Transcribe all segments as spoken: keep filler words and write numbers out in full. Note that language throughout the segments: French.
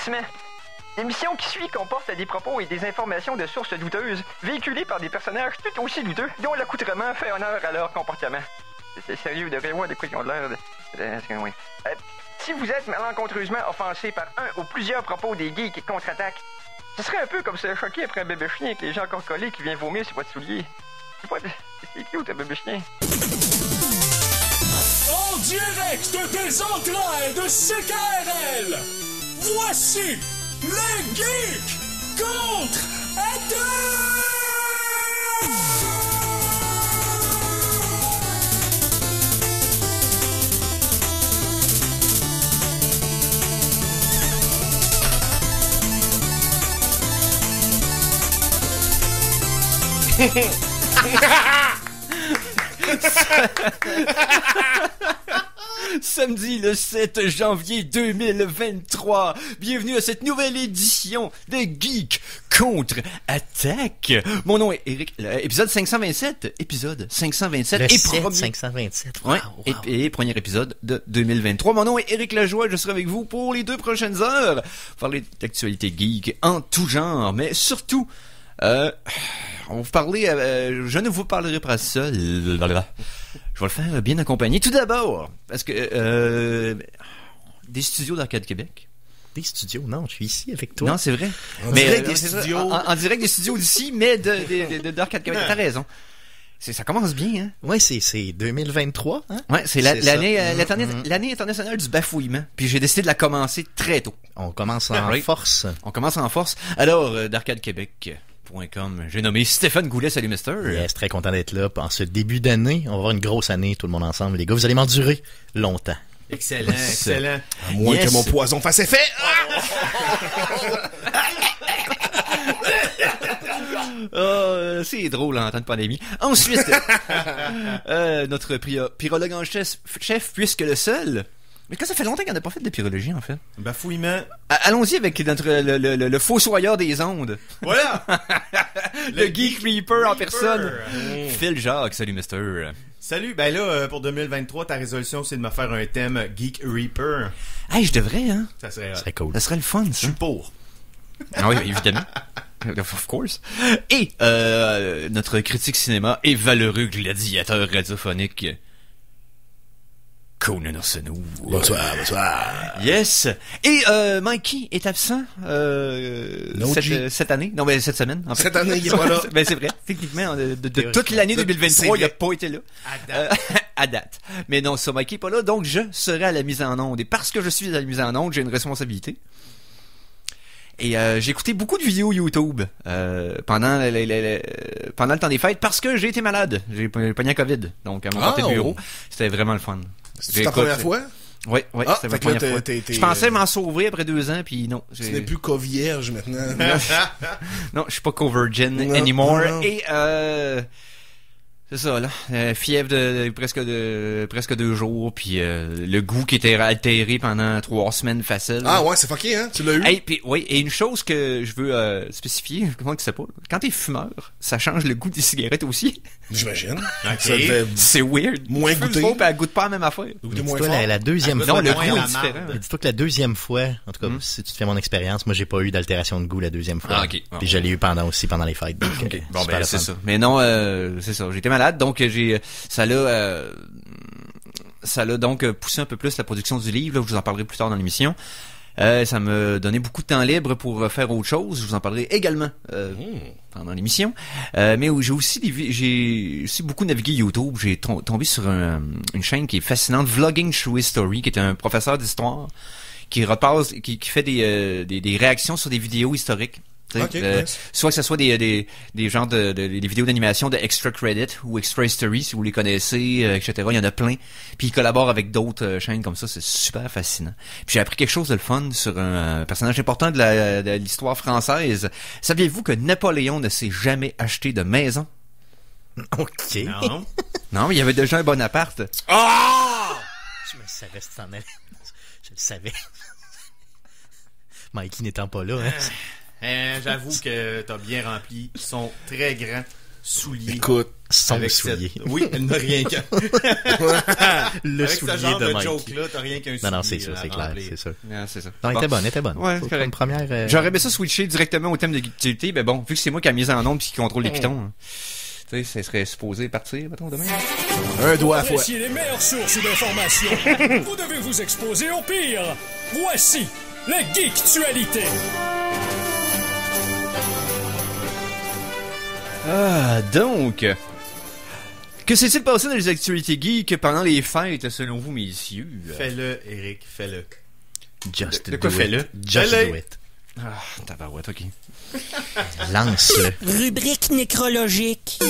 Avertissement. L'émission qui suit comporte des propos et des informations de sources douteuses, véhiculées par des personnages tout aussi douteux, dont l'accoutrement fait honneur à leur comportement. C'est sérieux, de voir de quoi ils ont l'air de... Oui. Euh, si vous êtes malencontreusement offensé par un ou plusieurs propos des geeks contre-attaque, ce serait un peu comme se choquer après un bébé chien avec les gens encore collés qui vient vomir sur votre soulier. C'est pas... C'est cute, un bébé chien. En direct des entrailles de C K R L, voici les geeks contre attaque! Samedi le sept janvier deux mille vingt-trois. Bienvenue à cette nouvelle édition de Geek contre Attaque. Mon nom est Eric. Épisode cinq cent vingt-sept. Épisode cinq cent vingt-sept. Le et sept, premier... cinq cent vingt-sept. Wow, Ouais, wow. Et, et premier épisode de deux mille vingt-trois. Mon nom est Eric Lajoie. Je serai avec vous pour les deux prochaines heures. Parler d'actualité geek en tout genre, mais surtout... Euh, on va vous parler, euh, je ne vous parlerai pas seul. Je vais le faire bien accompagné. Tout d'abord, parce que euh, des studios d'Arcade Québec. Des studios, non, je suis ici avec toi. Non, c'est vrai. En mais direct euh, des c'est ça, studios. en, en direct des studios d'ici, mais de, de, de, de- d'Arcade Québec. T'as raison. C'est, ça commence bien, hein. Ouais, c'est, c'est deux mille vingt-trois, hein? Ouais, c'est, la, C'est l'année, ça. euh, l'année, Mhm. l'année internationale du bafouillement. Puis j'ai décidé de la commencer très tôt. On commence en Right. force. On commence en force. Alors, euh, d'Arcade Québec. .com. J'ai nommé Stéphane Goulet. Salut, mister. Yes, très content d'être là. En ce début d'année, on va avoir une grosse année, tout le monde ensemble. Les gars, vous allez m'endurer longtemps. Excellent, excellent. À moins Yes. que mon poison fasse effet. Ah, euh, c'est drôle en temps de pandémie. Ensuite, euh, notre pri- pyrologue en chef, chef, puisque le seul... Mais quand ça fait longtemps qu'on n'a pas fait de pyrologie, en fait. Bafouillement. A- Allons-y avec notre, le, le, le, le fossoyeur des ondes. Voilà. Le, Geek Reaper en personne. Mm. Phil Jacques, salut, mister. Salut, ben là, euh, pour deux mille vingt-trois, ta résolution, c'est de me faire un thème Geek Reaper. Hey, je devrais, hein. Ça serait... Ce serait cool. Ça serait le fun, Je ça. suis pour. Ah oui, évidemment. Of course. Et euh, notre critique cinéma et valeureux gladiateur radiophonique, Conan Arsenault. Bonsoir, bonsoir. Yes. Et euh, Mikey est absent euh, No cette, G. euh, cette année. Non, mais cette semaine. En fait. Cette année, il est pas là. Ben c'est vrai. Techniquement, de, de, de toute Théoriquement. l'année De- deux mille c'est vingt-trois, il a vrai. pas été là. À Euh, date. à date. Mais non, ça, Mikey est pas là, donc je serai à la mise en onde. Et parce que je suis à la mise en onde, j'ai une responsabilité. Et euh, j'ai écouté beaucoup de vidéos YouTube euh, pendant le, le- le- le- pendant le temps des fêtes parce que j'ai été malade. J'ai p- pogné la COVID. Donc à mon Ah, côté de oh. bureau, c'était vraiment le fun. C'est J'ai ta écouté- première fois? Oui, oui, Ah, c'était ma fait que là, première t'es- fois. t'es- t'es, Je pensais euh, m'en sauver après deux ans, puis non. Tu j'ai- n'es plus co-vierge maintenant. Non, je suis pas co-virgin Non, anymore. non, non. Et euh, c'est ça là, euh, fièvre de, de presque de presque deux jours, puis euh, le goût qui était altéré pendant trois semaines facile. Ah ouais, c'est fucké, hein? Tu l'as eu? Hey, puis oui, et une chose que je veux euh, spécifier, comment tu sais pas, quand t'es fumeur, ça change le goût des cigarettes aussi. J'imagine. Ah, Ça devait C'est weird. Moins Tu fumes goûter. trop, puis elle goûte pas la même affaire. goûter moins Dis-toi, fort. la, la deuxième Non, fois. le moins goût la est différent. marde. Mais dis-toi que la deuxième fois, en tout cas, Hmm. si tu te fais mon expérience, moi j'ai pas eu d'altération de goût la deuxième fois. Ah, ok. Puis je l'ai eu pendant aussi pendant les fêtes. Donc, Ok. euh, Bon, super ben, le c'est fun. ça. Mais non, euh, c'est ça. J'étais malade, donc j'ai, ça l'a, euh, ça l'a donc poussé un peu plus la production du livre. Là, je vous en parlerai plus tard dans l'émission. Euh, ça me donnait beaucoup de temps libre pour euh, faire autre chose. Je vous en parlerai également euh, pendant l'émission. Euh, mais où j'ai aussi des vi- j'ai aussi beaucoup navigué YouTube. J'ai tom- tombé sur un- une chaîne qui est fascinante, Vlogging True History, qui est un professeur d'histoire qui repasse, qui, qui fait des, euh, des des réactions sur des vidéos historiques. Tu sais, Ok, euh, nice. soit que ce soit des des des genres de, de des vidéos d'animation de Extra Credit ou Extra History si vous les connaissez, euh, et cetera. Il y en a plein. Puis il collabore avec d'autres euh, chaînes comme ça, c'est super fascinant. Puis j'ai appris quelque chose de le fun sur un euh, personnage important de la de l'histoire française. Saviez-vous que Napoléon ne s'est jamais acheté de maison? Ok. Non. Non, mais il y avait déjà un Bonaparte. Ah! Je me savais si t'en allais. Je le savais. Mikey n'étant pas là, hein. Euh, J'avoue que t'as bien rempli. Ils sont très grands. soulier. Écoute, Son avec soulier. cette- Oui, elle n'a rien qu'un. Le Avec soulier ce genre de de Mike. joke-là, t'as rien qu'un soulier. Non, non, c'est ça, à c'est clair, remplir. c'est ça. Ah, c'est ça. Non, elle Bon. était bonne, elle était bonne. Ouais, c'est Pour correct. une première... euh, J'aurais aimé ça switcher directement au thème de geekitualité, mais bon, vu que c'est moi qui a mis en onde pis qui contrôle les pitons, hein, tu sais, ça serait supposé partir, mettons, demain. un doigt à fois. Appréciez les meilleures sources d'informations. Vous devez vous exposer au pire. Voici les Geektualités. Ah, donc... Que s'est-il passé dans les actualités geeks pendant les fêtes, selon vous, messieurs? Fais-le, Eric, fais-le. Just De- de quoi do fais-le? it. Just Fais-le. do it. Ah, tabarouette, ok. Lance-le. Rubrique nécrologique.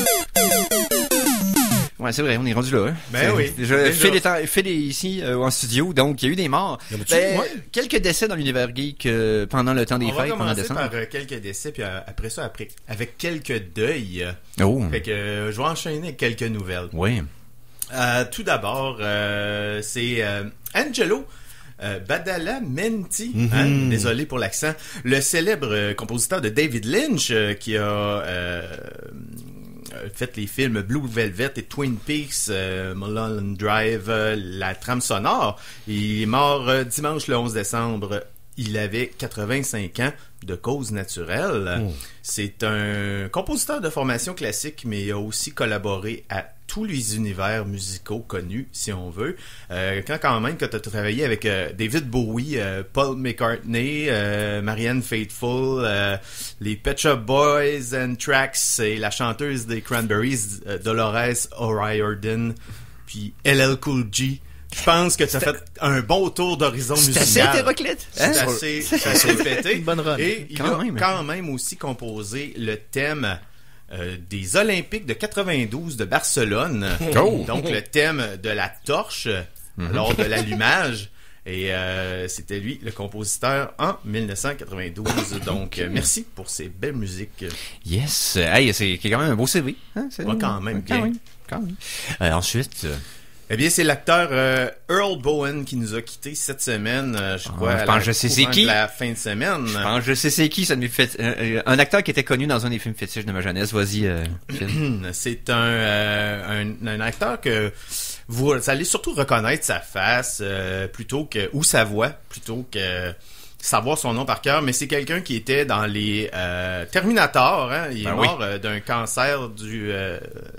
Ouais, c'est vrai, on est rendu là. Hein. Ben C'est- oui, Déjà, déjà. Phil est, en- Phil est ici euh, en studio, donc il y a eu des morts. Y en a-tu? Ben, Ouais. Quelques décès dans l'univers geek euh, pendant le temps des On va fêtes, pendant commencer décembre. par euh, quelques décès, puis euh, après ça, après, avec quelques deuils. Oh, Fait que euh, je vais enchaîner avec quelques nouvelles. oui. Euh, tout d'abord, euh, c'est euh, Angelo euh, Badalamenti, Mhm. hein, désolé pour l'accent, le célèbre euh, compositeur de David Lynch euh, qui a euh, euh, fait les films Blue Velvet et Twin Peaks, euh, Mulholland Drive, euh, la trame sonore. Il est mort euh, dimanche le onze décembre. Il avait quatre-vingt-cinq ans de cause naturelle. Oh. C'est un compositeur de formation classique, mais il a aussi collaboré à tous les univers musicaux connus, si on veut. Euh, quand quand même que tu as travaillé avec euh, David Bowie, euh, Paul McCartney, euh, Marianne Faithfull, euh, les Pet Shop Boys, Anthrax et la chanteuse des Cranberries, euh, Dolores O'Riordan, puis L L Cool J. Je pense que tu as fait un bon tour d'horizon C'est musical. assez hétéroclite. C'est Hein? assez, c'est assez pété. Une bonne run. Et il Quand a même. quand même aussi composé le thème euh, des Olympiques de quatre-vingt-douze de Barcelone. Oh. Donc le thème de la torche lors de l'allumage. Et euh, c'était lui le compositeur en dix-neuf cent quatre-vingt-douze. Donc euh, merci pour ces belles musiques. Yes. Hey, c'est quand même un beau C V. Hein? C'est- Ouais, quand même, Quand bien. même. Quand même. Euh, ensuite... euh, Eh bien, c'est l'acteur euh, Earl Bowen qui nous a quittés cette semaine. euh, je Ah, crois. je à pense la que je sais c'est courant qui. de la fin de semaine. Je pense, je sais c'est qui, ça me fait euh, un acteur qui était connu dans un des films fétiches de ma jeunesse. Vas-y, euh, Phil. C'est un, euh, un, un acteur que vous allez surtout reconnaître sa face euh, plutôt que ou sa voix plutôt que savoir son nom par cœur, mais c'est quelqu'un qui était dans les euh, Terminator. Hein? Il est Ben oui. mort euh, d'un cancer du, euh,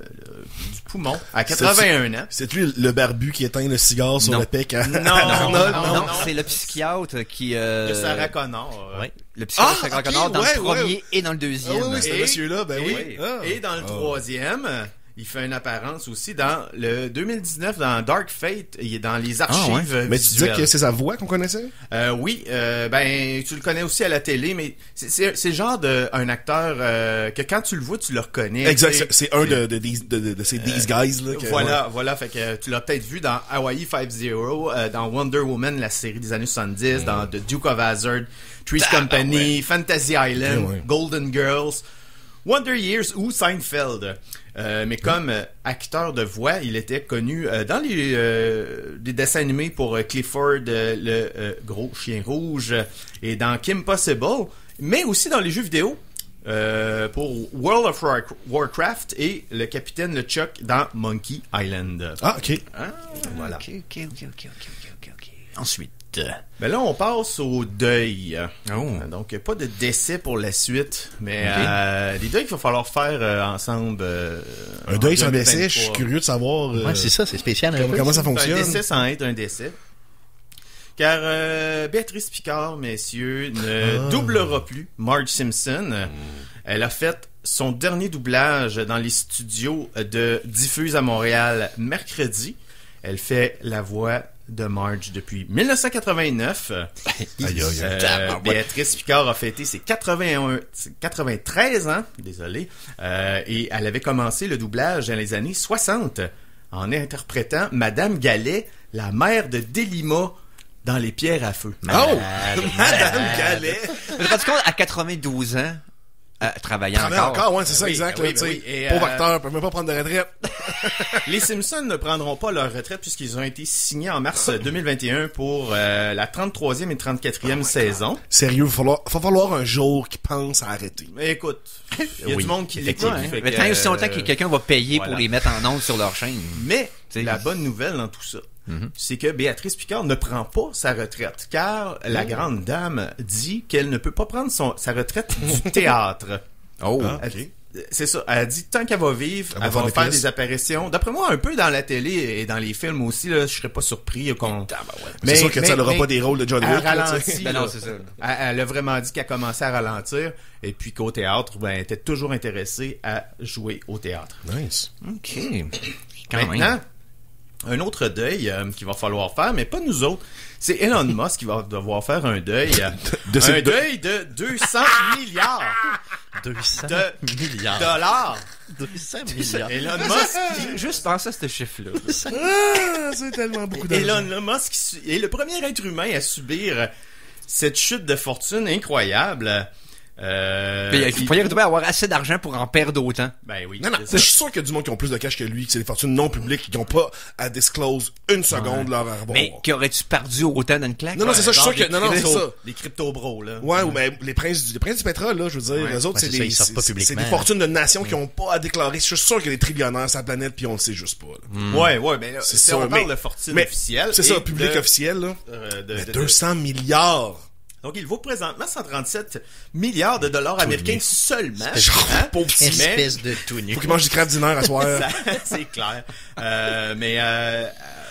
du poumon à quatre-vingt-un ans. C'est lui le barbu qui éteint le cigare sur Non. le pec. hein? Non, non, non, non, non, non, non. c'est le psychiatre qui... Euh, De Sarah Connor. Ouais. Le psychiatre Ah, Sarah ok, Connor dans ouais, le premier ouais. et dans le Ah deuxième. oui, oui, c'est Et- monsieur-là, ben oui. Et, Ah. et dans le Ah. troisième, il fait une apparence aussi dans le deux mille dix-neuf dans Dark Fate. Il est dans les archives ouais. Mais tu disais visuelles. que c'est sa voix qu'on connaissait? Euh, oui, euh, ben tu le connais aussi à la télé, mais c'est c'est c'est le genre de un acteur euh, que quand tu le vois, tu le reconnais. Exact, tu sais. c'est c'est un de, de, de, de, de, de ces These Guys. Là, que- Voilà, voilà, fait que tu l'as peut-être vu dans Hawaii Five-Zero, euh, dans Wonder Woman, la série des années soixante-dix, dans The Duke of Hazzard, Three's Company, Fantasy Island, Ouais, ouais. Golden Girls, Wonder Years ou Seinfeld. Euh, mais comme euh, acteur de voix, il était connu euh, dans les, euh, des dessins animés pour euh, Clifford, euh, le euh, gros chien rouge, euh, et dans Kim Possible, mais aussi dans les jeux vidéo. Euh, pour World of War- Warcraft et le capitaine LeChuck dans Monkey Island. Ah, ok. Voilà. Ok, ok, ok, ok, ok, ok, ok. Ensuite... Ben là, on passe au deuil. Oh. Euh, Donc, pas de décès pour la suite, mais Ok. euh, des deuils qu'il va falloir faire euh, ensemble. euh, Un en deuil sans deux mille décès, je suis vingt-trois. curieux de savoir euh, Ouais, c'est ça, c'est spécial. un comment, peu. comment ça C'est un fonctionne. décès sans être un décès. Car euh, Béatrice Picard, messieurs, ne Ah. doublera plus Marge Simpson. Elle a fait son dernier doublage dans les studios de Diffuse à Montréal mercredi. Elle fait la voix de Marge depuis dix-neuf cent quatre-vingt-neuf. Aïe, aïe, aïe. Euh, Béatrice Picard a fêté ses quatre-vingt-un, quatre-vingt-treize ans, désolé, euh, et elle avait commencé le doublage dans les années soixante en interprétant Madame Gallet, la mère de Delima dans Les Pierres à Feu. Oh! Madame Gallet! Je me rends compte, à quatre-vingt-douze ans, euh, travaillant Travailler encore. encore, ouais, c'est ça, oui, exact. oui, là, tu sais. oui, et, Pauvre euh, acteur, peut même pas prendre de retraite. Les Simpsons ne prendront pas leur retraite puisqu'ils ont été signés en mars deux mille vingt et un pour euh, la trente-troisième et trente-quatrième saison. Sérieux, il va falloir, va falloir un jour qu'ils pensent à arrêter. Mais écoute, il y a Oui, du monde qui l'écoute. effectivement. fait Mais que, tant et aussi longtemps euh, que quelqu'un va payer voilà. pour les mettre en ondes sur leur chaîne. Mais T'sais, la il- bonne nouvelle dans tout ça, Mhm. c'est que Béatrice Picard ne prend pas sa retraite, car la grande dame dit qu'elle ne peut pas prendre son, sa retraite du théâtre. Oh. Ah, Elle- ok. C'est ça. Elle dit tant qu'elle va vivre, Elle elle, va faire va des faire pièces. des apparitions. D'après moi, un peu dans la télé et dans les films aussi. Là, je serais pas surpris qu'on. C'est sûr que ça n'aura pas des rôles de John elle Wick. là, tu sais. ralentit, Ben là. non, c'est ça. Elle, elle a vraiment dit qu'elle commençait à ralentir et puis qu'au théâtre, ben, elle était toujours intéressée à jouer au théâtre. Nice. OK. Quand Maintenant, même. un autre deuil euh, qu'il va falloir faire, mais pas nous autres. C'est Elon Musk qui va devoir faire un deuil. euh, de un cette- deuil de deux cents milliards deux cents de milliards. dollars. deux cents milliards. Elon Musk, Ju- Juste pense à ce chiffre-là. Ah, c'est tellement beaucoup d'argent. Elon Musk su- est le premier être humain à subir cette chute de fortune incroyable. Euh, Mais il il- faut y retrouver à avoir assez d'argent pour en perdre autant. Ben oui. Non, non, c'est je ça. suis sûr qu'il y a du monde qui ont plus de cash que lui, que c'est des fortunes non publiques, qui n'ont pas à disclose une seconde leur avoir. Mais qu'aurais-tu perdu autant dans une claque? Non, non, c'est ça, je suis Genre sûr que, des non, non, c'est crypto- ça. Les crypto-bros, là. Ouais, ou ben, les princes du, les princes du pétrole, là, je veux dire, Ouais. les autres, Ouais, c'est c'est ça, des, ils sortent pas c'est- c'est publiquement. des fortunes de nations qui ont pas à déclarer. Je suis sûr qu'il y a des trillionnaires sur la planète, puis on le sait juste pas, là. Ouais, ouais, mais là, C'est c'est ça, on parle mais- de fortune mais officielle. C'est et ça, public de- officiel, là. euh, de- Mais de- deux cents milliards! Donc, il vaut présentement cent trente-sept milliards de dollars américains seulement. Genre, Hein? pauvre petit. Mais- Espèce de tout nu. Faut qu'il mange du crabe dîner à soir. Ça, c'est clair. Euh, mais euh, euh,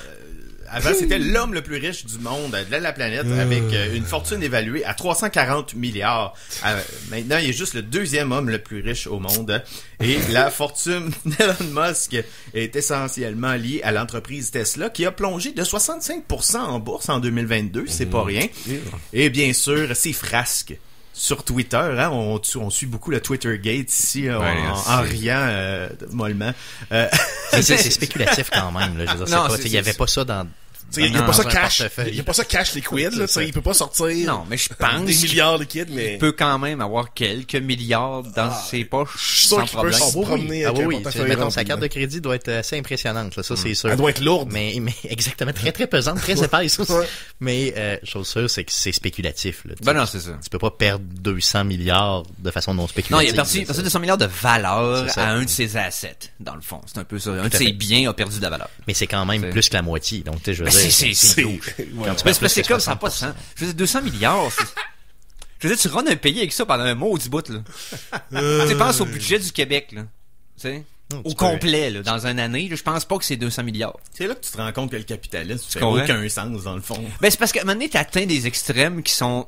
avant, c'était l'homme le plus riche du monde, de la planète, avec euh, une fortune évaluée à trois cent quarante milliards. Euh, maintenant, il est juste le deuxième homme le plus riche au monde. Et la fortune d'Elon Musk est essentiellement liée à l'entreprise Tesla, qui a plongé de soixante-cinq pour cent en bourse en deux mille vingt-deux. C'est pas rien. Et bien sûr, ses frasques. Sur Twitter, hein, on, on suit beaucoup le Twittergate ici, en, Ouais, en riant euh, mollement. Euh, C'est c'est spéculatif quand même. Là. Je veux dire, c'est Non, pas- c'est- tu sais, il y avait pas ça dans. Il n'y a Non, pas ça dans un cash. portefeuille. Il y a pas ça cash liquide, là. tu sais, Il peut pas sortir Non, mais je pense des qu'il milliards liquides, mais. peut quand même avoir quelques milliards dans ses poches je suis sûr sans qu'il peut problème. se promener Ah avec oui, un oui. portefeuille Mettons, rempli, sa carte là. de crédit doit être assez impressionnante, là, ça c'est sûr. Elle doit être lourde. Mais, mais exactement, très très pesante, très épaisse aussi. Ouais. Mais euh, chose sûre, c'est que c'est spéculatif. Là, tu Ben sais. non, c'est ça. Tu peux pas perdre deux cents milliards de façon non Non, spéculative. il a perdu, là, perdu ça. deux cents milliards de valeur C'est ça. à un de ses assets, dans le fond. C'est un peu ça. Un de à ses fait. biens a perdu de la valeur. Mais c'est quand même C'est- plus que la moitié. Donc, tu sais, je veux Ben, dire, c'est- c'est- huge. ouais. Quand tu Mais perds c'est parce plus que que comme ça n'a pas de soixante sens. Je veux dire, deux cents milliards, c'est... Je veux dire, tu runs un pays avec ça pendant un maudit bout, là. Tu sais, pense au budget du Québec, là. Tu sais? Non, Au tu complet, là, dans une année, là, je pense pas que c'est deux cents milliards. c'est là que tu te rends compte que le capitalisme fait comprends? aucun sens, dans le fond. Ben, c'est parce qu'à un moment donné, t'atteins des extrêmes qui sont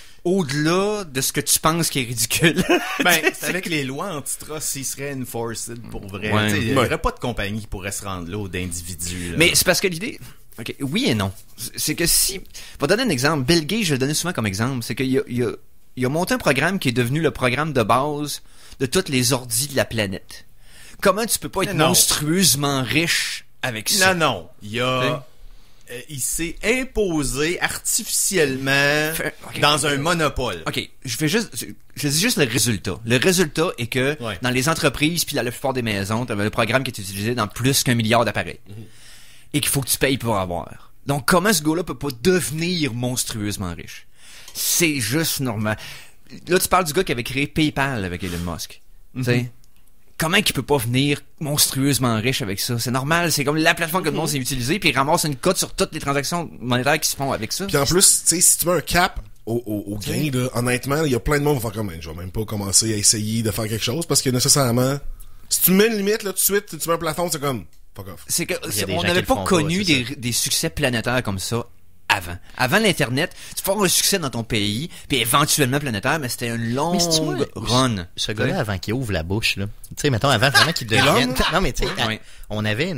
au-delà de ce que tu penses qui est ridicule. Ben, c'est avec les lois antitrust, ils seraient enforced pour vrai. Ouais. Tu sais, Il n'y Ouais. aurait pas de compagnie qui pourrait se rendre là ou d'individus. là. Mais c'est parce que l'idée... Ok, oui et non. C'est que si... Pour donner un exemple, Bill Gates, je le donnais souvent comme exemple, c'est qu'il a, il a, il a monté un programme qui est devenu le programme de base de toutes les ordis de la planète. Comment tu peux pas être Mais non. monstrueusement riche avec ça? Non, non. Il a... euh, il s'est imposé artificiellement Fait- ok. dans un monopole. OK, je fais juste je dis juste le résultat. Le résultat est que Ouais. dans les entreprises puis dans la plupart des maisons, tu avais le programme qui est utilisé dans plus qu'un milliard d'appareils. Et qu'il faut que tu payes pour avoir. Donc comment ce gars-là peut pas devenir monstrueusement riche? C'est juste normal. Là, tu parles du gars qui avait créé PayPal avec Elon Musk. Tu sais? Comment qu'il peut pas venir monstrueusement riche avec ça? C'est normal, c'est comme la plateforme que tout le monde s'est utilisée, puis il ramasse une cote sur toutes les transactions monétaires qui se font avec ça. Puis en plus, tu sais, si tu mets un cap au, au, au gain, là, honnêtement, il y a plein de monde qui vont faire comme, Ben, je vais même pas commencer à essayer de faire quelque chose parce que nécessairement, si tu mets une limite, là, tout de suite, tu mets un plafond, c'est comme, fuck off. C'est que Il y a c'est- des on gens n'avait qui pas le font connu pas, c'est des, des succès planétaires comme ça avant. Avant l'Internet, tu peux avoir un succès dans ton pays, puis éventuellement planétaire, mais c'était une longue Mais c'est-tu moi, run. Ce gars-là, avant qu'il ouvre la bouche, là. Tu sais, mettons, avant vraiment qu'il devienne. Non, mais tu sais, Ouais. on avait une.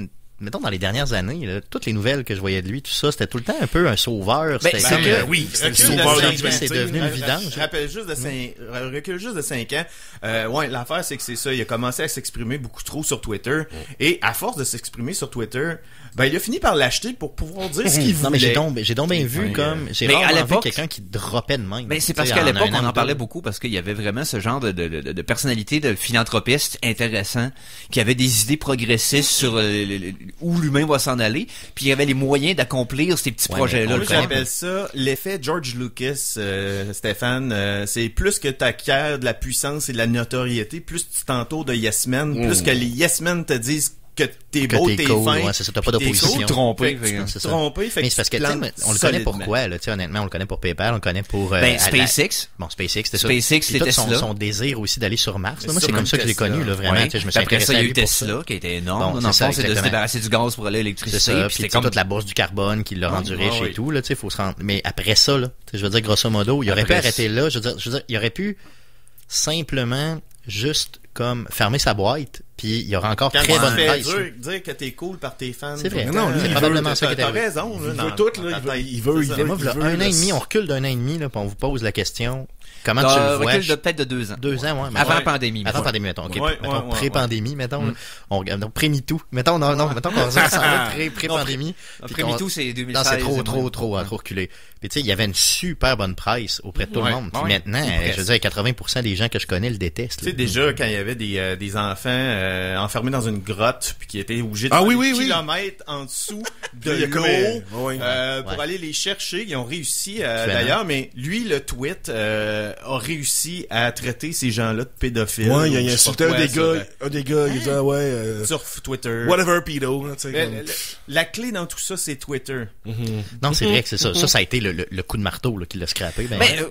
mettons, dans les dernières années, là, toutes les nouvelles que je voyais de lui, tout ça, c'était tout le temps un peu un sauveur. Ben, C'était c'est comme, que- euh, oui, c'était le Recule sauveur de de cinq l'humanité. c'est devenu une Je- vidange. Je rappelle juste de cinq, recule juste de cinq ans. Euh, ouais, l'affaire, c'est que c'est ça. Il a commencé à s'exprimer beaucoup trop sur Twitter. Et à force de s'exprimer sur Twitter, ben, il a fini par l'acheter pour pouvoir dire ce qu'il voulait. Non, mais j'ai donc, j'ai donc bien vu Ouais, comme, j'ai mais à rarement vu l'époque- quelqu'un qui droppait de même. Mais c'est Tu parce sais, qu'à en l'époque, un on an en ou parlait deux. beaucoup parce qu'il y avait vraiment ce genre de, de, de, de personnalité de philanthropiste intéressant qui avait des idées progressistes sur euh, le- le- où l'humain va s'en aller, puis il y avait les moyens d'accomplir ces petits Ouais, projets-là. Moi, le problème. j'appelle ça l'effet George Lucas, euh, Stéphane. Euh, c'est plus que t'acquiers de la puissance et de la notoriété, plus tu t'entoures de yes men, plus que les yes men te disent que t'es Que beau, t'es t'es cool, fin. ouais, c'est ça, t'as pas puis t'es d'opposition. cool. Trompé, Fait que fait tu que peux c'est te ça. tromper, fait Mais que c'est parce tu que, te tu sais, plantes on le connaît solidement. pourquoi, là, tu sais, honnêtement, on le connaît pour PayPal, on le connaît pour, euh, Ben, à la- SpaceX. Bon, SpaceX, c'était ça. SpaceX, Puis les tout son, Tesla. son désir aussi d'aller sur Mars. là. Moi, Sur c'est comme même ça que je l'ai Tesla. connu, là, vraiment. Ouais. Tu sais, je me Puis suis après intéressé ça, il y à a lui eu pour Tesla, ça. qui était énorme. Bon, dans c'est le ça, fond, c'est de se exactement. débarrasser du gaz pour aller à C'est l'électricité. ça, puis puis c'était tu sais, comme... toute la bourse du carbone qui l'a rendu ouais, riche ouais. et tout, là, tu sais, faut se rendre, mais après ça, là, tu sais, je veux dire, grosso modo, il aurait Après pu arrêter là, je veux dire, je veux dire, il aurait pu simplement juste comme fermer sa boîte, puis il y aurait encore Quand très tu bonne fais presse. dire, dire que t'es cool par tes fans. C'est vrai. tout le temps, Non, lui, c'est il probablement veut- ça qui t'as- est T'as arrivé. raison, là. Il dans- veut tout, là, dans ta il veut- tête. il veut- C'est il ça. veut- Mais moi, voilà, veut un le- an et demi, on recule d'un an et demi, là, puis on vous pose la question, comment Dans tu un le vois? recul de peut-être de deux ans. Deux ans, ouais. mais Avant ouais. la pandémie. Avant mettons. pandémie, mettons. OK. Ouais, mettons, ouais, ouais, pré-pandémie, mettons. là. On regarde, donc, pré-MeToo. Mettons, non, non, mettons qu'on s'en va pré- pré-pandémie. puis Après qu'on- MeToo, c'est deux mille Non, seize. c'est trop, et trop, moins. trop, hein, trop reculé. Puis tu sais, il y avait une super bonne presse auprès de tout Ouais, le monde. Puis ouais. maintenant, Ou euh, presque. je veux dire, quatre-vingts pour cent des gens que je connais le détestent. Tu sais, là. déjà, quand il y avait des, euh, des enfants euh, enfermés dans une grotte, puis qui étaient obligés de Ah faire oui, des oui, oui. kilomètres en dessous de Il y a comme, l'eau euh, ouais. euh, pour Ouais. aller les chercher. Ils ont réussi, euh, Actuellement. d'ailleurs, mais lui, le tweet, euh, a réussi à traiter ces gens-là de pédophiles. Ouais, il a ou je sais insulté pas un quoi des sur, gars, un des gars, il disait, ah ouais, euh, euh, sur Twitter. whatever, pedo, là, tu sais, Le- comme- le- La clé dans tout ça, c'est Twitter. Non, c'est vrai que c'est ça. Ça, ça a été le, le, le coup de marteau là, qui l'a scrappé. Ben, Mais, euh,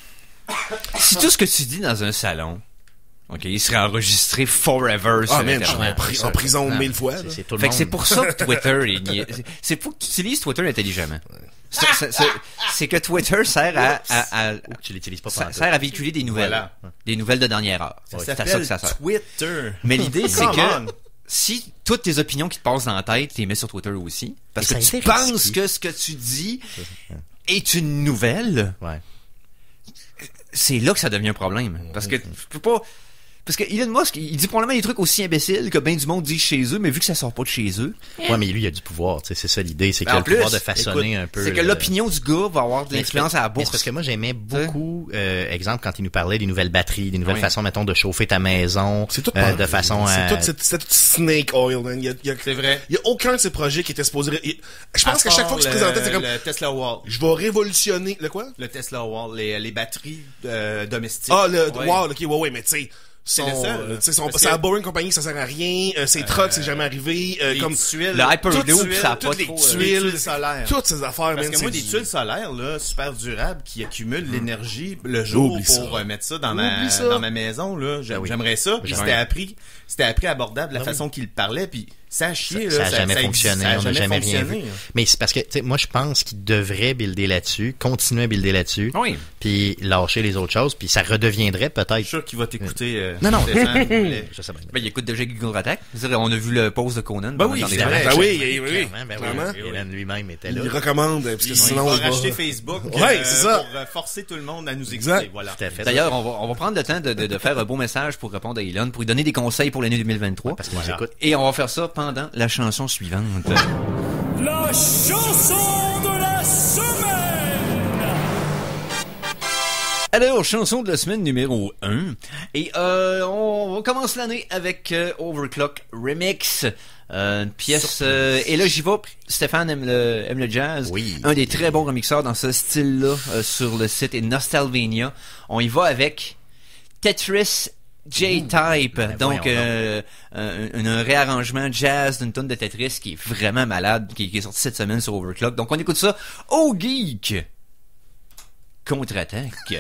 si tout ce que tu dis dans un salon, ok, il serait enregistré forever sur Ah, man, je suis Internet. en, pri- en prison non, mille fois, là. c'est- c'est tout le Fait que monde. c'est pour ça que Twitter est niais. C'est- C'est pour que tu utilises Twitter intelligemment. C'est- c'est- c'est- C'est que Twitter sert à, à, à- Ou que tu l'utilises pas ça- pendant sert à véhiculer des nouvelles. Voilà. Des nouvelles de dernière heure. Ça C'est à ça que s'appelle ça sert. Twitter. Mais l'idée, c'est Come que on. si toutes tes opinions qui te passent dans la tête, tu les mets sur Twitter aussi, parce Mais que ça tu a été penses risqué. que ce que tu dis est une nouvelle, Ouais. c'est là que ça devient un problème. Parce que tu peux pas... Parce que Elon Musk, il dit probablement des trucs aussi imbéciles que ben du monde dit chez eux, mais vu que ça sort pas de chez eux, Ouais, mais lui, il a du pouvoir. Tu sais, c'est ça l'idée. C'est qu'il Ben, a en le pouvoir plus, de façonner écoute, un peu. c'est que le- l'opinion du gars va avoir de Mais l'influence à la mais bourse. c'est parce que moi, j'aimais beaucoup, euh, exemple, quand il nous parlait des nouvelles batteries, des nouvelles Oui. façons, mettons, de chauffer ta maison. C'est tout euh, pas- de façon c'est à... tout, c'est, c'est tout snake oil, man. Il y a, il y a, C'est vrai. il y a aucun de ces projets qui était supposé, il- je pense À qu'à chaque part fois que je le- présentais, c'est comme, Le Tesla Wall. je vais révolutionner, le quoi? Le Tesla Wall, les, les batteries euh, domestiques. Ah, le, Ouais. wow, ok, ouais, ouais, mais tu sais, son, le seul, là. euh, tu sais, son, Parce sa que- Boring Company, ça sert à rien, euh, ses trucks, c'est jamais arrivé, euh, Les comme, tuiles, le Hyperloop, toutes les ça a tuiles, pas toutes trop, les euh, tuiles, tuiles, tuiles solaires. toutes ces affaires, Parce man, que moi, c'est des du- tuiles solaires, là, super durables, qui accumulent l'énergie le jour Oublie pour ça. euh, mettre ça dans ma, Oublie ça. dans ma maison, là. J'a- Ben oui. J'aimerais ça. Puis Ben c'était oui. appris, c'était appris abordable, la Ben oui. façon qu'il parlait, puis ça a chié, Ça là. n'a jamais ça fonctionné, ça a on n'a jamais rien fonctionné, vu. hein. Mais c'est parce que, tu sais, moi, je pense qu'il devrait builder là-dessus, continuer à builder là-dessus, Oui. puis lâcher les autres choses, puis ça redeviendrait Je suis peut-être. sûr qu'il va t'écouter. euh, Non, non. Stéphane, mais- Je sais bien. Ben, il écoute déjà Google Attack. C'est-à-dire, on a vu le post de Conan. Ben pendant oui, qu'on est c'est là. vrai. Ben oui, oui, oui, Clairement, ben oui. Clairement. Hélène lui-même était là. il recommande, parce que Il sinon, va il va- racheter Facebook Ouais, euh, c'est ça. pour euh, forcer tout le monde à nous Exact. écouter. Voilà. Tout à fait. D'ailleurs, on va, on va prendre le temps de, de, de faire un beau message pour répondre à Elon, pour lui donner des conseils pour l'année deux mille vingt-trois. Parce qu'il nous écoute. Et on va faire ça pendant la chanson suivante. La chanson de la semaine! Alors, chanson de la semaine numéro un. Et euh, on, on commence l'année avec euh, Overclock Remix. Euh, une pièce... euh, et là, j'y vais. Stéphane aime le, aime le jazz. Oui. Un des très bons remixeurs dans ce style-là euh, sur le site est Nostalvania. On y va avec Tetris J-Type. Ben Donc, voyons euh, un, un- un réarrangement jazz d'une tonne de Tetris qui est vraiment malade, qui, qui est sorti cette semaine sur Overclock. Donc, on écoute ça au geek. Contre-attaque.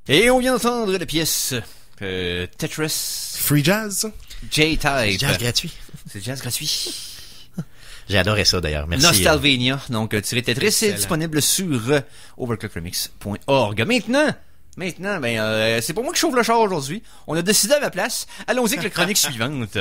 Et on vient d'entendre la pièce euh, Tetris Free Jazz? J-Type. Jazz gratuit. C'est jazz gratuit. J'ai adoré ça d'ailleurs. Merci. Nostalvania, donc euh, tiré Tetris, c'est disponible sur euh, overclock remix point org. Maintenant, maintenant, ben euh, c'est pour moi que je chauffe le char aujourd'hui. On a décidé à ma place. Allons-y avec la chronique suivante.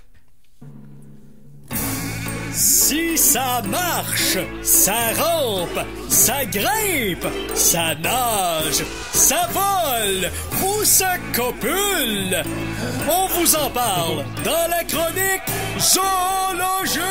Si ça marche, ça rampe, ça grimpe, ça nage, ça vole ou ça copule, on vous en parle dans la chronique zoologique.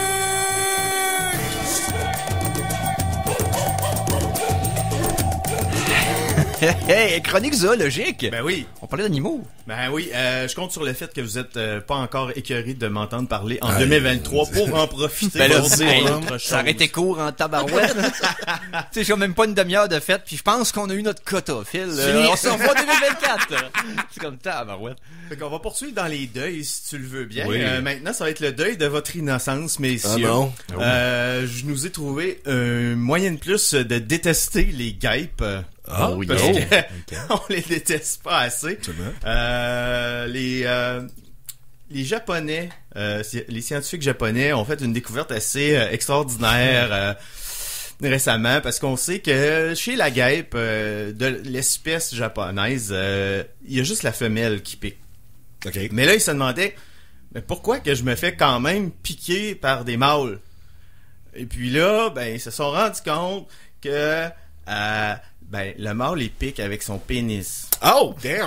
Hey, chronique zoologique. Ben oui. On parlait d'animaux. Ben oui, euh, je compte sur le fait que vous êtes euh, pas encore écœuré de m'entendre parler en deux mille vingt-trois pour en profiter. Ben là, pour dire hey, autre chose. ça aurait été court en tabarouette. Tu sais, j'ai même pas une demi-heure de fête, puis je pense qu'on a eu notre quota, Phil. Euh, on se revoit en deux mille vingt-quatre. C'est comme tabarouette. Fait qu'on va poursuivre dans les deuils, si tu le veux bien. Oui. Euh, maintenant, ça va être le deuil de votre innocence, messieurs. Ah non. Euh, je nous ai trouvé un moyen de plus de détester les guêpes. Ah, oui. Parce Oh. que on les déteste pas assez. C'est bien. Euh, les euh, les Japonais, euh, si- les scientifiques japonais ont fait une découverte assez euh, extraordinaire euh, récemment parce qu'on sait que chez la guêpe euh, de l'espèce japonaise, euh, il y a juste la femelle qui pique. OK. Mais là, ils se demandaient mais pourquoi que je me fais quand même piquer par des mâles. Et puis là, ben ils se sont rendus compte que euh, ben le mâle il pique avec son pénis. Oh, damn!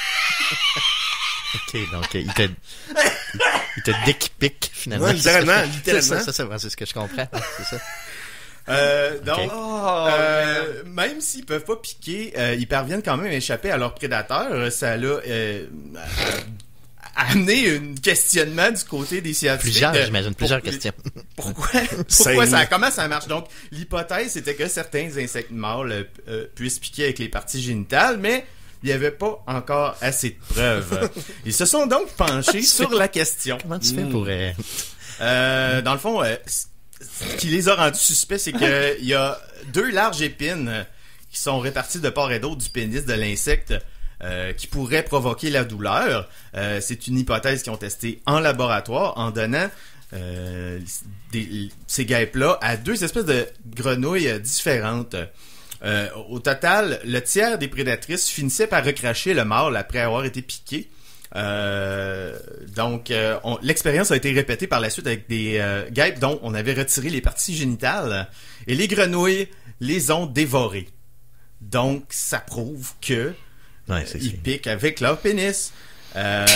Ok, donc euh, il te, il te déquipique finalement. Ouais, littéralement, C'est ça, littéralement. Ça, ça, ça, c'est ce que je comprends. C'est ça. Euh, donc, Ok. euh, même s'ils peuvent pas piquer, euh, ils parviennent quand même à échapper à leurs prédateurs. Ça l'a euh, amené un questionnement du côté des scientifiques. Plusieurs, de- j'imagine, plusieurs pour- questions. Pourquoi, C'est- pourquoi ça, comment ça marche? Donc, l'hypothèse c'était que certains insectes mâles euh, euh, puissent piquer avec les parties génitales, mais il n'y avait pas encore assez de preuves. Ils se sont donc penchés sur la question. Comment tu fais pour... euh, Euh, dans le fond, euh, c- ce qui les a rendus suspects, c'est que il y a deux larges épines euh, qui sont réparties de part et d'autre du pénis de l'insecte euh, qui pourraient provoquer la douleur. Euh, c'est une hypothèse qu'ils ont testée en laboratoire en donnant euh, des, ces guêpes-là à deux espèces de grenouilles euh, différentes. Euh, au total, le tiers des prédatrices finissait par recracher le mâle après avoir été piqué. Euh, donc, euh, on- l'expérience a été répétée par la suite avec des euh, guêpes dont on avait retiré les parties génitales et les grenouilles les ont dévorées. Donc, ça prouve que Ouais, c'est ils c'est- piquent avec leur pénis. Euh,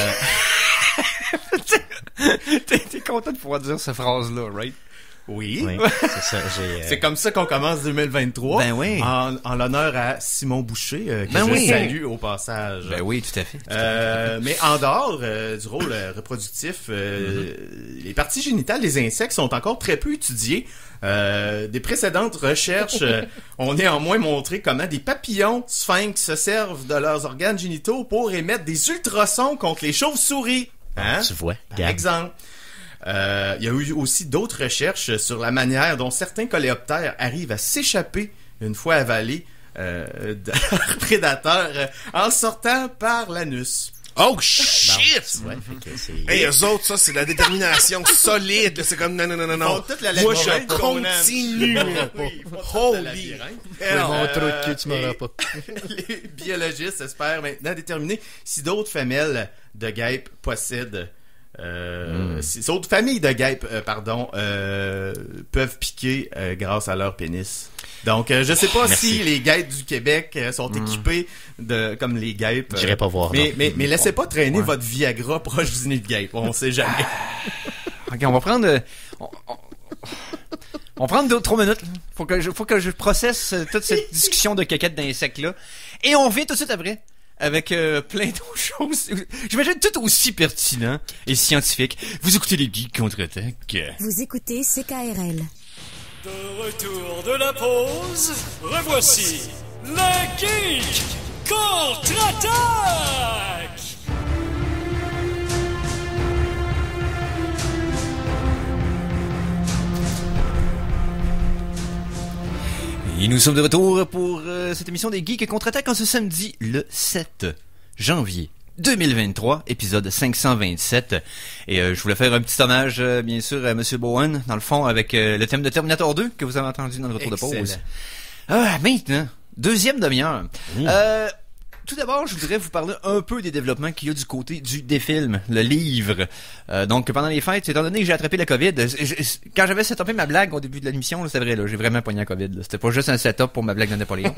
T'es, t'es content de pouvoir dire cette phrase-là, right? oui. Oui, c'est ça. J'ai, euh, C'est comme ça qu'on commence deux mille vingt-trois. Ben oui. En, en l'honneur à Simon Boucher, euh, que Ben je oui. salue au passage. Ben oui, tout à fait. Euh, mais en dehors euh, du rôle euh, reproductif, euh, les parties génitales des insectes sont encore très peu étudiées. Euh, des précédentes recherches euh, ont néanmoins montré comment des papillons sphinx se servent de leurs organes génitaux pour émettre des ultrasons contre les chauves-souris. Hein? Tu vois, Par Gab. exemple. Euh, il y a eu aussi d'autres recherches sur la manière dont certains coléoptères arrivent à s'échapper une fois avalés euh, de leurs prédateurs euh, en sortant par l'anus. Oh, Bon, shit! tu vois, fait que c'est... Hey, eux autres, ça, c'est la détermination solide. là. C'est comme, non, non, non, non, Ils non. font toute la Moi, labyrinthe je qu'on aime. continue. Oui, ils font toute la Holy labyrinthe. hell. Mon trou de cul, Euh, tu m'auras et- pas. Les biologistes espèrent maintenant déterminer si d'autres femelles de guêpes possèdent euh, si d'autres familles de guêpes, euh, pardon, euh, peuvent piquer euh, grâce à leur pénis. Donc, euh, je sais pas Merci. si les guêpes du Québec euh, sont équipées de comme les guêpes. euh, J'irai pas voir, Mais non. mais, mais laissez pas traîner votre Viagra proche du nid de guêpe. On sait jamais. Ok, on va prendre... euh, on, on- on va prendre deux, trois minutes. Là. Faut que je, faut que je processe euh, toute cette discussion de caquettes d'insectes-là. Et on revient tout de suite après. Avec euh, plein d'autres choses. J'imagine tout aussi pertinent et scientifique. Vous écoutez les geeks contre-attaque. Vous écoutez C K R L. De retour de la pause, revoici le Geek contre-attaque! Et nous sommes de retour pour euh, cette émission des Geeks contre-attaque en ce samedi le sept janvier deux mille vingt-trois, épisode cinq cent vingt-sept. Et euh, je voulais faire un petit hommage, euh, bien sûr, à Monsieur Bowen, dans le fond, avec euh, le thème de Terminator deux que vous avez entendu dans le retour Excellent. de pause. Ah, maintenant, deuxième demi-heure. Mmh. Euh... Tout d'abord, je voudrais vous parler un peu des développements qu'il y a du côté du défilm, le livre. Euh, donc, pendant les fêtes, étant donné que j'ai attrapé la COVID, je, je, quand j'avais setupé ma blague au début de l'émission, c'est vrai, là, j'ai vraiment pogné la COVID. Là. C'était pas juste un setup pour ma blague de Napoléon.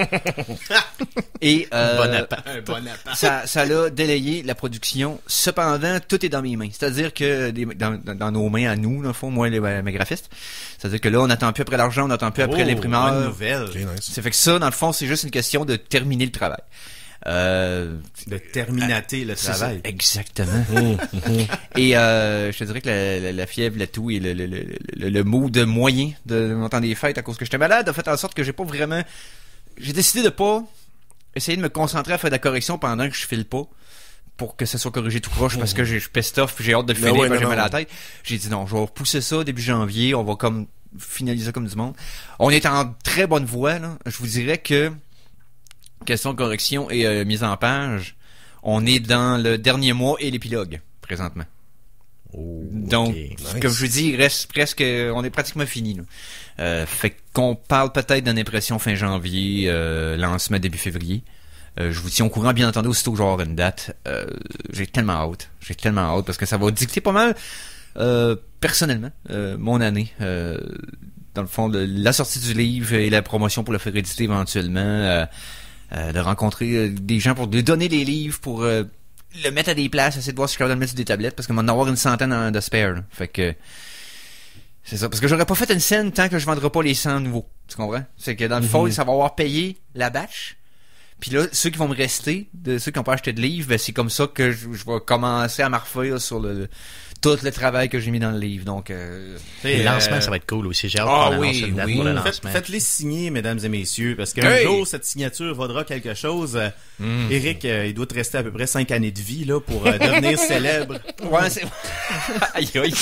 Et euh, Bon appart. Un bon appart. ça, ça l'a délayé la production. Cependant, tout est dans mes mains. C'est-à-dire que des, dans, dans, dans nos mains à nous, dans le fond, moi, les, mes graphistes. C'est-à-dire que là, on n'attend plus après l'argent, on n'attend plus après Oh, l'imprimeur. bonne nouvelle. Ok, nice. Ça fait que ça, dans le fond, c'est juste une question de terminer le travail. Euh, De terminater le c'est ça, travail. exactement. Et euh, je te dirais que la, la, la fièvre, la toux et le, le, le, le, le mood moyen de mon temps des fêtes à cause que j'étais malade a fait en sorte que j'ai pas vraiment... J'ai décidé de pas essayer de me concentrer à faire de la correction pendant que je file pas pour que ça soit corrigé tout proche parce que j'ai- je peste off puis j'ai hâte de le Mais finir ouais, quand non, j'ai mal à la non. tête. J'ai dit non, je vais repousser ça début janvier, on va comme finaliser ça comme du monde. On est en très bonne voie, là. Je vous dirais que question correction et euh, mise en page, on est dans le dernier mois et l'épilogue présentement. Oh, Donc, ok. Nice. comme je vous dis, il reste presque, on est pratiquement fini. Là. Euh, fait qu'on parle peut-être d'une impression fin janvier, euh, lancement début février. Euh, je vous tiens au courant, bien entendu, aussitôt que je vais avoir une date. Euh, j'ai tellement hâte, j'ai tellement hâte parce que ça va dicter pas mal, euh, personnellement, euh, mon année. Euh, dans le fond, de, la sortie du livre et la promotion pour le faire éditer éventuellement. Euh, Euh, de rencontrer euh, des gens pour lui donner les livres, pour euh, le mettre à des places, essayer de voir si je suis capable de le mettre sur des tablettes, parce qu'on va en avoir une centaine en- de spare. Là. Fait que c'est ça. Parce que j'aurais pas fait une scène tant que je vendrai pas les cent nouveaux. Tu comprends? C'est que dans le fond, ça va avoir payé la batch. Puis là, ceux qui vont me rester, de ceux qui n'ont pas acheté de livre, ben, c'est comme ça que je, je vais commencer à m'arrefaire sur le, le- tout le travail que j'ai mis dans le livre. Donc, euh, T'sais, Le euh, lancement, ça va être cool aussi. J'ai hâte ah qu'on oui, annonce une date oui. pour le Faites- lancement. Faites-les signer, mesdames et messieurs, parce qu'un Hey! jour, cette signature vaudra quelque chose. Euh, Mm. Eric, euh, il doit te rester à peu près cinq années de vie là pour euh, devenir célèbre. ouais, c'est... aïe, aïe.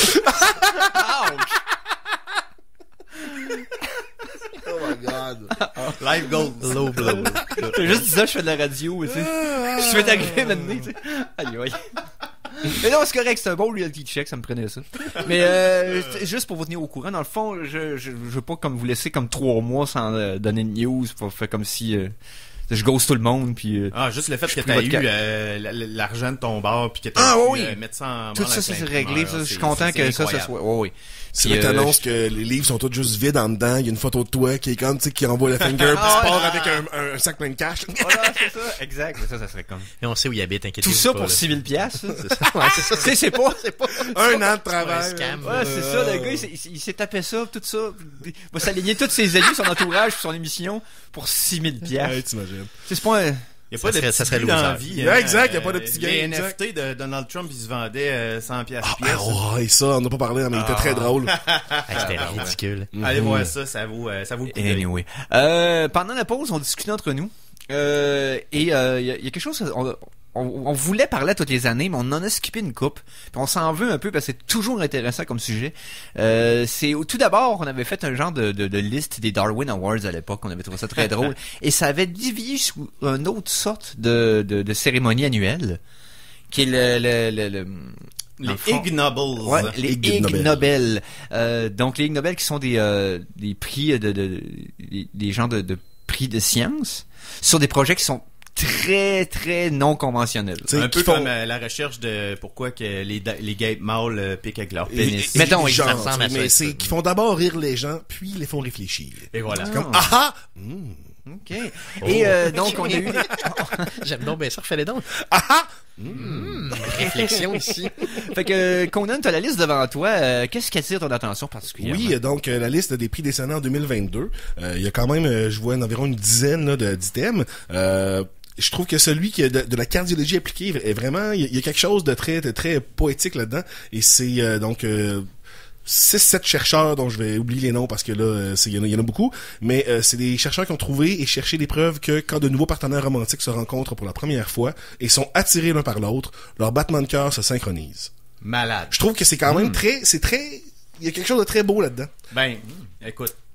Oh my god. Life goals. Low blow. J'ai juste dit ça, je fais de la radio, tu sais. Je suis fait arriver maintenant, tu sais. Aïe, aïe. Mais non, c'est correct, c'est un bon reality check, ça me prenait ça. Mais euh, c'est juste pour vous tenir au courant, dans le fond, je, je, je veux pas comme vous laisser comme trois mois sans euh, donner de news, pour faire comme si euh, je ghost tout le monde, puis euh, Ah, juste le fait Je que prie t'as votre eu cap. euh, l- l- l'argent de ton bar puis que t'as Ah, pu oui. euh, mettre ça en tout branle ça, avec ça c'est l'imprimeur, réglé. Ça, je suis c'est- content c'est que ça, ça incroyable. soit... Ouais, oui. C'est Puis, là que euh, t'annonces que les livres sont tous juste vides en dedans. Il y a une photo de toi qui est comme, tu sais, qui envoie le finger pis Ah, tu pars ouais. avec un, un, un sac plein de cash. Voilà, c'est ça, exact. Ça, ça serait comme... Et on sait où il habite, inquiétez-vous Tout ça pas, pour là. six mille piastres. ça. C'est ça. Ouais, c'est ça. Tu sais, c'est pas... C'est pas un an de un travail. scam. Ouais, c'est ça, le gars, il s'est- il s'est- il s'est tapé ça, tout ça. Il va s'aligner tous ses amis, son entourage, son émission pour six mille piastres. Hey, t'imagines. C'est pas un... Il y a Ça pas serait- de ça petit serait but dans loser. la vie. Yeah, hein. exact, il y a pas de Euh, petit Les gain, N F exact. T de Donald Trump, ils se vendaient euh, cent piastres Ah, pièce. ah, ouais, ça, on n'a pas parlé, mais il était très drôle. Hey, C'était ridicule. Allez voir ça, ça vaut, euh, ça vaut le coup d'œil. Anyway. Euh, pendant la pause, on discutait entre nous. Euh, et il euh, y, a, y a quelque chose... On, on, on voulait parler toutes les années, mais on en a skippé une coupe. Puis on s'en veut un peu parce que c'est toujours intéressant comme sujet. Euh, c'est tout d'abord, on avait fait un genre de, de, de liste des Darwin Awards à l'époque. On avait trouvé ça très drôle. Et ça avait divisé sous une autre sorte de, de, de cérémonie annuelle, qui est le... le, le, le Les dans le fond- Ig Nobels. Ouais, les Ig Ig Nobel. Nobel. Euh, donc les Ig Nobel qui sont des euh, des prix de, de, de des, des gens de, de prix de science sur des projets qui sont très très non conventionnels. Tu sais, Un peu qui font- comme euh, la recherche de pourquoi que les, da- les gays mâles euh, piquent avec leur Et- pénis. et- Mettons, et ça genre, ressemble à tu sais, mais ça, c'est ça. qu'ils font d'abord rire les gens, puis ils les font réfléchir. Et voilà. C'est comme, ah ah! Hmm. OK. Et euh, donc on a eu J'aime donc bien ça, refais-les donc. Ah ah! Hmm, réflexion ici. fait que Conan, t'as la liste devant toi. Euh, Qu'est-ce qui attire ton attention particulièrement? Oui, euh, donc euh, la liste des prix décernés en deux mille vingt-deux. Euh, Il y a quand même, euh, je vois environ une dizaine là, de- d'items. Euh, je trouve que celui qui a de, de la cardiologie appliquée est vraiment, il y, a- il y a quelque chose de très, de très poétique là-dedans. Et c'est euh, donc euh, six sept chercheurs dont je vais oublier les noms parce que là, euh, c'est- il y, en a- il y en a beaucoup, mais euh, c'est des chercheurs qui ont trouvé et cherché des preuves que quand de nouveaux partenaires romantiques se rencontrent pour la première fois et sont attirés l'un par l'autre, leur battement de cœur se synchronise. Malade. Je trouve que c'est quand même très, c'est très, il y a quelque chose de très beau là-dedans. Ben, écoute,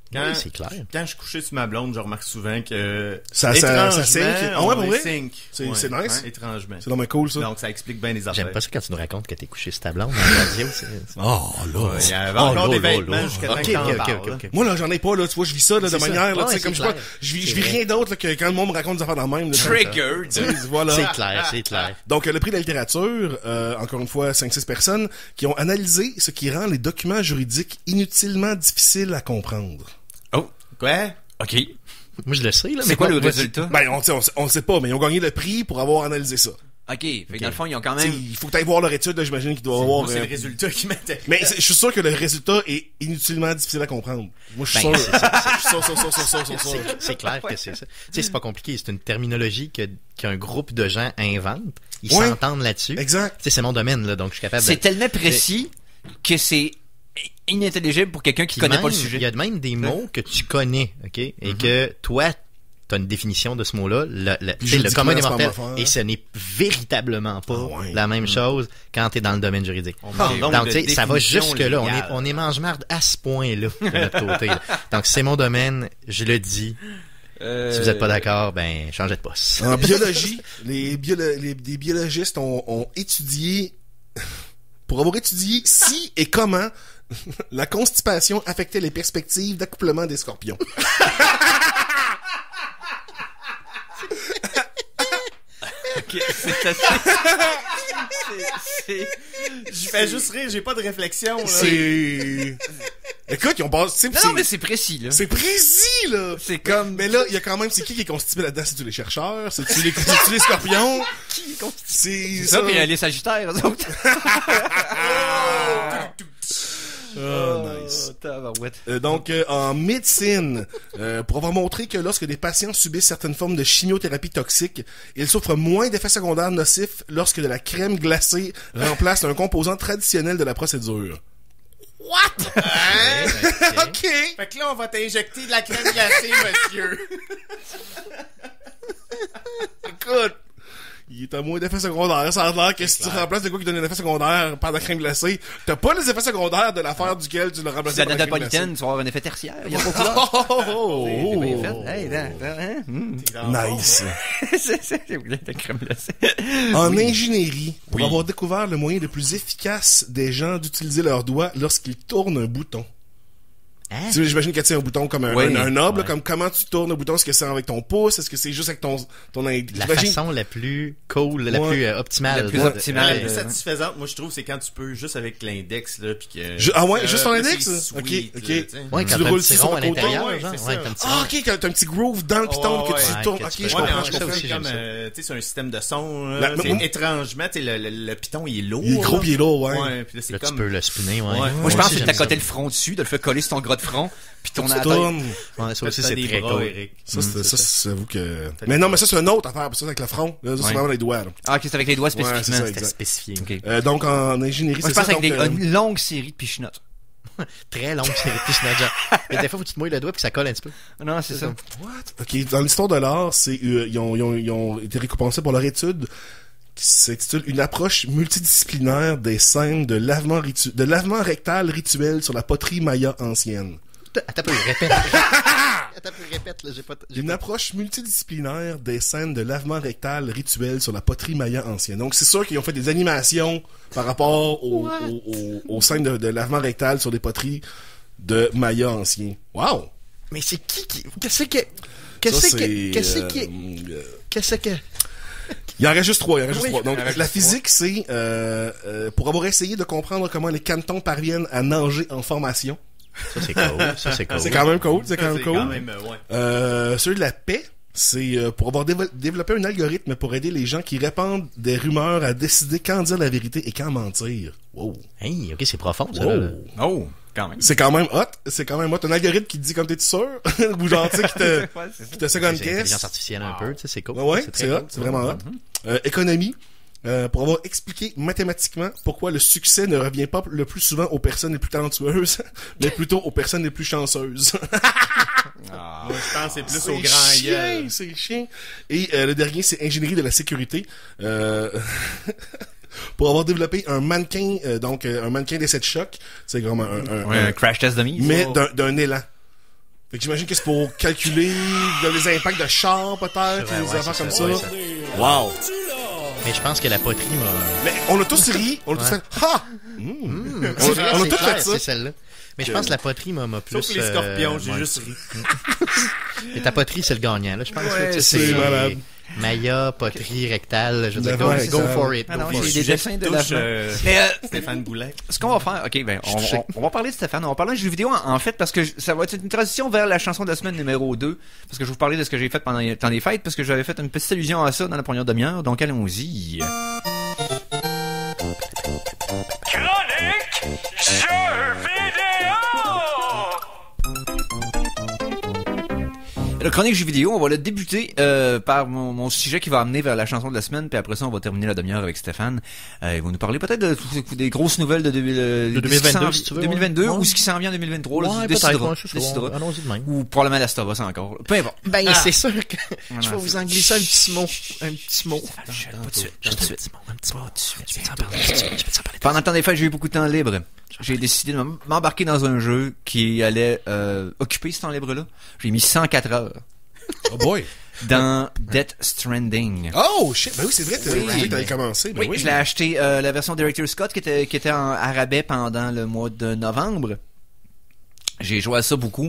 Quand, Oui, c'est clair. Quand je suis couché sur ma blonde, je remarque souvent que... Ça- ça- étrangement, ça sync. Ah ouais, on pour est vrai? sync. C'est- Ouais, c'est nice. ouais, étrangement. C'est vraiment cool, ça. Donc, ça explique bien les affaires. J'aime pas ça quand tu nous racontes que t'es couché sur ta blonde dans la radio. c'est- c'est- Oh, là. Ouais, il y avait Oh, encore là, des là, vêtements là. jusqu'à temps Ok, que t'en ok, ok, parles, ok, là. ok. Moi, là, j'en ai pas, là. Tu vois, je vis ça, là, de C'est ça. manière, là, Ouais, tu sais, c'est comme je sais pas, clair. je vis, C'est je vis vrai. rien d'autre, là, que quand le monde me raconte des affaires dans le même, là. Triggered. Voilà. C'est clair, c'est clair. Donc, euh, le prix de la littérature, euh, encore une fois, cinq six personnes qui ont analysé ce qui rend les documents juridiques inutilement difficiles à comprendre. Oh, Quoi? ok. Moi, je le sais, là. C'est mais quoi le moi, résultat? Ben, on, sait- on, sait- on sait pas, mais ils ont gagné le prix pour avoir analysé ça. Ok, fait que dans le fond, ils ont quand T'sais, même... il faut que tu ailles voir leur étude, là, j'imagine qu'il doit avoir... Moi, c'est euh, le résultat qui m'intéresse. Mais c'est- je suis sûr que le résultat est inutilement difficile à comprendre. Moi, je suis Ben, sûr. c'est- Je suis sûr, sûr, sûr, sûr, sûr, sûr, sûr. C'est- C'est clair que c'est ça. Tu sais, c'est pas compliqué. C'est une terminologie que, qu'un groupe de gens invente. Ils Ouais. s'entendent là-dessus. Exact. Tu sais, c'est mon domaine, là, donc je suis capable de... C'est tellement précis que c'est inintelligible pour quelqu'un qui Puis connaît même, pas le sujet. Il y a même des mots que tu connais, OK? Et que toi, t'as une définition de ce mot-là, le, le, tu sais, le juridiquement, commun des c'est pas mortels, ma affaire. et ce n'est véritablement pas Ah ouais. la même chose quand t'es dans le domaine juridique. On parle donc Donc, de tu sais, ça va définition jusque-là. On est, légale. on est mange-marde à ce point-là, de notre côté. là. Donc, c'est mon domaine, je le dis. Euh, Si vous êtes pas d'accord, ben, changez de poste. En biologie, les, biolo- les, les biologistes ont, ont étudié, pour avoir étudié si et comment la constipation affectait les perspectives d'accouplement des scorpions. Ok, c'est assez... c'est- c'est- Je fais juste rire, j'ai pas de réflexion, là. C'est... Écoute, ils ont pas... c'est- Non, c'est- non, mais c'est précis, là. C'est précis, là! C'est comme... Mais là, il y a quand même, c'est qui qui est constipé là-dedans? C'est-tu les chercheurs? C'est-tu les, c'est-tu les scorpions? Qui est constipé? C'est C'est ça, puis euh, les sagittaires, eux autres. Oh, nice. Oh, tabarouette. Euh, donc, euh, en médecine, euh, pour avoir montré que lorsque des patients subissent certaines formes de chimiothérapie toxique, ils souffrent moins d'effets secondaires nocifs lorsque de la crème glacée remplace un composant traditionnel de la procédure. What? Hein? OK! Fait que là, on va t'injecter de la crème glacée, monsieur. Écoute, il est à moins d'effets secondaires. Ça a l'air que si tu remplaces de quoi qui donne un effet secondaire par la crème glacée, t'as pas les effets secondaires de l'affaire duquel tu l'as remplacé La par la crème glacée. napolitaine, tu vas avoir un effet tertiaire. Il y a pas de couleur. Oh, oh, oh, C'est oh. bien fait. Hey, là, là, hein? Hmm. Nice. C'est c'est- c'est de la crème glacée. En ingénierie, pour Oui. avoir découvert le moyen le plus efficace des gens d'utiliser leurs doigts lorsqu'ils tournent un bouton. Hein? Tu sais, j'imagine que tu sais un bouton comme un, Oui. un, un knob, là, Ouais. comme comment tu tournes un bouton, est-ce que c'est avec ton pouce, est-ce que c'est juste avec ton ton ing- La j'imagine- façon la plus cool, la Ouais. plus euh, optimale. La plus de- optimale. La Ouais, plus euh, satisfaisante, moi, je trouve, c'est quand tu peux juste avec l'index, là, pis que... Je- ah ouais, Euh, juste ton là, index, c'est ça? Ok, sweet, ok. là, tu sais. Ouais, Tu quand le t'as un roules petit sur rond le à côté, l'intérieur, ouais, genre. c'est Ouais, ça. t'as un petit Ah, rond. ok, t'as t'as un petit groove dans le piton Ouais, que tu ouais, tournes. que Ok, tu je peux- Ouais, comprends, mais en je plus, comprends. aussi, j'aime comme, ça. euh, tu sais, c'est un système de son, là. La- mais C'est moi- étrangement, tu sais, le, le, le piton, il est lourd. Il est gros là. pis il est lourd, ouais. Ouais, pis là, c'est Là, tu comme... peux le spinner, ouais. Ouais. Moi, je aussi, pense que c'est de j'aime t'accoter ça. le front dessus, de le faire coller sur ton gras de front, puis tourner Tu à la tête. tournes. Ouais, ça aussi, T'as c'est des très bras, cool. Eric. Ça, c'est, ça, c'est c'est, j'avoue que... Mais non, mais ça, c'est une autre affaire, parce que c'est avec le front. Là, ça, c'est Ouais. vraiment les doigts, là. Ah, ok, c'est avec les doigts Ouais, c'est spécifiquement. ça, C'était exact. spécifié. Ok. Euh, donc, en ingénierie, Moi, c'est je pense ça. avec des, donc, euh, une longue série de pichenottes. Très longue série de pichenottes, genre. Mais des fois, faut que tu te mouilles le doigt puis que ça colle un petit peu. Non, c'est ça. OK, dans l'histoire de l'art, c'est euh, ils, ont, ils, ont, ils ont été récompensés pour leur étude qui s'intitule Une approche multidisciplinaire des scènes de lavement, ritu- de lavement rectal rituel sur la poterie maya ancienne. Attends un peu, répète. Attends un peu, répète, là, j'ai pas... j'ai Une pas- approche multidisciplinaire des scènes de lavement rectal rituel sur la poterie maya ancienne. Donc, c'est sûr qu'ils ont fait des animations par rapport aux, aux, aux, aux scènes de, de lavement rectal sur des poteries de maya anciens. Wow! Mais c'est qui qui... Qu'est-ce que... Qu'est-ce Ça, que... c'est, Qu'est-ce euh, que... euh, Qu'est-ce que... Il en reste juste trois, il en reste Oui, juste trois. Donc, il en reste la juste physique, c'est euh, euh, pour avoir essayé de comprendre comment les cantons parviennent à nager en formation. Ça, c'est cool. Ça, c'est cool. C'est quand même cool, c'est quand même C'est cool. quand même, euh, ouais. Euh, celui de la paix, c'est euh, pour avoir dévo- développé un algorithme pour aider les gens qui répandent des rumeurs à décider quand dire la vérité et quand mentir. Wow. Hey, ok, c'est profond, ça, Wow. là. Oh, quand même. C'est quand même hot, c'est quand même hot. Un algorithme qui te dit comme t'es sûr, ou genre, tu sais, qui te, Ouais, c'est ça. qui te second C'est l'intelligence guess. artificielle un peu, tu sais, c'est cool. Ouais, ouais, très c'est hot, cool. c'est vraiment hot. Euh, économie, euh, pour avoir expliqué mathématiquement pourquoi le succès ne revient pas le plus souvent aux personnes les plus talentueuses, mais plutôt aux personnes les plus chanceuses. Ah. Moi, je pense que c'est plus C'est au grand chien, gueule. c'est chien. Et euh, le dernier, c'est ingénierie de la sécurité. Euh... pour avoir développé un mannequin, euh, donc euh, un mannequin d'essai de choc, c'est comme un, un, Ouais, un- un crash test de mise. mais Oh. d'un, d'un élan. Fait que j'imagine que c'est pour calculer les impacts de char, peut-être, Ouais, des ouais, affaires c'est comme ça, ça. ouais, ça. Wow! Mais je pense que la poterie m'a... Mais on a tous ri, on a tous Ouais. fait « Ha! Mmh. Mmh, On, c'est vrai, on a c'est tous clair, fait ça. c'est celle-là. Mais je pense que la poterie m'a, m'a plus... Sauf les scorpions, j'ai ouais. juste ri. Et ta poterie, c'est le gagnant, là, je pense. Ouais, là, tu sais, c'est malade. Maya, poterie rectale, je veux dire, Ouais, go, go ça- for it. Ah go non, for c'est it. des dessins de la Touche, euh, Mais euh, Stéphane Boulet. ce qu'on va faire, ok, ben, on, touché. on, on va parler de Stéphane, on va parler de jeux vidéo en, en fait parce que ça va être une transition vers la chanson de la semaine numéro deux, parce que je vais vous parler de ce que j'ai fait pendant le temps des fêtes, parce que j'avais fait une petite allusion à ça dans la première demi-heure, donc allons-y. Chronique Jeux vidéo! Le chronique jeux vidéo, on va le débuter euh, par mon, mon sujet qui va amener vers la chanson de la semaine, puis après ça, on va terminer la demi-heure avec Stéphane. Euh, il va nous parler peut-être de, de- des grosses nouvelles de, de, de, De deux mille vingt-deux, si tu veux, deux mille vingt-deux, ouais. ou ce qui s'en vient en deux mille vingt-trois, là, Ouais, tu peut-être, décideras, ouais, c'est ça, décideras. ouais, allons-y de même. Ou probablement Last of Us encore. Peu importe. Ben, c'est sûr que non, je vais c'est- vous en glisser un petit mot. Un petit mot. Pas de suite, pas de suite. Juste un petit mot, un petit mot. Je vais t'en parler, je vais t'en parler. Pendant le temps des fêtes, j'ai eu beaucoup de temps libre. J'ai décidé de m'em- m'embarquer dans un jeu qui allait euh, occuper ce temps libre-là. J'ai mis cent quatre heures Oh boy! dans Death Stranding. Oh shit! Ben oui, c'est vrai, t'as Oui. dit que t'avais commencé. Ben Oui, oui, je l'ai acheté euh, la version Director's Scott qui était qui était en à rabais pendant le mois de novembre. J'ai joué à ça beaucoup.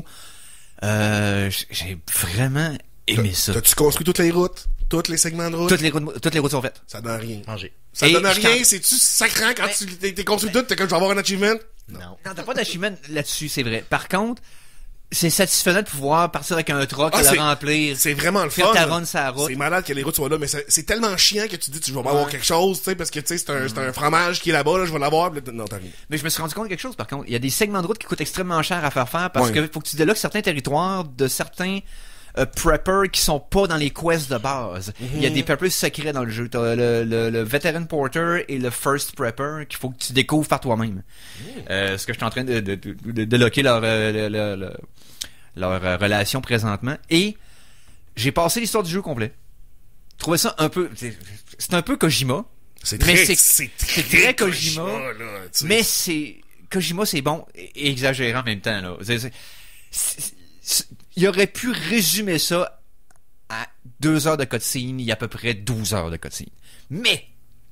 Euh, j- j'ai vraiment aimé ça. T'as-tu construit toutes les routes? Tous les segments de route? Toutes les routes, toutes les routes sont faites. Ça donne rien. Manger. Ça Et donne je rien, t'en- c'est-tu sacrant quand Mais- tu t'es, t'es construit tout, t'es comme je vais avoir un achievement? Non. Non, t'as pas d'achievement là-dessus, c'est vrai. Par contre, c'est satisfaisant de pouvoir partir avec un truck, Ah, le c'est- remplir, C'est vraiment le faire fun. ta là. run sur la route. C'est malade que les routes soient là, mais c'est, c'est tellement chiant que tu dis, tu vas avoir quelque chose, tu sais, parce que tu sais, c'est un, c'est un fromage qui est là-bas, là, je vais l'avoir, puis là, non, t'as rien. Mais je me suis rendu compte de quelque chose, par contre. Il y a des segments de route qui coûtent extrêmement cher à faire faire parce Ouais. que faut que tu débloques certains territoires de certains euh, preppers qui sont pas dans les quests de base. Il y a des preppers secrets dans le jeu. T'as le, le, le Veteran Porter et le First Prepper qu'il faut que tu découvres par toi-même. Euh, ce que je suis en train de, de, de, de, de loquer leur, euh, le- le- le- leur euh, relation présentement. Et j'ai passé l'histoire du jeu complet. Je trouvais ça un peu... C'est, c'est un peu Kojima. C'est Mais très, c'est- c'est c'est très Kojima, là, tu sais. Mais c'est Kojima, c'est bon et exagéré en même temps là. C'est- c'est- c'est- c'est- il aurait pu résumer ça à deux heures de cutscene, il y a à peu près douze heures de cutscene. Mais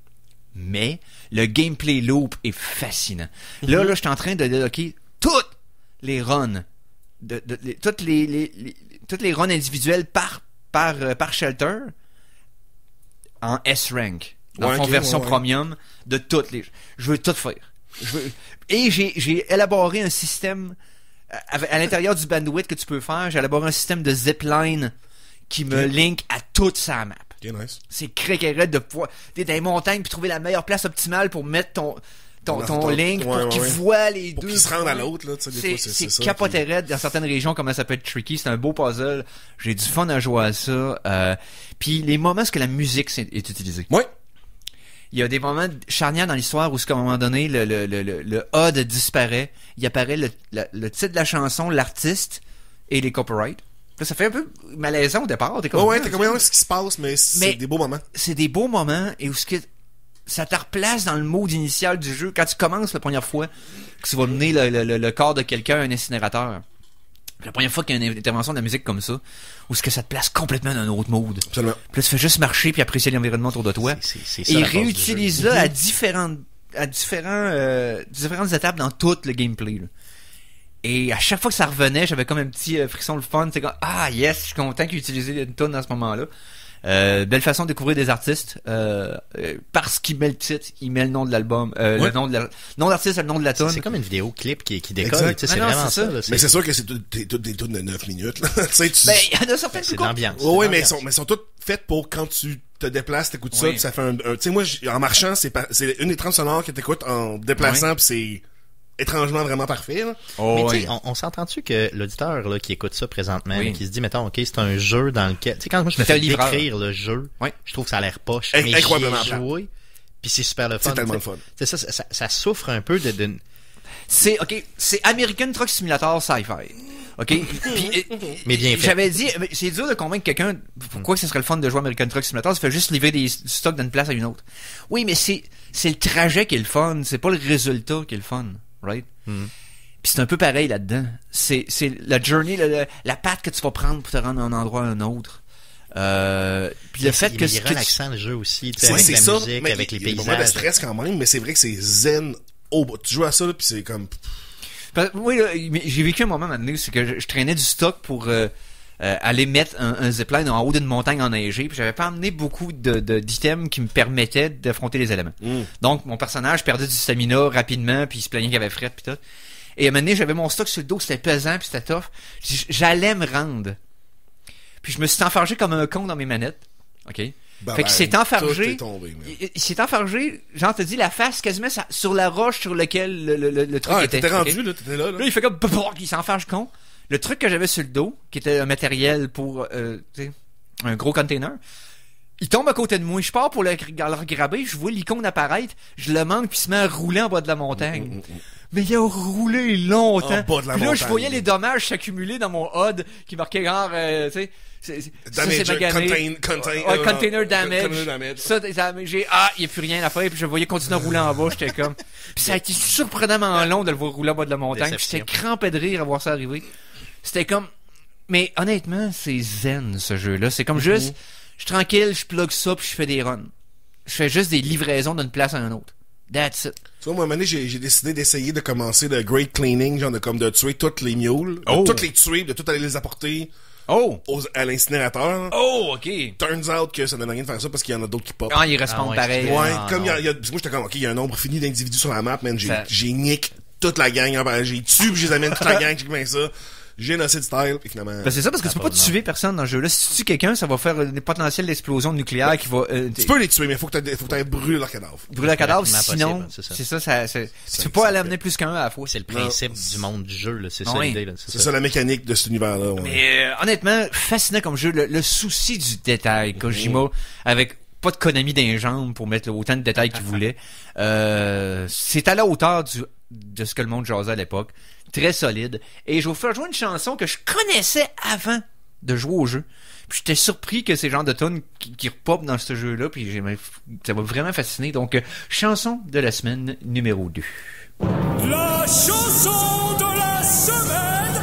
mais le gameplay loop est fascinant. Là là, je suis en train de débloquer toutes les runs de, de, les- toutes les, les, les toutes les runs individuelles par par euh, par shelter en S rank. Dans Ouais, son ok, version ouais, ouais. premium de toutes les. Je veux tout faire. Je veux... Et j'ai, j'ai élaboré un système euh, à, à l'intérieur du bandwidth que tu peux faire. J'ai élaboré un système de zipline qui me Ok. link à toute sa map. Ok, nice. C'est craquerette de pouvoir d'être dans les montagnes puis trouver la meilleure place optimale pour mettre ton ton, Ton- ton ton- link ouais, pour ouais, qu'il ouais. voit les Pour deux. qu'ils se rendent à points. l'autre, là, tu sais, des C'est, fois, c'est, c'est, c'est ça. capoté raide dans certaines régions, comment ça peut être tricky. C'est un beau puzzle. J'ai du fun à jouer à ça. Euh, puis les moments où que la musique c'est- est utilisée. Ouais. Il y a des moments charnières dans l'histoire où, à un moment donné, le, le, le, le, le H U D disparaît. Il apparaît le, le, le titre de la chanson, l'artiste et les copyrights. Là, ça fait un peu malaisant au départ. T'es comme, Ouais, ouais, ah, t'as combien ce qui se passe, mais c'est Mais- des beaux moments. c'est des beaux moments et où ce que ça te replace dans le mode initial du jeu. Quand tu commences la première fois, que tu vas mener le, le, le, le corps de quelqu'un à un incinérateur. La première fois qu'il y a une intervention de la musique comme ça, où ce que ça te place complètement dans un autre mode. Absolument. Puis là, tu fais juste marcher puis apprécier l'environnement autour de toi. C'est- c'est- c'est Et ça, il la force du réutilise jeu. là à différentes à différents euh, différentes étapes dans tout le gameplay. Là. Et à chaque fois que ça revenait, j'avais comme un petit euh, frisson le fun. C'est comme ah yes, je suis content qu'il utilise une tonne à ce moment-là. Euh, belle façon de découvrir des artistes euh, euh, parce qu'il met le titre, il met le nom de l'album, euh, Ouais. le nom de la, nom d'artiste, le nom de la C'est tonne. c'est comme une vidéo clip qui, qui décolle. Exact. tu sais, C'est Ah non, vraiment c'est ça. ça. là, Mais c'est sûr que c'est tout- t'es toutes des tunes de neuf minutes, là. Tu sais, tu... Ben il y en a certaines c'est plus de courtes. l'ambiance. Ouais, ouais, c'est mais de elles sont, l'ambiance. mais elles sont toutes faites pour quand tu te déplaces, t'écoutes ça, Oui. puis ça fait un, un- tu sais, moi, j'- en marchant, c'est pas, c'est une des trames sonores que t'écoutes en déplaçant, puis c'est étrangement vraiment parfait, là. Oh, Mais tu oui. sais, on, on s'entend-tu que l'auditeur là, qui écoute ça présentement, Oui. là, qui se dit, mettons, ok, c'est un jeu dans lequel... Tu sais, quand moi je me C'est un fais livreur. décrire le jeu, Oui. je trouve que ça a l'air poche. Inc- mais j'y incroyablement ai plate. joué, puis c'est super le fun. C'est tellement tu sais. le fun. Tu sais, ça, ça, ça souffre un peu de... de... C'est ok, c'est American Truck Simulator Sci-Fi. OK? Puis, euh, Mais bien fait. J'avais dit, mais c'est dur de convaincre quelqu'un pourquoi ce serait le fun de jouer American Truck Simulator, ça fait juste livrer des, du stock d'une place à une autre. Oui, mais c'est c'est le trajet qui est le fun, c'est pas le résultat qui est le fun, right? Mm. Puis c'est un peu pareil là-dedans. C'est, c'est la journey, la, la, la patte que tu vas prendre pour te rendre d'un endroit à un autre. Euh, puis le fait il que est que relaxant le jeu aussi, tu sais, C'est, avec c'est la ça, musique, mais avec il- les il y a des moments de paysages. stress quand même, mais c'est vrai que c'est zen au bout. Tu joues à ça, là, puis c'est comme... Parce- oui, là, mais j'ai vécu un moment maintenant, c'est que je, je traînais du stock pour euh, euh, aller mettre un, un zipline en haut d'une montagne enneigée, puis j'avais pas amené beaucoup de, de d'items qui me permettaient d'affronter les éléments. Mm. Donc mon personnage perdait du stamina rapidement, puis il se plaignait qu'il avait fret puis tout. Et à un moment donné, j'avais mon stock sur le dos, c'était pesant puis c'était tough. J- J'allais me rendre. Puis je me suis enfargé comme un con dans mes manettes. OK? Bah, fait ben, qu'il s'est tout enfargé. est tombé, man. Il, il s'est enfargé, genre te dis la face quasiment sa- sur la roche sur laquelle le, le, le, le truc Ah, était. t'étais OK? rendu, là, t'étais là, là. Là, il fait comme il s'enfarge con. Le truc que j'avais sur le dos, qui était un matériel pour euh, tu sais, un gros container, il tombe à côté de moi. Je pars pour le, le regraber, je vois l'icône apparaître, je le manque, puis il se met à rouler en bas de la montagne. Mm, mm, mm. Mais il a roulé longtemps. En bas de la Puis là, je montagne. voyais les dommages s'accumuler dans mon H U D qui marquait genre, euh, tu sais, c'est, c'est, ça, Damage, c'est magané. contain- contain- Ouais, euh, container euh, damage. container damage. Ça, damage. J'ai, ah, il n'y a plus rien à faire. Puis je voyais continuer à rouler en bas. J'étais comme. Puis ça a été surprenamment long de le voir rouler en bas de la montagne. Puis Déception. j'étais crampé de rire à voir ça arriver. C'était comme. Mais honnêtement, c'est zen ce jeu-là. C'est comme juste, je suis tranquille, je plug ça, puis je fais des runs. Je fais juste des livraisons d'une place à une autre. That's it. Tu vois, moi, à un moment donné, j'ai, j'ai décidé d'essayer de commencer le great cleaning, genre de comme de tuer toutes les mules, Oh. de toutes les tuer, de tout aller les apporter Oh! aux, à l'incinérateur. Oh, ok. Turns out que ça donne rien de faire ça parce qu'il y en a d'autres qui pop. Ah, ils répondent Ah ouais, pareil. ouais, ah, comme il y a, non. il y a- moi j'étais comme, ok, il y a un nombre fini d'individus sur la map, man, j'ai, Ça- j'ai nick toute la gang, hein, ben, j'ai tué puis je les amène toute la gang, j'ai comme ça. Génocide style, et finalement. Ben c'est ça, parce que tu peux pas pas de tuer personne dans le jeu-là. Si tu tues quelqu'un, ça va faire une potentielle explosion nucléaire qui va euh, tu peux les tuer, mais faut que t'aies, faut que t'aies brûlé leur cadavre. brûler le cadavre, Rapidement sinon, possible, c'est ça. c'est ça, ça, c'est- Ça- tu peux pas ça aller fait- amener plus qu'un à la fois. C'est le principe du monde du jeu, là. C'est ça Oui. l'idée, là. C'est ça la mécanique de cet univers-là, ouais. Mais euh, honnêtement, fascinant comme jeu, le, le souci du détail, Kojima, avec pas de Konami dans les jambes pour mettre autant de détails qu'il voulait, euh, c'est à la hauteur du, de ce que le monde jasait à l'époque. Très solide. Et je vais vous faire jouer une chanson que je connaissais avant de jouer au jeu. Puis j'étais surpris que ces genres de tunes qui, qui repopent dans ce jeu-là, puis j'ai, ça m'a vraiment fasciné. Donc, euh, chanson de la semaine numéro deux. La chanson de la semaine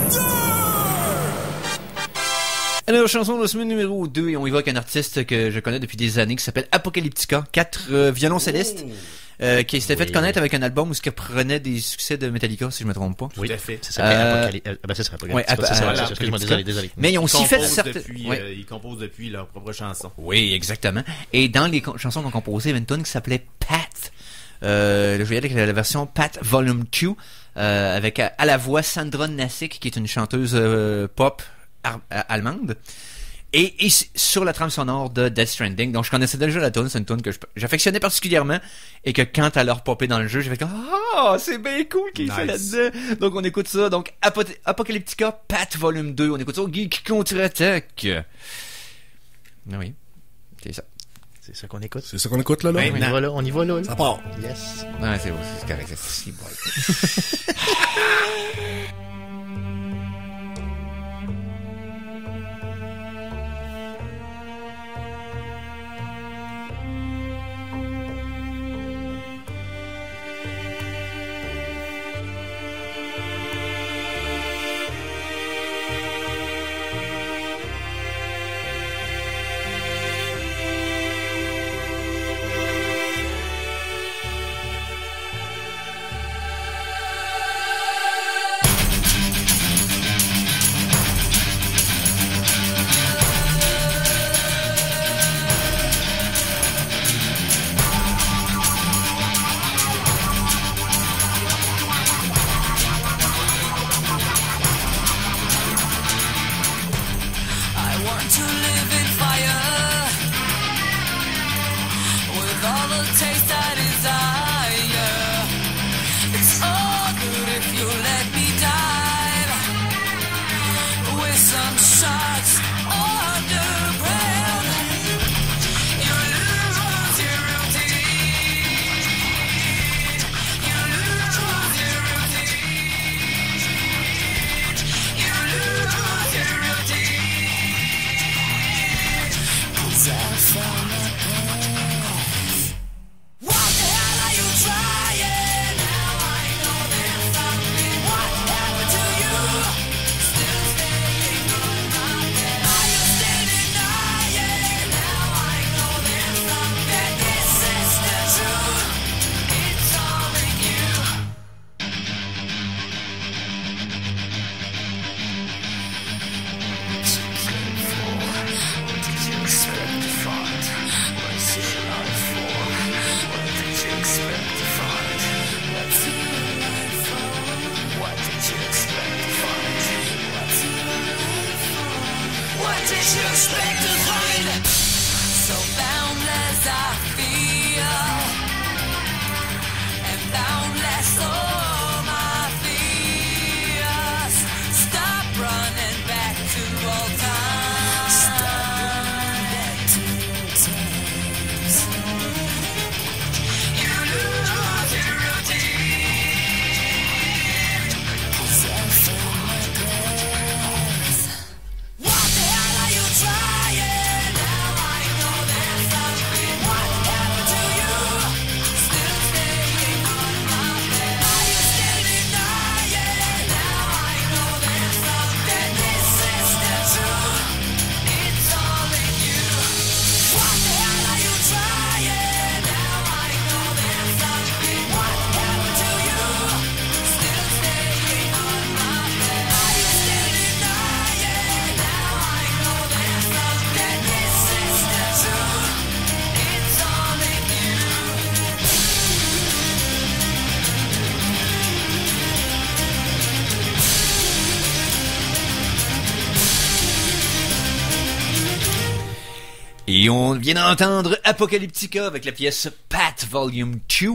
deux. Alors, chanson de la semaine numéro deux, et on y va avec un artiste que je connais depuis des années qui s'appelle Apocalyptica, quatre euh, violoncellistes, euh, qui s'était fait Oui. connaître avec un album où il reprenait des succès de Metallica, si je me trompe pas. Oui, Tout à fait. ça s'appelle Euh, Apocalypse. Euh, ben, ça serait ouais, Apocalypse. C'est ça, Ap- c'est ça, excuse-moi, désolé, désolé. Mais ils ont Ils aussi fait composent certaines... depuis, Ouais. euh, ils composent depuis leur propre chanson. Oui, exactement. Et dans les con- chansons qu'on composait, il y avait une tune qui s'appelait Pat. Euh, je vais y aller avec la, la version Pat Volume deux, euh, avec à, à la voix Sandra Nassik, qui est une chanteuse euh, pop ar- euh, allemande. Et, et s- sur la trame sonore de Death Stranding. Donc je connaissais déjà la tune, c'est une tune que je- j'affectionnais particulièrement, et que quand elle a repopé dans le jeu, j'ai fait comme ah, c'est bien cool qu'il Nice. fait là-dedans. Donc on écoute ça. Donc Apo- Apocalyptica Pat Volume deux, on écoute ça au Geek Contre-Attaque. Ah oui, c'est ça. C'est ça qu'on écoute. C'est ça qu'on écoute, là, là? On y va là, on y va là. là. Ça part. Yes. Ouais, c'est c'est correct, c'est si bon. Et on vient d'entendre Apocalyptica avec la pièce Pat Volume deux,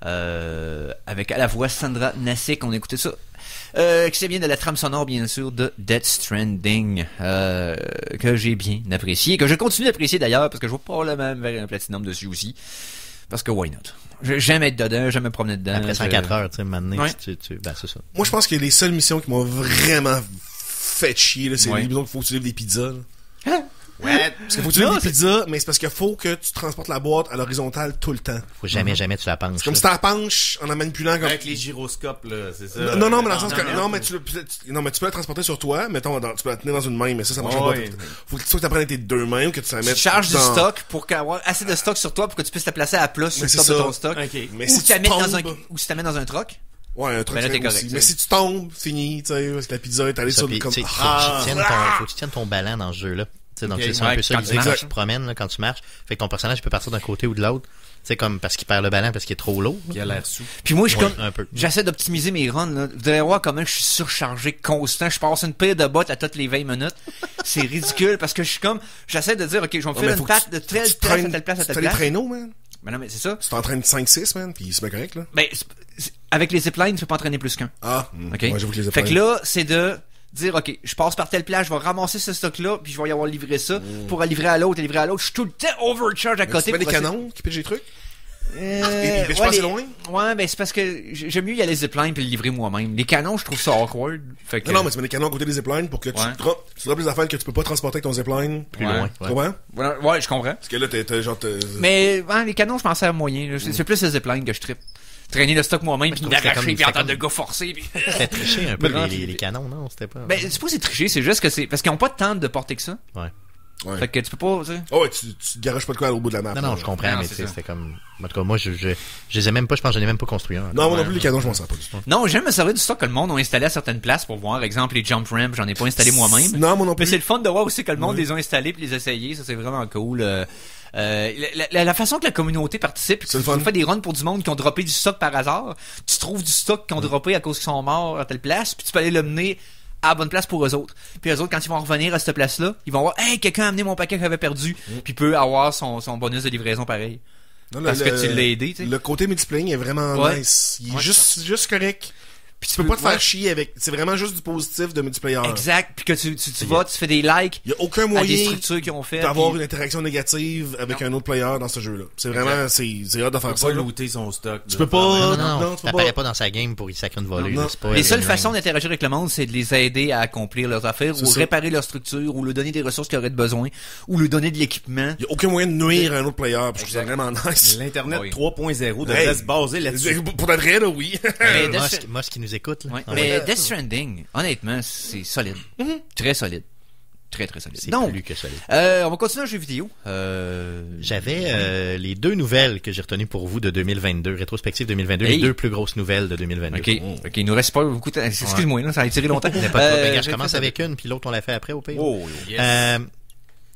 euh, avec à la voix Sandra Nassik. On a écouté ça. Euh, qui c'est bien de la trame sonore, bien sûr, de Death Stranding, euh, que j'ai bien apprécié, que je continue d'apprécier d'ailleurs, parce que je vais probablement vers un platinum dessus aussi. Parce que why not? J'aime être dedans, j'aime me promener dedans. Après cent quatre heures, tu sais, maintenant, ouais. tu, tu, ben, c'est ça. Moi, je pense que les seules missions qui m'ont vraiment fait chier, là, c'est ouais. les missions qu'il faut que tu livres des pizzas, là. Hein? Ouais, parce qu'il faut que tu livres des pizzas, mais c'est parce qu'il faut que tu transportes la boîte à l'horizontale tout le temps. Faut jamais, mm-hmm. jamais tu la penches. C'est comme si tu la penches en la manipulant comme... Avec les gyroscopes, là, c'est ça. Non, non, mais dans le sens que, non, mais tu, le, tu, non, mais tu peux la transporter sur toi, mettons, dans, tu peux la tenir dans une main, mais ça, ça marche oh, pas. Ouais. Faut que tu la prennes avec tes deux mains ou que tu la mettes. Tu charges dans... du stock pour avoir assez de stock sur toi pour que tu puisses la placer à plat sur le top de ton stock. Okay. Mais ou si tu la mets tombes... dans un, ou si tu la mets dans un truck. Ouais, un truc, ben là, t'es correct, aussi. Mais si tu tombes, fini, tu sais, parce que la pizza est allée sur le, comme, ah, faut, faut que tu tiennes ton ballon dans ce jeu-là. T'sais, donc okay, c'est ouais, un peu ça l'idée quand tu te promènes là, quand tu marches, fait que ton personnage peut partir d'un côté ou de l'autre, c'est comme parce qu'il perd le ballon parce qu'il est trop lourd, il a l'air sous. Puis moi je suis ouais, comme j'essaie d'optimiser mes runs là. Vous allez voir comment je suis surchargé constant, je passe une pile de bottes à toutes les vingt minutes. C'est ridicule parce que je suis comme j'essaie de dire OK, je vais me faire une patte de telle place à telle place à telle place. Tu les traîneaux, man. Ben non mais c'est ça. Tu t'entraînes cinq six, man, puis c'est bien correct là. Ben avec les ziplines, tu peux pas entraîner plus qu'un. Ah, OK. Moi, j'avoue que les fait que là, c'est de dire, OK, je passe par telle place, je vais ramasser ce stock-là, puis je vais y avoir livré ça, mm. pour livrer à l'autre et livrer à l'autre. Je suis tout le temps overcharge à mais côté. Tu fais des canons qui pitchent des trucs? Euh, et ils pitchent ouais, pas assez les... loin? Ouais, ben c'est parce que j'aime mieux y aller zipline puis le livrer moi-même. Les canons, je trouve ça awkward. Fait que... Non, non, mais tu mets des canons à côté des ziplines pour que ouais. tu drops, tu drops les affaires que tu peux pas transporter avec ton zipline plus ouais. loin. Tu comprends? Ouais, ouais, je comprends. Parce que là, t'es, t'es genre... T'es... Mais ouais, les canons, je m'en sers moyen. C'est, mm. c'est plus les zipline que je trippe. Traîner le stock moi-même, puis m'arracher, puis entendre le gars forcer. Puis... C'était triché un peu, les, les, les canons, non? C'était pas... Ben, c'est pas c'est triché, c'est juste que c'est... Parce qu'ils ont pas de temps de porter que ça. Ouais. Ouais. Fait que tu peux pas, tu sais. Oh ouais, tu, tu garages pas de quoi au bout de la map. Non, non, je comprends, non, mais c'était comme... En tout cas, moi, je, je, je les ai même pas, je pense que je n'ai même pas construit un. Non, moi ouais, non plus, les canons, je m'en sers pas du tout. Non, j'aime me servir du stock que le monde a installé à certaines places pour voir. Exemple, les jump ramps, j'en ai pas installé moi-même. Non, moi non plus. Mais c'est le fun de voir aussi que le monde ouais. les a installés puis les essayer. Ça, c'est vraiment cool. Euh, euh, la, la, la façon que la communauté participe, tu fais des runs pour du monde qui ont droppé du stock par hasard. Tu trouves du stock qui ont ouais. droppé à cause qu'ils sont morts à telle place, puis tu peux aller le mener à la bonne place pour eux autres. Puis eux autres, quand ils vont revenir à cette place-là, ils vont voir, hey, quelqu'un a amené mon paquet que j'avais perdu, mm. puis peut avoir son, son bonus de livraison pareil. Non, parce le, que tu l'as aidé, tu sais. Le côté multiplayer est vraiment ouais. nice. Il est ouais, juste, juste correct. Puis tu peux pas te faire ouais. chier avec, c'est vraiment juste du positif de multiplayer. Exact. Puis que tu, tu, tu vas, tu fais des likes. Il y a aucun moyen à des structures qu'ils ont fait. D'avoir puis... une interaction négative avec non. un autre player dans ce jeu-là. C'est vraiment, c'est, c'est hâte de faire tu ça. Tu peux pas looter son stock. Tu peux pas, non, non, non, non, tu peux t'apparais pas. pas dans sa game pour y sacrer une volée. Non, non. C'est pas les seules façons d'interagir avec le monde, c'est de les aider à accomplir leurs affaires, c'est ou ça. réparer leur structure, ou leur donner des ressources qu'ils auraient besoin, ou leur donner de l'équipement. Il y a aucun moyen de nuire à un autre player. Je trouve ça vraiment nice. L'internet trois point zéro devrait se baser là-dessus. Pour de vrai, là, oui. Moi, ce qui nous écoute, là. Mais Death Stranding, honnêtement, c'est solide. Mm-hmm. Très solide. Très, très solide. C'est Donc, plus que solide. Euh, on va continuer un jeu vidéo. Euh... J'avais euh, les deux nouvelles que j'ai retenues pour vous de deux mille vingt-deux, rétrospective deux mille vingt-deux, hey. les deux plus grosses nouvelles de deux mille vingt-deux. OK, oh. OK, il nous reste pas beaucoup de temps. Excuse-moi, ouais. là, ça a tiré longtemps. Pas euh, ben, je commence avec une, puis l'autre, on l'a fait après, au pire. Oh, yes. euh,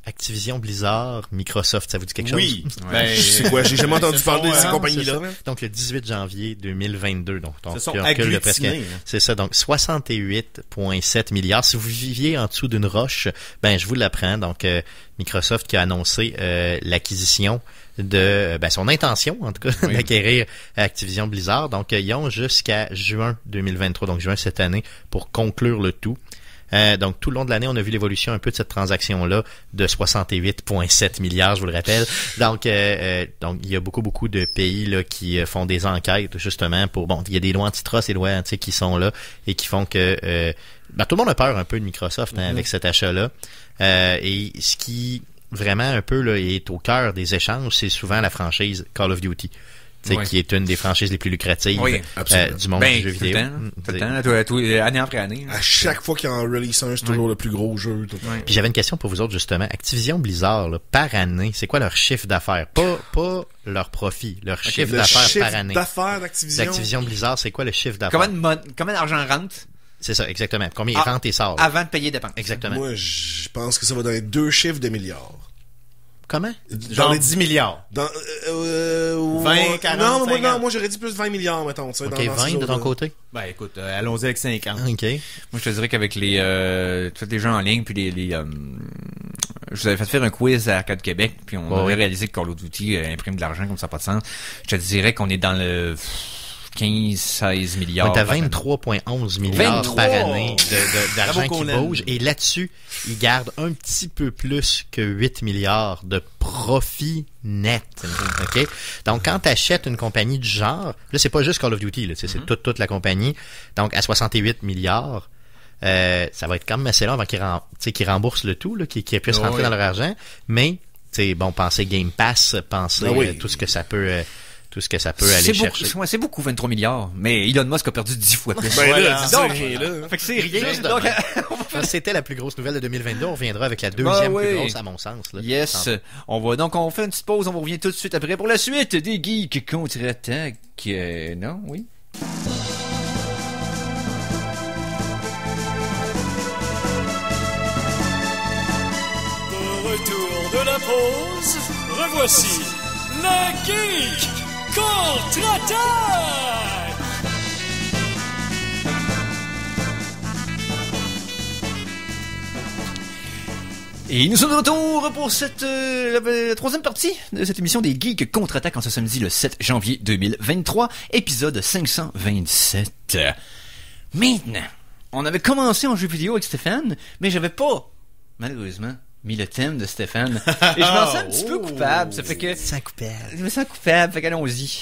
Activision Blizzard, Microsoft, ça vous dit quelque oui. chose? Oui. Ben, c'est quoi? J'ai jamais entendu parler de ces euh, compagnies-là. Donc, le dix-huit janvier deux mille vingt-deux. Donc, donc Ce sont un recul de presque, agglutinés. c'est ça. Donc, soixante-huit virgule sept milliards. Si vous viviez en dessous d'une roche, ben, je vous l'apprends. Donc, euh, Microsoft qui a annoncé euh, l'acquisition de, ben, son intention, en tout cas, oui. d'acquérir Activision Blizzard. Donc, ils ont jusqu'à juin deux mille vingt-trois, donc juin cette année, pour conclure le tout. Euh, donc, tout le long de l'année, on a vu l'évolution un peu de cette transaction-là de soixante-huit virgule sept milliards, je vous le rappelle. Donc, euh, euh, donc il y a beaucoup, beaucoup de pays là qui euh, font des enquêtes, justement, pour... Bon, il y a des lois antitrust et lois, tu sais, qui sont là et qui font que... Euh, ben, tout le monde a peur un peu de Microsoft, hein, mm-hmm. avec cet achat-là. Euh, et ce qui, vraiment, un peu, là, est au cœur des échanges, c'est souvent la franchise Call of Duty. Oui. Qui est une des franchises les plus lucratives oui, euh, du monde ben, du jeu vidéo. Tout le temps, tout le temps, tout, tout, année après année. À chaque fois qu'il y a un release un, c'est toujours oui. le plus gros jeu. Tout oui. Puis j'avais une question pour vous autres, justement. Activision Blizzard, là, par année, c'est quoi leur chiffre d'affaires? Pas, pas leur profit, leur okay, chiffre d'affaires par année. Le chiffre d'affaires d'Activision? D'Activision Blizzard, c'est quoi le chiffre d'affaires? Combien, de mon... Combien d'argent rentre? C'est ça, exactement. Combien ah, rentre et sort? Là? Avant de payer dépenses. Exactement. Moi, je pense que ça va dans les deux chiffres de milliards. Comment? Genre les dix milliards. Dans, euh, vingt, quarante, non, moi, cinquante. non, moi j'aurais dit plus vingt milliards, mettons. Ok, dans, dans vingt de ton côté? Ben écoute, euh, allons-y avec cinquante. Ok. Moi je te dirais qu'avec les euh, tous les jeux en ligne, puis les... les euh, je vous avais fait faire un quiz à Arcade Québec, puis on oh, avait oui. réalisé que Call of Duty euh, imprime de l'argent comme ça, pas de sens. Je te dirais qu'on est dans le... quinze seize milliards. On est à vingt-trois virgule onze milliards vingt-trois par année de, de, d'argent qui bouge. Et là-dessus, ils gardent un petit peu plus que huit milliards de profit net. OK? Donc, quand tu achètes une compagnie du genre, là, c'est pas juste Call of Duty, là, c'est mm-hmm. toute, toute la compagnie. Donc, à soixante-huit milliards, euh, ça va être quand même assez long avant qu'ils, rem, qu'ils remboursent le tout, là, qu'ils, qu'ils puissent oh, rentrer oui. dans leur argent. Mais, tu sais, bon, pensez Game Pass, pensez ah, oui. euh, tout ce que ça peut... Euh, tout ce que ça peut aller c'est chercher. Beaucoup, c'est beaucoup, vingt-trois milliards. Mais Elon Musk a perdu dix fois plus. Ben là, c'est donc, rien, là. Fait que c'est rien. Donc, c'était la plus grosse nouvelle de deux mille vingt-deux. On reviendra avec la deuxième ben oui. plus grosse, à mon sens. Là. Yes. On va, donc, on fait une petite pause. On revient tout de suite après pour la suite des geeks contre-attaque. Euh, non, oui. De retour de la pause, revoici le Geek contre-attaque! Et nous sommes de retour pour cette euh, la, la troisième partie de cette émission des Geeks contre-attaque en ce samedi le sept janvier deux mille vingt-trois, épisode cinq cent vingt-sept. Maintenant, on avait commencé en jeu vidéo avec Stéphane, mais j'avais pas, malheureusement, mis le thème de Stéphane. Et je me sens un petit peu coupable. Ça fait que... Je me sens coupable. Je me sens coupable, fait qu'allons-y.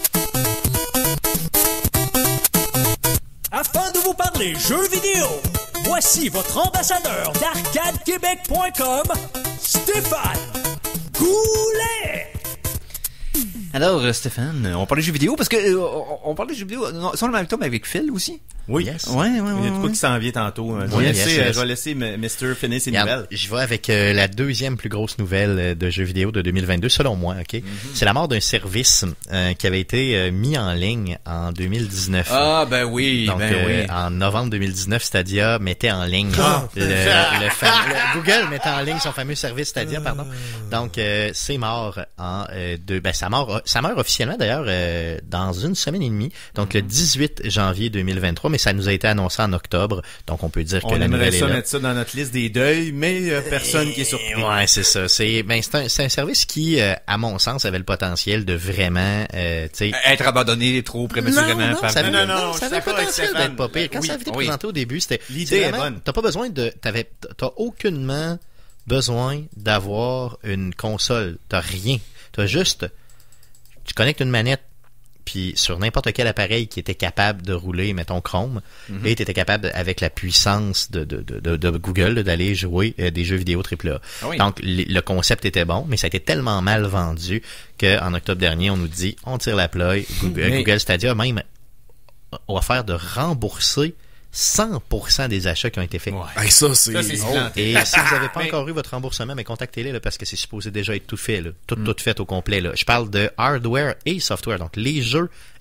Afin de vous parler jeux vidéo, voici votre ambassadeur d'arcade québec point com, Stéphane Goulet. Alors, Stéphane, on parlait de jeux vidéo parce que euh, on, on parlait de jeux vidéo non, sans le même temps, mais avec Phil aussi. Oui. Yes. Ouais, ouais, ouais. Il y a de quoi ouais. qui s'en vient tantôt. Je vais oui, laisser, yes, yes. je vais laisser mister finir ses Regarde, nouvelles. Je vais avec euh, la deuxième plus grosse nouvelle de jeux vidéo de deux mille vingt-deux, selon moi. Ok, mm-hmm. C'est la mort d'un service euh, qui avait été euh, mis en ligne en deux mille dix-neuf. Ah ben oui, donc ben euh, oui. En novembre deux mille dix-neuf, Stadia mettait en ligne oh. le, le, fameux, le Google mettait en ligne son fameux service Stadia, pardon. Donc euh, c'est mort en euh, deux. Ben ça meurt, ça meurt officiellement d'ailleurs euh, dans une semaine et demie. Donc mm-hmm. le dix-huit janvier deux mille vingt-trois, mais ça nous a été annoncé en octobre, donc on peut dire que on la nouvelle est là. On aimerait ça mettre ça dans notre liste des deuils, mais euh, personne et... qui est surpris. Ouais, c'est ça. C'est ben c'est un, c'est un service qui, euh, à mon sens, avait le potentiel de vraiment, euh, tu sais, être abandonné trop prématurément. Non, non, par... ça avait, non, non, non, ça avait le potentiel d'être pas pire. Quand oui, ça avait été oui. présenté au début, c'était l'idée vraiment, est bonne. T'as pas besoin de, t'avais, t'as aucunement besoin d'avoir une console. T'as rien. T'as juste, tu connectes une manette. Puis sur n'importe quel appareil qui était capable de rouler, mettons Chrome, mm-hmm. et tu étais capable, avec la puissance de, de, de, de Google, d'aller jouer euh, des jeux vidéo triple A. Ah oui. Donc, le, le concept était bon, mais ça a été tellement mal vendu qu'en octobre dernier, on nous dit, on tire la ploie. Google, mais... Google Stadia même a offert de rembourser cent pour cent des achats qui ont été faits. Ouais. Hey, ça, c'est... Ça, c'est oh. Et si vous n'avez pas mais... encore eu votre remboursement, mais contactez-les là, parce que c'est supposé déjà être tout fait, là, tout, mm. tout fait au complet. Là. Je parle de hardware et software, donc les jeux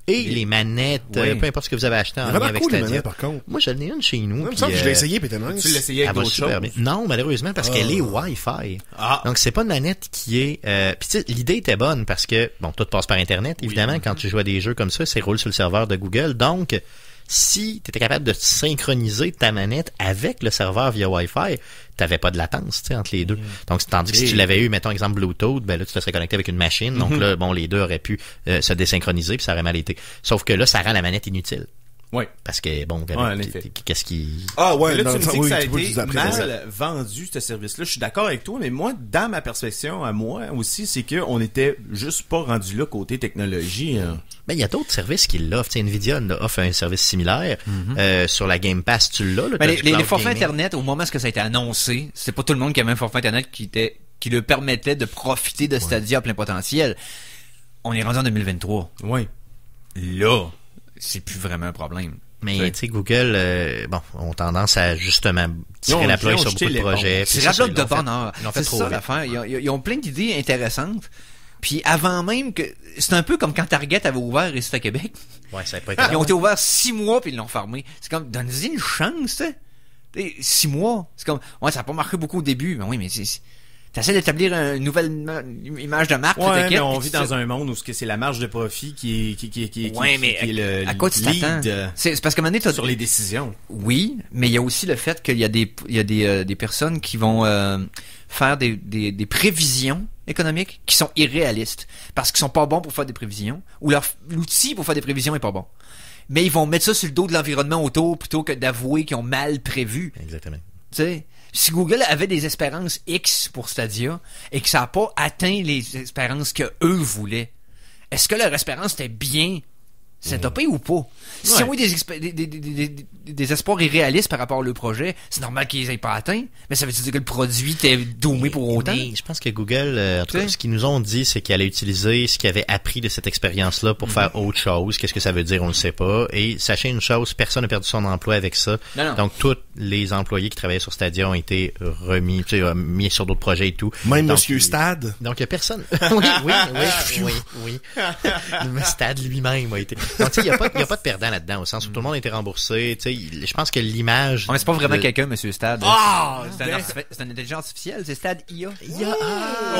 et les, les manettes, oui. euh, peu importe ce que vous avez acheté en lien avec cool, Stadia. Manettes, par contre. Moi, j'en ai une chez nous. Ouais, puis, il me semble que je l'ai euh, essayé, puis elle était nice. Tu l'as essayé avec elle va d'autres super choses? bien. Non, malheureusement, parce Oh. qu'elle est Wi-Fi. Ah. Donc, c'est pas une manette qui est... Euh, puis tu sais, l'idée était bonne parce que, bon, tout passe par Internet, évidemment, Oui. quand tu joues à des jeux comme ça, ça roule sur le serveur de Google. Donc, si tu étais capable de synchroniser ta manette avec le serveur via Wi-Fi, t'avais pas de latence, tu sais, entre les deux. Donc, tandis que si Et- tu l'avais eu, mettons, exemple Bluetooth, ben là, tu te serais connecté avec une machine. Donc Mhm. là, bon, les deux auraient pu euh, se désynchroniser, puis ça aurait mal été. Sauf que là, ça rend la manette inutile. Oui. Parce que, bon, Ouais, en qu- effet. qu- qu'est-ce qui... Ah ouais, Mais là, dans tu le me sens- dis que oui, ça a tu vois, je été vous apprends ça. mal vendu, ce service-là. Je suis d'accord avec toi, mais moi, dans ma perception, à moi aussi, c'est qu'on était juste pas rendu là côté technologie. Hein. Ben, il y a d'autres services qui l'offrent. T'sais, Nvidia offre un service similaire. Euh, sur la Game Pass, tu l'as. Là, Mais t'as les, du les, les cloud forfaits gaming. Internet, au moment où ça a été annoncé, c'est pas tout le monde qui avait un forfait Internet qui était qui le permettait de profiter de Stadia à plein potentiel. On est rendu en deux mille vingt-trois. Oui. Là, c'est plus vraiment un problème. Mais Ouais. tu sais, Google, euh, bon, ont tendance à justement tirer Ils ont- la ils plug ont sur jeté beaucoup de l'éponge. projets. C'est puis la ça, bloc ils de l'ont fait- bonheur. Ils l'ont fait C'est trop ça vite. l'affaire. Ils ont, ils ont plein d'idées intéressantes. Puis avant même que... C'est un peu comme quand Target avait ouvert ici à Québec. Ouais, ça n'a pas été Ils ont été ouverts six mois puis ils l'ont fermé. C'est comme, donne-y une chance, tu sais. T'sais, Six mois. C'est comme, ouais, ça n'a pas marqué beaucoup au début. Mais oui, mais c'est... c'est- T'essaies d'établir une nouvelle ima- image de marque. Ouais, t'inquiète, mais on puis vit tu- dans un monde où ce que c'est la marge de profit qui est qui qui qui, qui, Ouais, qui- mais qui est le à quoi tu t'attends? lead euh, C'est c'est parce qu'à un moment donné, t'as- sur les décisions. Oui, mais il y a aussi le fait qu'il y a des, il y a des, euh, des personnes qui vont euh, faire des, des, des prévisions économiques qui sont irréalistes parce qu'ils sont pas bons pour faire des prévisions ou leur l'outil pour faire des prévisions est pas bon. Mais ils vont mettre ça sur le dos de l'environnement autour plutôt que d'avouer qu'ils ont mal prévu. Exactement. Tu sais, si Google avait des espérances X pour Stadia et que ça n'a pas atteint les espérances que eux voulaient, est-ce que leur espérance était bien setupée ou pas? Si Ouais. on a eu des, expé- des, des, des, des, des espoirs irréalistes par rapport au projet, c'est normal qu'ils aient pas atteint, mais ça veut dire que le produit était dommé pour autant? Mais je pense que Google, euh, en tout cas, T'sais. ce qu'ils nous ont dit, c'est qu'ils allaient utiliser ce qu'ils avaient appris de cette expérience-là pour faire autre chose. Qu'est-ce que ça veut dire, on ne sait pas. Et sachez une chose, personne n'a perdu son emploi avec ça. Non, non. Donc, tous les employés qui travaillaient sur Stadia ont été remis, tu sais, euh, mis sur d'autres projets et tout. Même Donc, Monsieur il- Stad. Donc, il y a personne. oui, oui, oui, oui, oui. Le Stade lui-même a été. Donc, tu sais, il n'y a pas, il y a pas de perdant là-dedans, au sens où tout le monde a été remboursé. Tu sais, il- je pense que l'image. Ouais, mais c'est pas vraiment de- quelqu'un, Monsieur Stad. Ah! c'est un, artifi- c'est une intelligence artificielle, c'est Stad I A. Il y a- ah,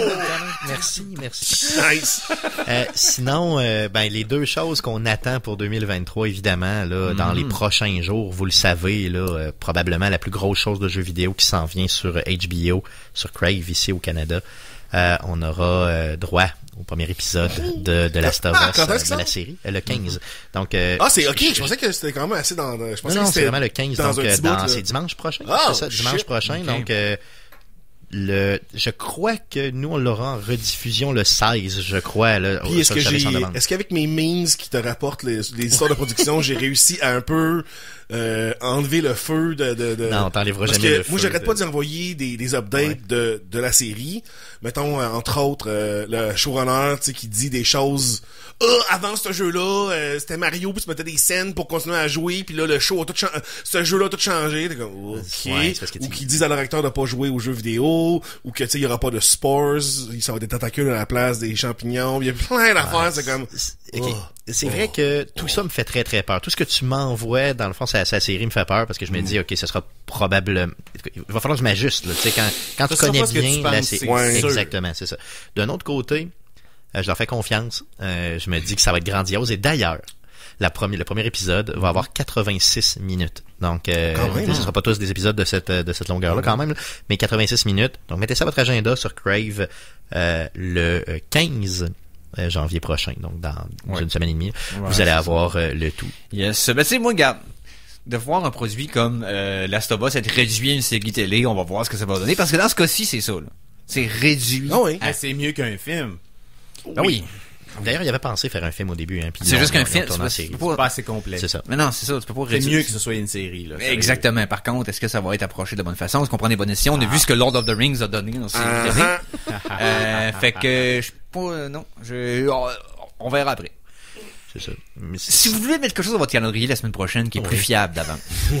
merci, merci. Nice. Euh, sinon, euh, ben les deux choses qu'on attend pour deux mille vingt-trois, évidemment, là, dans les prochains jours, vous le savez, là, euh, probablement la plus grosse chose de jeux vidéo qui s'en vient sur H B O, sur Crave ici au Canada. Euh, on aura euh, droit au premier épisode de, de Last of Ah, Us, quand euh, est-ce que de ça? la série, euh, le quinze. Donc, euh, Ah, c'est ok. Je pensais que c'était quand même assez dans. Je pensais non, non, que c'est c'était vraiment le quinze, dans donc un euh, petit bout, dans, là. c'est dimanche prochain. Ah, c'est ça, dimanche shit. prochain. Ok. Donc, euh, le, je crois que nous, on l'aura en rediffusion le seize, je crois, là, Puis est-ce sur que le service j'ai, en demande. est-ce qu'avec mes memes qui te rapportent les, les histoires de production, j'ai réussi à un peu euh, enlever le feu de, de, de... Non, t'enlèveras Parce jamais que le feu moi, j'arrête de- pas d'y envoyer des, des updates Ouais. de, de la série. Mettons, euh, entre autres, euh, le showrunner, tu sais, qui dit des choses. Ah, avant ce jeu-là, euh, c'était Mario, puis tu mettais des scènes pour continuer à jouer, puis là, le show a tout changé. Ce jeu-là a tout changé. T'es comme, ok. Ouais, c'est parce que ou tu- qui disent à leur acteur de pas jouer aux jeux vidéo, ou que, tu sais, il y aura pas de spores, ça va être des tentacules à la place des champignons. Il y a plein d'affaires, c'est comme... C'est- ok. Oh. C'est vrai que tout ça me fait très très peur. Tout ce que tu m'envoies, dans le fond, sa, sa série me fait peur parce que je me dis, ok, ce sera probablement. Il va falloir que je m'ajuste. Là. Tu sais, quand quand tu sera connais pas ce que bien tu la penses, série, c'est Ouais. sûr. exactement, c'est ça. D'un autre côté, euh, je leur fais confiance. Euh, je me dis que ça va être grandiose. Et d'ailleurs, la première, le premier épisode va avoir quatre-vingt-six minutes. Donc, euh, Quand même, ce hein. sera pas tous des épisodes de cette de cette longueur-là quand même, là, mais quatre-vingt-six minutes. Donc, mettez ça à votre agenda sur Crave euh, le euh, quinze euh, janvier prochain, donc dans Ouais. une semaine et demie. Ouais, vous c'est allez ça. avoir euh, le tout. Yes. Ben, tu sais, moi, regarde, de voir un produit comme euh, Last of Us être réduit à une série télé, on va voir ce que ça va donner. Parce que dans ce cas-ci, c'est ça, là. C'est réduit. Ah oui. Ah, c'est mieux qu'un film. Ah oui. D'ailleurs, il avait pensé faire un film au début. Hein, puis C'est ils juste l'ont- qu'un ils l'ont film, tourné en c'est série. pas- C'est pas assez complet. C'est ça. Mais non, c'est ça, tu peux pas C'est réduire. mieux que ce soit une série. Là, sérieux. Exactement. Par contre, est-ce que ça va être approché de la bonne façon? Est-ce qu'on prend des bonnes décisions? On a vu ce que Lord of the Rings a donné dans cette Ah, série. ah. Euh, fait que, je pas, euh, non, je, on, on verra après. C'est ça. Mais c'est- Si vous voulez mettre quelque chose dans votre calendrier la semaine prochaine qui est plus Oui. fiable d'avant.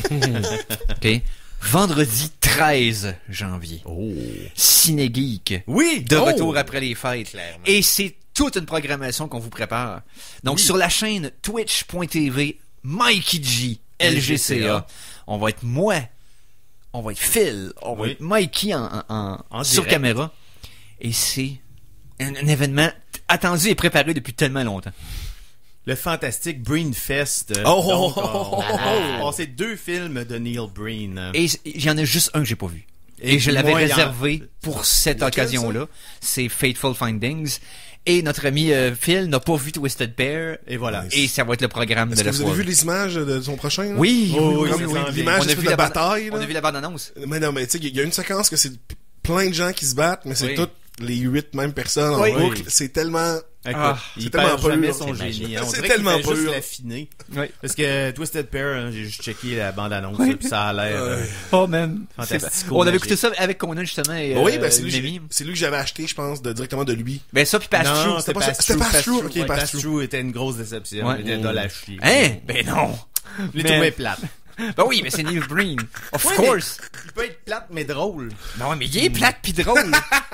OK? Vendredi treize janvier. Oh. Ciné Geek. Oui! De Oh! retour après les fêtes. Et c'est toute une programmation qu'on vous prépare. Donc, sur la chaîne twitch point t v, Mikey G, L G C A, on va être moi, on va être Phil, on va Oui. être Mikey en, en, En sur direct. caméra. Et c'est un, un événement attendu et préparé depuis tellement longtemps. Le fantastique Breenfest. euh, Oh, donc, oh, on, oh, oh, on va passer deux films de Neil Breen. Et il y en a juste un que j'ai pas vu. Et, Et je l'avais moi, il y en- réservé pour cette Lequel, occasion-là. C'est Fateful Findings. Et notre ami euh, Phil n'a pas vu Twisted Pair. Et voilà. Et ça va être le programme Est-ce de que la vous avez vu soirée. les images de son prochain? là? Oui, Oh, oui, oui, oui, ça oui, s'en oui. vient. L'image On a de vu la la bande- bataille. On là. a vu la bande-annonce. Mais non, mais tu sais, il y a une séquence que c'est plein de gens qui se battent, mais c'est Oui. toutes les huit mêmes personnes Oui. en boucle. C'est tellement... Écoute, Ah, il c'est perd tellement jamais pur. son C'est génie. hein. On c'est dirait tellement qu'il fait juste pur. l'affiner. Oui. Parce que Twisted Pair, hein, j'ai juste checké la bande-annonce, Oui. là, puis ça a l'air... euh, Oh, man. Fantastico On avait magique. écouté ça avec Conan, justement. Et, oui, euh, ben c'est lui, Mimi. j'ai- c'est lui que j'avais acheté, je pense, de, directement de lui. Ben, ça, puis Pass Non, Through. c'était pas ça. Pass C'était Through. Pass Through, ok, Ouais, Pass Pass Through. Through était une grosse déception. Ouais. Il était dans la chier. Hein? Ben non. Je l'ai Mais- trouvé plate. Ben oui, mais c'est Neil Breen. Of Ouais, course. Il peut être plate, mais drôle. Ben ouais, mais il est plate pis drôle.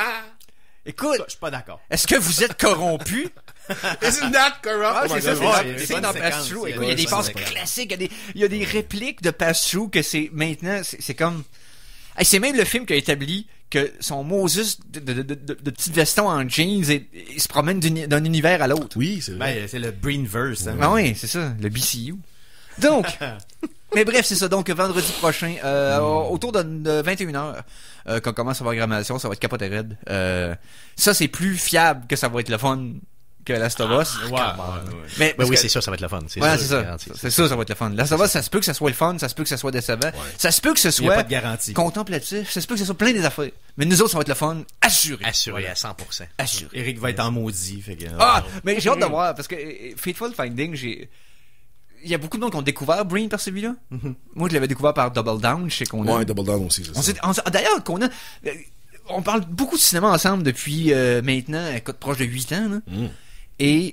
Écoute, Je suis pas d'accord. est-ce que vous êtes corrompu? Isn't that corrupt? Ah, Oh my c'est ça, God, c'est ouais. ça. il y a des C'est bonnes dans séquences, Pass-Through. il y a Écoute, il y a des des bonnes passes séquences. classiques, il y a des, il y a des répliques de Pass-Through que c'est, maintenant, c'est, c'est comme, hey, c'est même le film qui a établi que son Moses de, de, de, de, de petits vestons en jeans et, il se promène d'un, d'un univers à l'autre. Oui, c'est vrai. Ben, c'est le Breenverse. Hein. Ah oui, c'est ça, le B C U. Donc, mais bref, c'est ça. Donc, vendredi prochain, euh, autour de, de vingt et une heures, euh, qu'on commence à voir Grammation, ça va être capote raide. Euh, ça, c'est plus fiable que ça va être le fun que Last of Us. Ouais, ouais, ouais. Mais, Ben parce oui, que- c'est sûr, ça va être le fun. C'est Ouais, sûr, c'est ça. garanti. C'est sûr, ça va être le fun. Last of Us, ça se peut que ça soit le fun, ça se peut que ça soit décevant, ça se peut que ce Il n'y a soit pas de garantie. contemplatif, ça se peut que ce soit plein des affaires. Mais nous autres, ça va être le fun, assuré. Assuré à cent pour cent. Assuré. Eric va être en maudit. Fait que, Ah, mais j'ai hâte de voir, parce que euh, Fateful Finding, j'ai... Il y a beaucoup de monde qui ont découvert Breen par celui-là. Moi, je l'avais découvert par Double Down, je sais qu'on a... Ouais, Double Down aussi, c'est On ça. s'est- on s'est- D'ailleurs, qu'on a... euh, On parle beaucoup de cinéma ensemble depuis euh, maintenant, écoute, proche de huit ans. Là. Mm. Et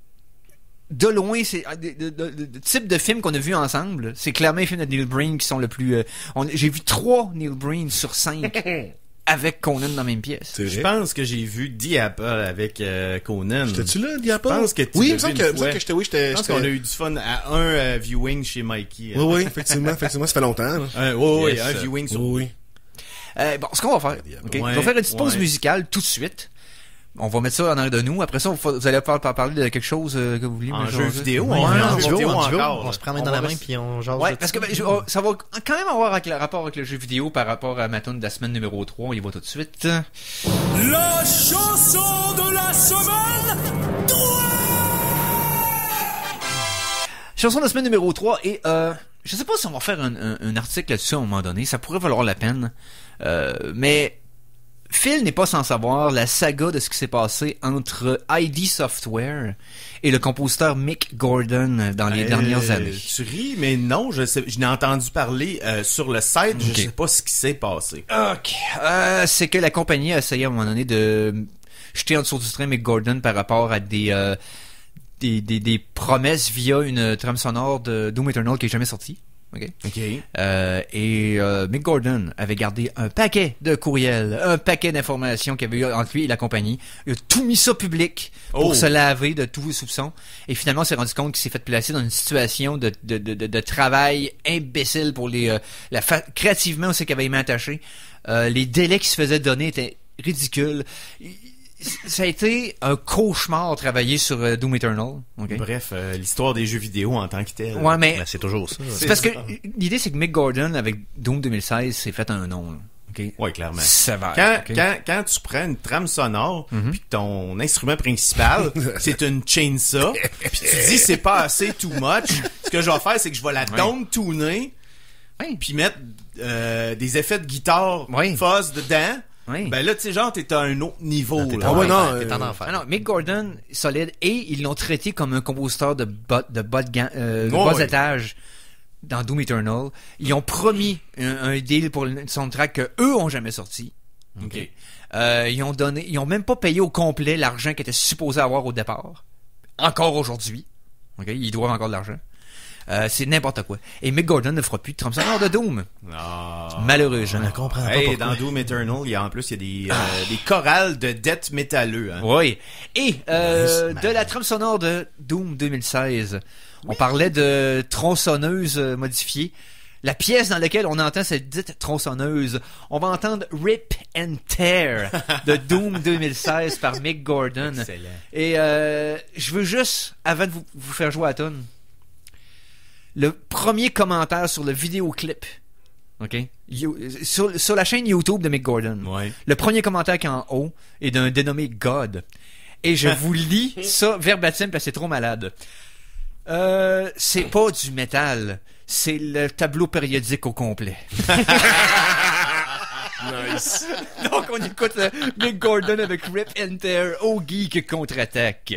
de loin, c'est le type de films qu'on a vu ensemble. C'est clairement les films de Neil Breen qui sont le plus... euh, on- J'ai vu trois Neil Breen sur cinq avec Conan dans la même pièce. C'est Je vrai. pense que j'ai vu The Apple avec euh, Conan. J'étais-tu là, Diapo? Je pense que tu Oui, il l'as me semble vu que, une il me semble fois. que j'étais, oui, j'étais, Je pense j'étais- qu'on a eu du fun à un euh, viewing chez Mikey. Oui, oui, effectivement, effectivement, ça fait longtemps, là. Un, oui, oui, Yes. un viewing sur Oui, oui. Euh, bon, ce qu'on va faire, ok? Ouais, on va faire une petite pause ouais. musicale tout de suite. On va mettre ça en arrière de nous. Après ça, vous vous allez par- par- parler de quelque chose euh, que vous voulez. En me jeu jaser. vidéo, Ouais, on en va en jeu duo, vidéo. en duo, encore, on se prend la On main dans va la main rester- puis on jase. Ouais, de parce ça. que ben, je- oh, ça va quand même avoir avec le rapport avec le jeu vidéo par rapport à ma tune de la semaine numéro trois. On y va tout de suite. La chanson de la semaine. Chanson de la semaine numéro trois. Et euh, je sais pas si on va faire un, un, un article là-dessus à un moment donné. Ça pourrait valoir la peine. Euh, mais Phil n'est pas sans savoir la saga de ce qui s'est passé entre I D Software et le compositeur Mick Gordon dans les Euh, dernières années. Tu ris, mais non, je sais, je n'ai entendu parler euh, sur le site, je Ok. sais pas ce qui s'est passé. Ok. Euh, c'est que la compagnie a essayé à un moment donné de jeter en dessous du train Mick Gordon par rapport à des, euh, des, des, des promesses via une trame sonore de Doom Eternal qui est jamais sortie. Ok. OK. Euh, et euh, Mick Gordon avait gardé un paquet de courriels, un paquet d'informations qu'il y avait eu entre lui et la compagnie. Il a tout mis ça public pour Oh. se laver de tous les soupçons. Et finalement, on s'est rendu compte qu'il s'est fait placer dans une situation de, de, de, de, de travail imbécile pour les... Euh, la fa- créativement, on sait qu'il avait aimé attaché. Euh, les délais qui se faisaient donner étaient ridicules. Il- Ça a été un cauchemar travailler sur euh, Doom Eternal. Ok. Bref, euh, l'histoire des jeux vidéo en tant que tel. Ouais, mais Ben, c'est toujours ça. c'est parce que l'idée, c'est que Mick Gordon, avec Doom deux mille seize, s'est fait un nom. Là. Okay? Ouais, clairement. Sévère. Quand, ok? quand, quand tu prends une trame sonore, puis que ton instrument principal, c'est une chainsaw, puis tu dis c'est pas assez too much, ce que je vais faire, c'est que je vais la Ouais. down-tuner, Ouais. puis mettre euh, des effets de guitare Ouais. fuzz dedans. Ouais. Ben là, tu sais, genre, t'es à un autre niveau. T'es là. en Ah ouais, enfer, non, t'es en euh, enfer. Ah non, Mick Gordon, solide, et ils l'ont traité comme un compositeur de bas de, bas de, ga- euh, de Oh, bas oui. étage dans Doom Eternal. Ils ont promis un, un deal pour le soundtrack que eux ont jamais sorti. OK. Euh, ils ont donné, ils ont même pas payé au complet l'argent qu'ils étaient supposés avoir au départ. Encore aujourd'hui. Ok, ils doivent encore de l'argent. Euh, c'est n'importe quoi. Et Mick Gordon ne fera plus de trame sonore de Doom. Ah. Malheureusement. Je ne comprends pas Hey, pourquoi. dans Doom Eternal, il y a en plus il y a des, euh, des chorales de death métalleux. Hein. Oui. Et euh, Nice, de la trame sonore de Doom deux mille seize, on parlait de tronçonneuse euh, modifiée. La pièce dans laquelle on entend cette dite tronçonneuse, on va entendre Rip and Tear de Doom deux mille seize par Mick Gordon. Excellent. Et euh, je veux juste, avant de vous, vous faire jouer à la tune, le premier commentaire sur le vidéoclip, ok, You- sur, sur la chaîne YouTube de Mick Gordon. Ouais. Le premier commentaire qui est en haut est d'un dénommé God. Et je vous lis ça verbatim parce que c'est trop malade. Euh, c'est pas du métal, c'est le tableau périodique au complet. Nice. Donc on écoute le Mick Gordon avec Rip and Tear au geek contre-attaque.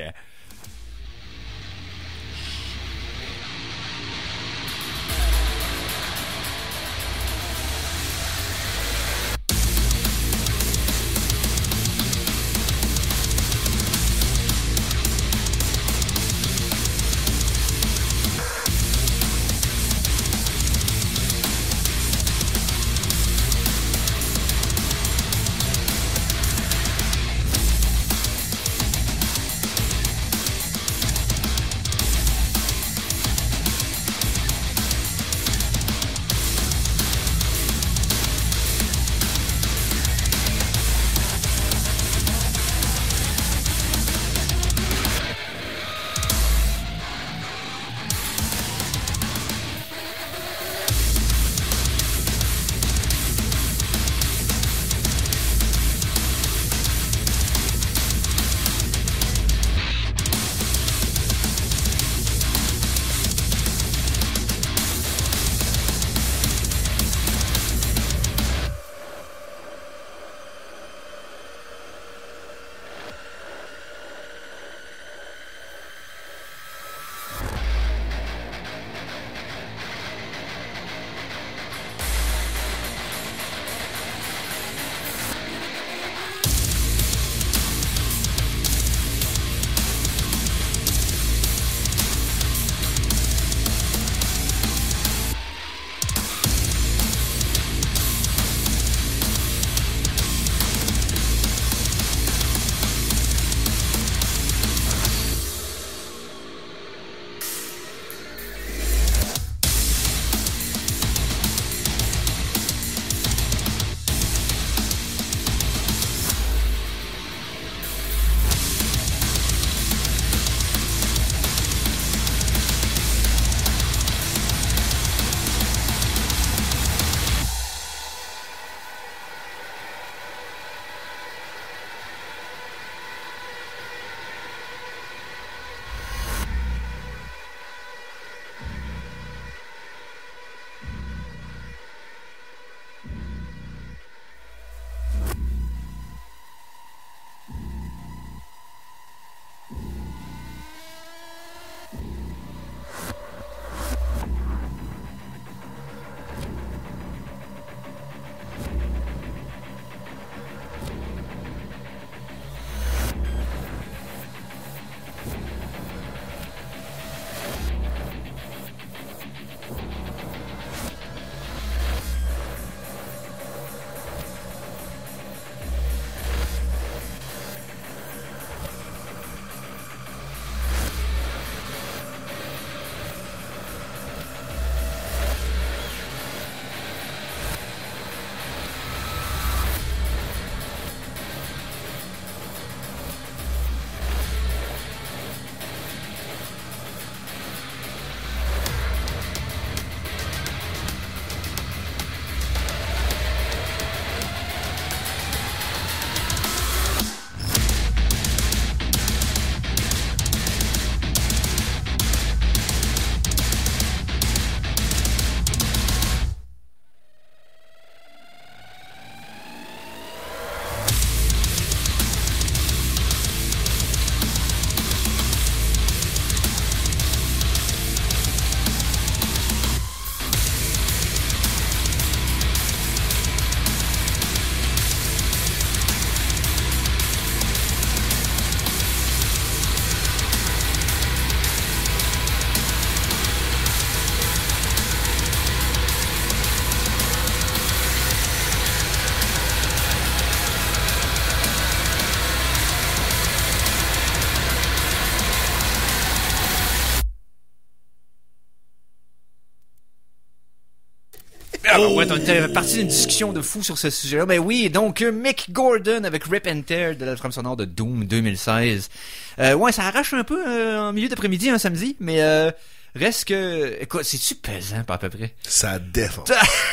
Ah, oh. Ouais, on était parti d'une discussion de fou sur ce sujet-là. Ben oui, donc euh, Mick Gordon avec Rip and Tear de la trame sonore de Doom deux mille seize. Euh, ouais, ça arrache un peu euh, en milieu d'après-midi, un samedi, mais euh, reste que... Écoute, c'est-tu pesant, pas à peu près? Ça défend.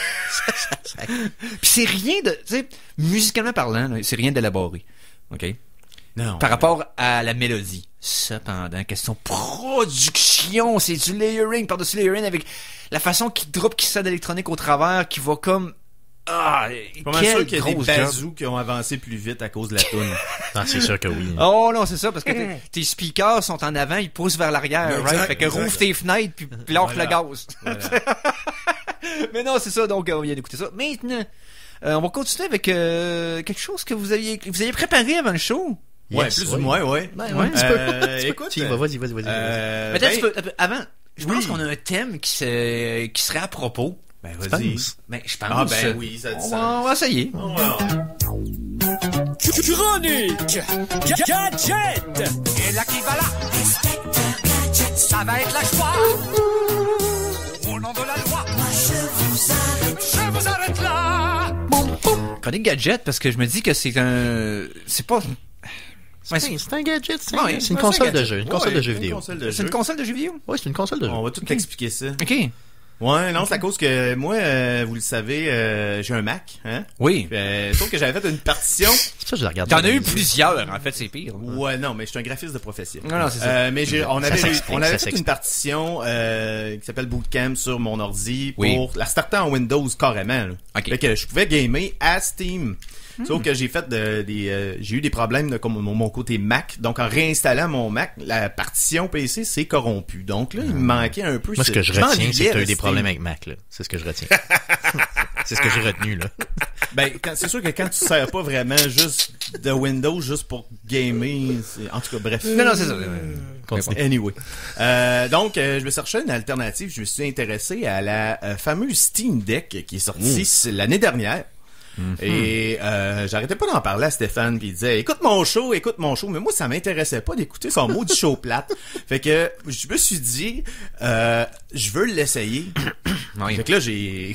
Puis c'est rien de... Tu sais, musicalement parlant, là, c'est rien d'élaboré. OK? Non. Par rapport à la mélodie. Cependant, question production, c'est du layering par-dessus layering avec la façon qu'il drop qui sort d'électronique au travers, qui va comme... Ah, je suis pas mal sûr qu'il y a des bazous qui ont avancé plus vite à cause de la toune. Ah, c'est sûr que oui. Oh non, c'est ça, parce que tes speakers sont en avant, ils poussent vers l'arrière, exact, right? Fait que exact. rouvre tes fenêtres, puis lâche Voilà. le gaz. Voilà. Mais non, c'est ça, donc on vient d'écouter ça. Maintenant, euh, on va continuer avec euh, quelque chose que vous aviez vous aviez préparé avant le show. Ouais, Yes, plus oui. ou moins, ouais. Ouais, ouais. Euh, écoute, Si, vas-y, vas-y, vas-y. euh, Mais attends, ben, tu peux- tu peux- avant, je pense oui. qu'on a un thème qui, se, qui serait à propos. ben Tu vas-y. penses? Mais je pense. Ah ben oui, ça a du on, sens. va, on va essayer. Oh, wow. Chronique Ga- Gadget. Et là qui va là, ça va être la joie. Au nom de la loi, je vous arrête là. Chronique gadget, parce que je me dis que c'est un... C'est pas... Ouais, C'est c'est un gadget, c'est Ouais, c'est une ouais, console c'est un de gadget. jeu, une console Ouais, de jeux vidéo. console de c'est jeu. une console de jeux vidéo? Ouais, c'est une console de jeu. On va tout t'expliquer ça. OK. Ouais, non, c'est à cause que moi, euh, vous le savez, euh, j'ai un Mac, hein. Oui. Euh, sauf que j'avais fait une partition. C'est ça, je la regarde. T'en as eu plusieurs, en fait, c'est pire. Ouais, non, mais je suis un graphiste de profession. Non, non, c'est ça. Euh, mais j'ai, on Ça avait, s'explique, on avait ça fait s'explique. une partition euh, qui s'appelle Bootcamp sur mon ordi pour Oui. la starter en Windows carrément. Là. Ok. Fait que je pouvais gamer à Steam. Sauf que j'ai fait de, des, euh, j'ai eu des problèmes de comme mon, mon côté Mac. Donc en réinstallant mon Mac, la partition P C s'est corrompue. Donc là, il me manquait un peu. Moi, ce que je retiens, c'est m'ennuyais que t'as eu de des Steam. problèmes avec Mac, là. C'est ce que je retiens. C'est ce que j'ai retenu, là. Ben, quand- c'est sûr que quand tu sers pas vraiment juste de Windows juste pour gamer, c'est, en tout cas, bref. Non, non, c'est ça. Continue. Anyway. Euh, donc, euh, je me cherchais une alternative. Je me suis intéressé à la euh, fameuse Steam Deck qui est sortie s- l'année dernière. Et euh, j'arrêtais pas d'en parler à Stéphane, puis il disait écoute mon show, écoute mon show, mais moi ça m'intéressait pas d'écouter son mot du show plate. Fait que je me suis dit euh, je veux l'essayer. Oui. Fait que là j'ai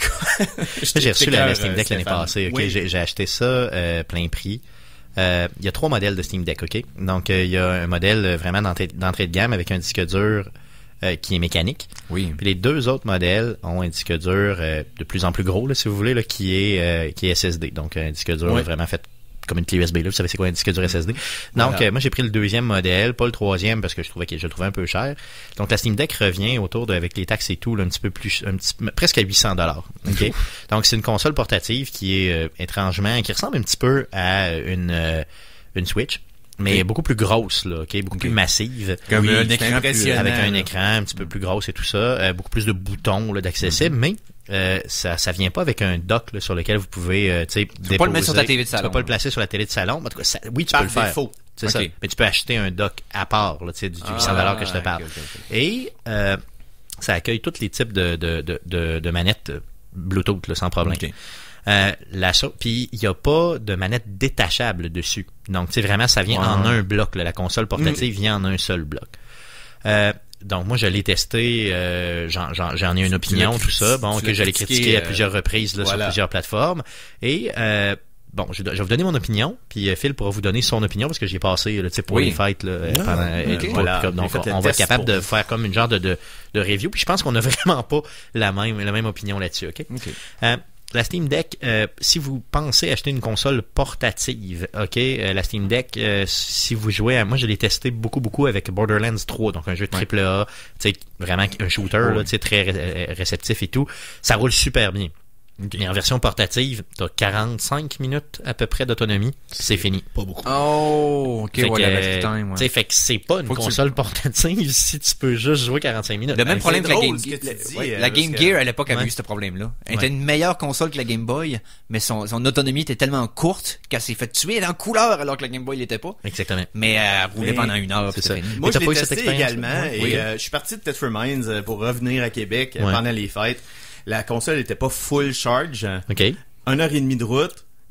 J'ai reçu la, la J'étais Steam Deck clair, l'année Stéphane. passée. Ok, Oui. j'ai, j'ai acheté ça euh, plein prix. Euh, Il y a trois modèles de Steam Deck, ok. Donc euh, il y a un modèle euh, vraiment d'entrée, d'entrée de gamme avec un disque dur euh, qui est mécanique. Oui. Puis les deux autres modèles ont un disque dur euh, de plus en plus gros, là, si vous voulez, là, qui est euh, qui est S S D. Donc un disque dur Ouais. vraiment fait comme une clé U S B. Là, vous savez c'est quoi un disque dur S S D. Donc Voilà. euh, moi j'ai pris le deuxième modèle, pas le troisième parce que je trouvais que je le trouvais un peu cher. Donc la Steam Deck revient autour de avec les taxes et tout là, un petit peu plus un petit presque à huit cents dollars. OK. Donc c'est une console portative qui est euh, étrangement qui ressemble un petit peu à une euh, une Switch. Mais Ok. beaucoup plus grosse, là, ok, beaucoup Ok. plus massive. Comme Oui, un c'est écran plus- impressionnant. Avec un là. écran un petit peu plus grosse et tout ça, euh, beaucoup plus de boutons là, d'accessible, mais euh, ça ça vient pas avec un dock là, sur lequel vous pouvez euh, tu sais déposer. pas le mettre sur ta T V de Tu salon. peux pas le placer sur la télé de salon. En tout cas, ça- oui, tu Par peux le faire. défaut. C'est Ok. ça. Mais tu peux acheter un dock à part là, tu sais, du huit cents dollars que je te parle. ok, ok, ok. Et euh, ça accueille tous les types de de de de, de manettes euh, Bluetooth là, sans problème. Ok. Euh, la cho- puis il y a pas de manette détachable dessus. Donc tu sais vraiment ça vient Ouais. en un bloc là. La console portative vient en un seul bloc. Euh, donc moi je l'ai testé, euh, j'en, j'en, j'en ai une opinion, l'as tout ça, bon tu que l'as je l'ai critiqué, critiqué à euh, plusieurs reprises là, voilà. sur plusieurs plateformes. Et euh, bon, je, je vais vous donner mon opinion, puis euh, Phil pourra vous donner son opinion parce que j'y ai passé là, tu sais, pour Oui. les fêtes là, euh, Ah, pendant, euh, ok. pour- Voilà. comme- donc J'ai fait on, le on va être test capable pour de vous. faire comme une genre de, de, de review. Puis je pense qu'on n'a vraiment pas la même la même opinion là-dessus, ok. Ok. Euh, la Steam Deck, euh, si vous pensez acheter une console portative, ok, euh, la Steam Deck, euh, si vous jouez, à, moi je l'ai testé beaucoup beaucoup avec Borderlands trois, donc un jeu triple A, tu sais, vraiment un shooter, là, tu sais, très ré- réceptif et tout, ça roule super bien. Et en version portative, t'as quarante-cinq minutes à peu près d'autonomie, c'est fini. Pas beaucoup. Oh, ok, Fait ouais, que, la battery time, ouais. tu sais, fait que c'est pas une Faut que tu- console portative si tu peux juste jouer quarante-cinq minutes. Le même c'est problème que la drôle Game ce que tu la- dis, ouais, euh, la parce Game que- Gear à l'époque avait Ouais. eu ce problème-là. Elle Ouais. était une meilleure console que la Game Boy, mais son, son autonomie était tellement courte qu'elle s'est fait tuer dans couleur alors que la Game Boy l'était pas. Exactement. Mais elle roulait Mais- pendant une heure, c'est puis ça. c'était fini. Moi, Mais t'as je pas l'ai eu cette testé expérience, également là? et Oui. euh, je suis parti de Tetris Minds euh, pour revenir à Québec euh, Ouais. pendant les fêtes. La console était pas full charge. OK. Une heure et demie de route.